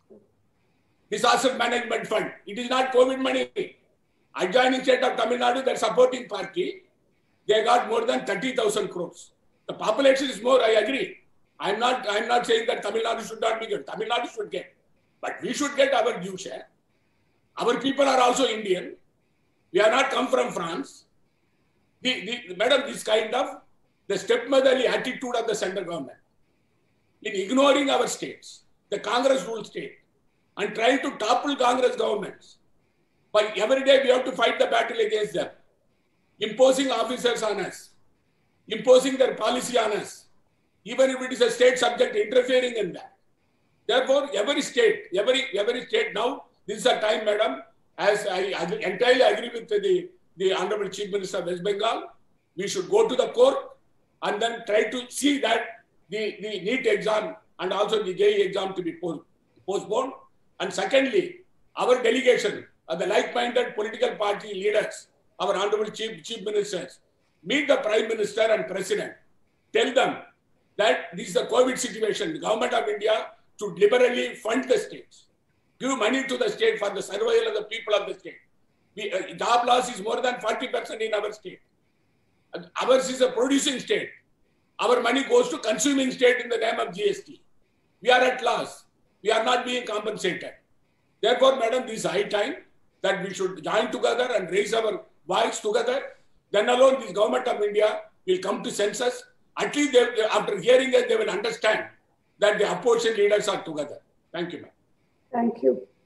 Disaster Management Fund. It is not COVID money. Adjoining state of Tamil Nadu, their supporting party, they got more than thirty thousand crores. The population is more, I agree. I'm not, I'm not saying that Tamil Nadu should not be good. Tamil Nadu should get. But we should get our due share. Our people are also Indian. We are not come from France. The, the, madam, this kind of the stepmotherly attitude of the central government. in ignoring our states, the Congress ruled state, and trying to topple Congress governments. But every day we have to fight the battle against them, imposing officers on us, imposing their policy on us, even if it is a state subject, interfering in that. Therefore, every state, every, every state now, this is a time, madam, as I, I entirely agree with the, the Honorable Chief Minister of West Bengal, we should go to the court and then try to see that the, the NEET exam and also the J E E exam to be post, postponed. And secondly, our delegation, uh, the like-minded political party leaders, our Honorable Chief, Chief Ministers, meet the Prime Minister and President, tell them that this is a COVID situation. The Government of India should liberally fund the states, give money to the state for the survival of the people of the state. We, uh, job loss is more than forty percent in our state. Uh, ours is a producing state. Our money goes to consuming state in the name of G S T. We are at loss. We are not being compensated. Therefore, madam, this is high time that we should join together and raise our voice together. Then alone, this Government of India will come to senses. At least they, they, after hearing it, they will understand that the opposition leaders are together. Thank you, ma'am. Thank you.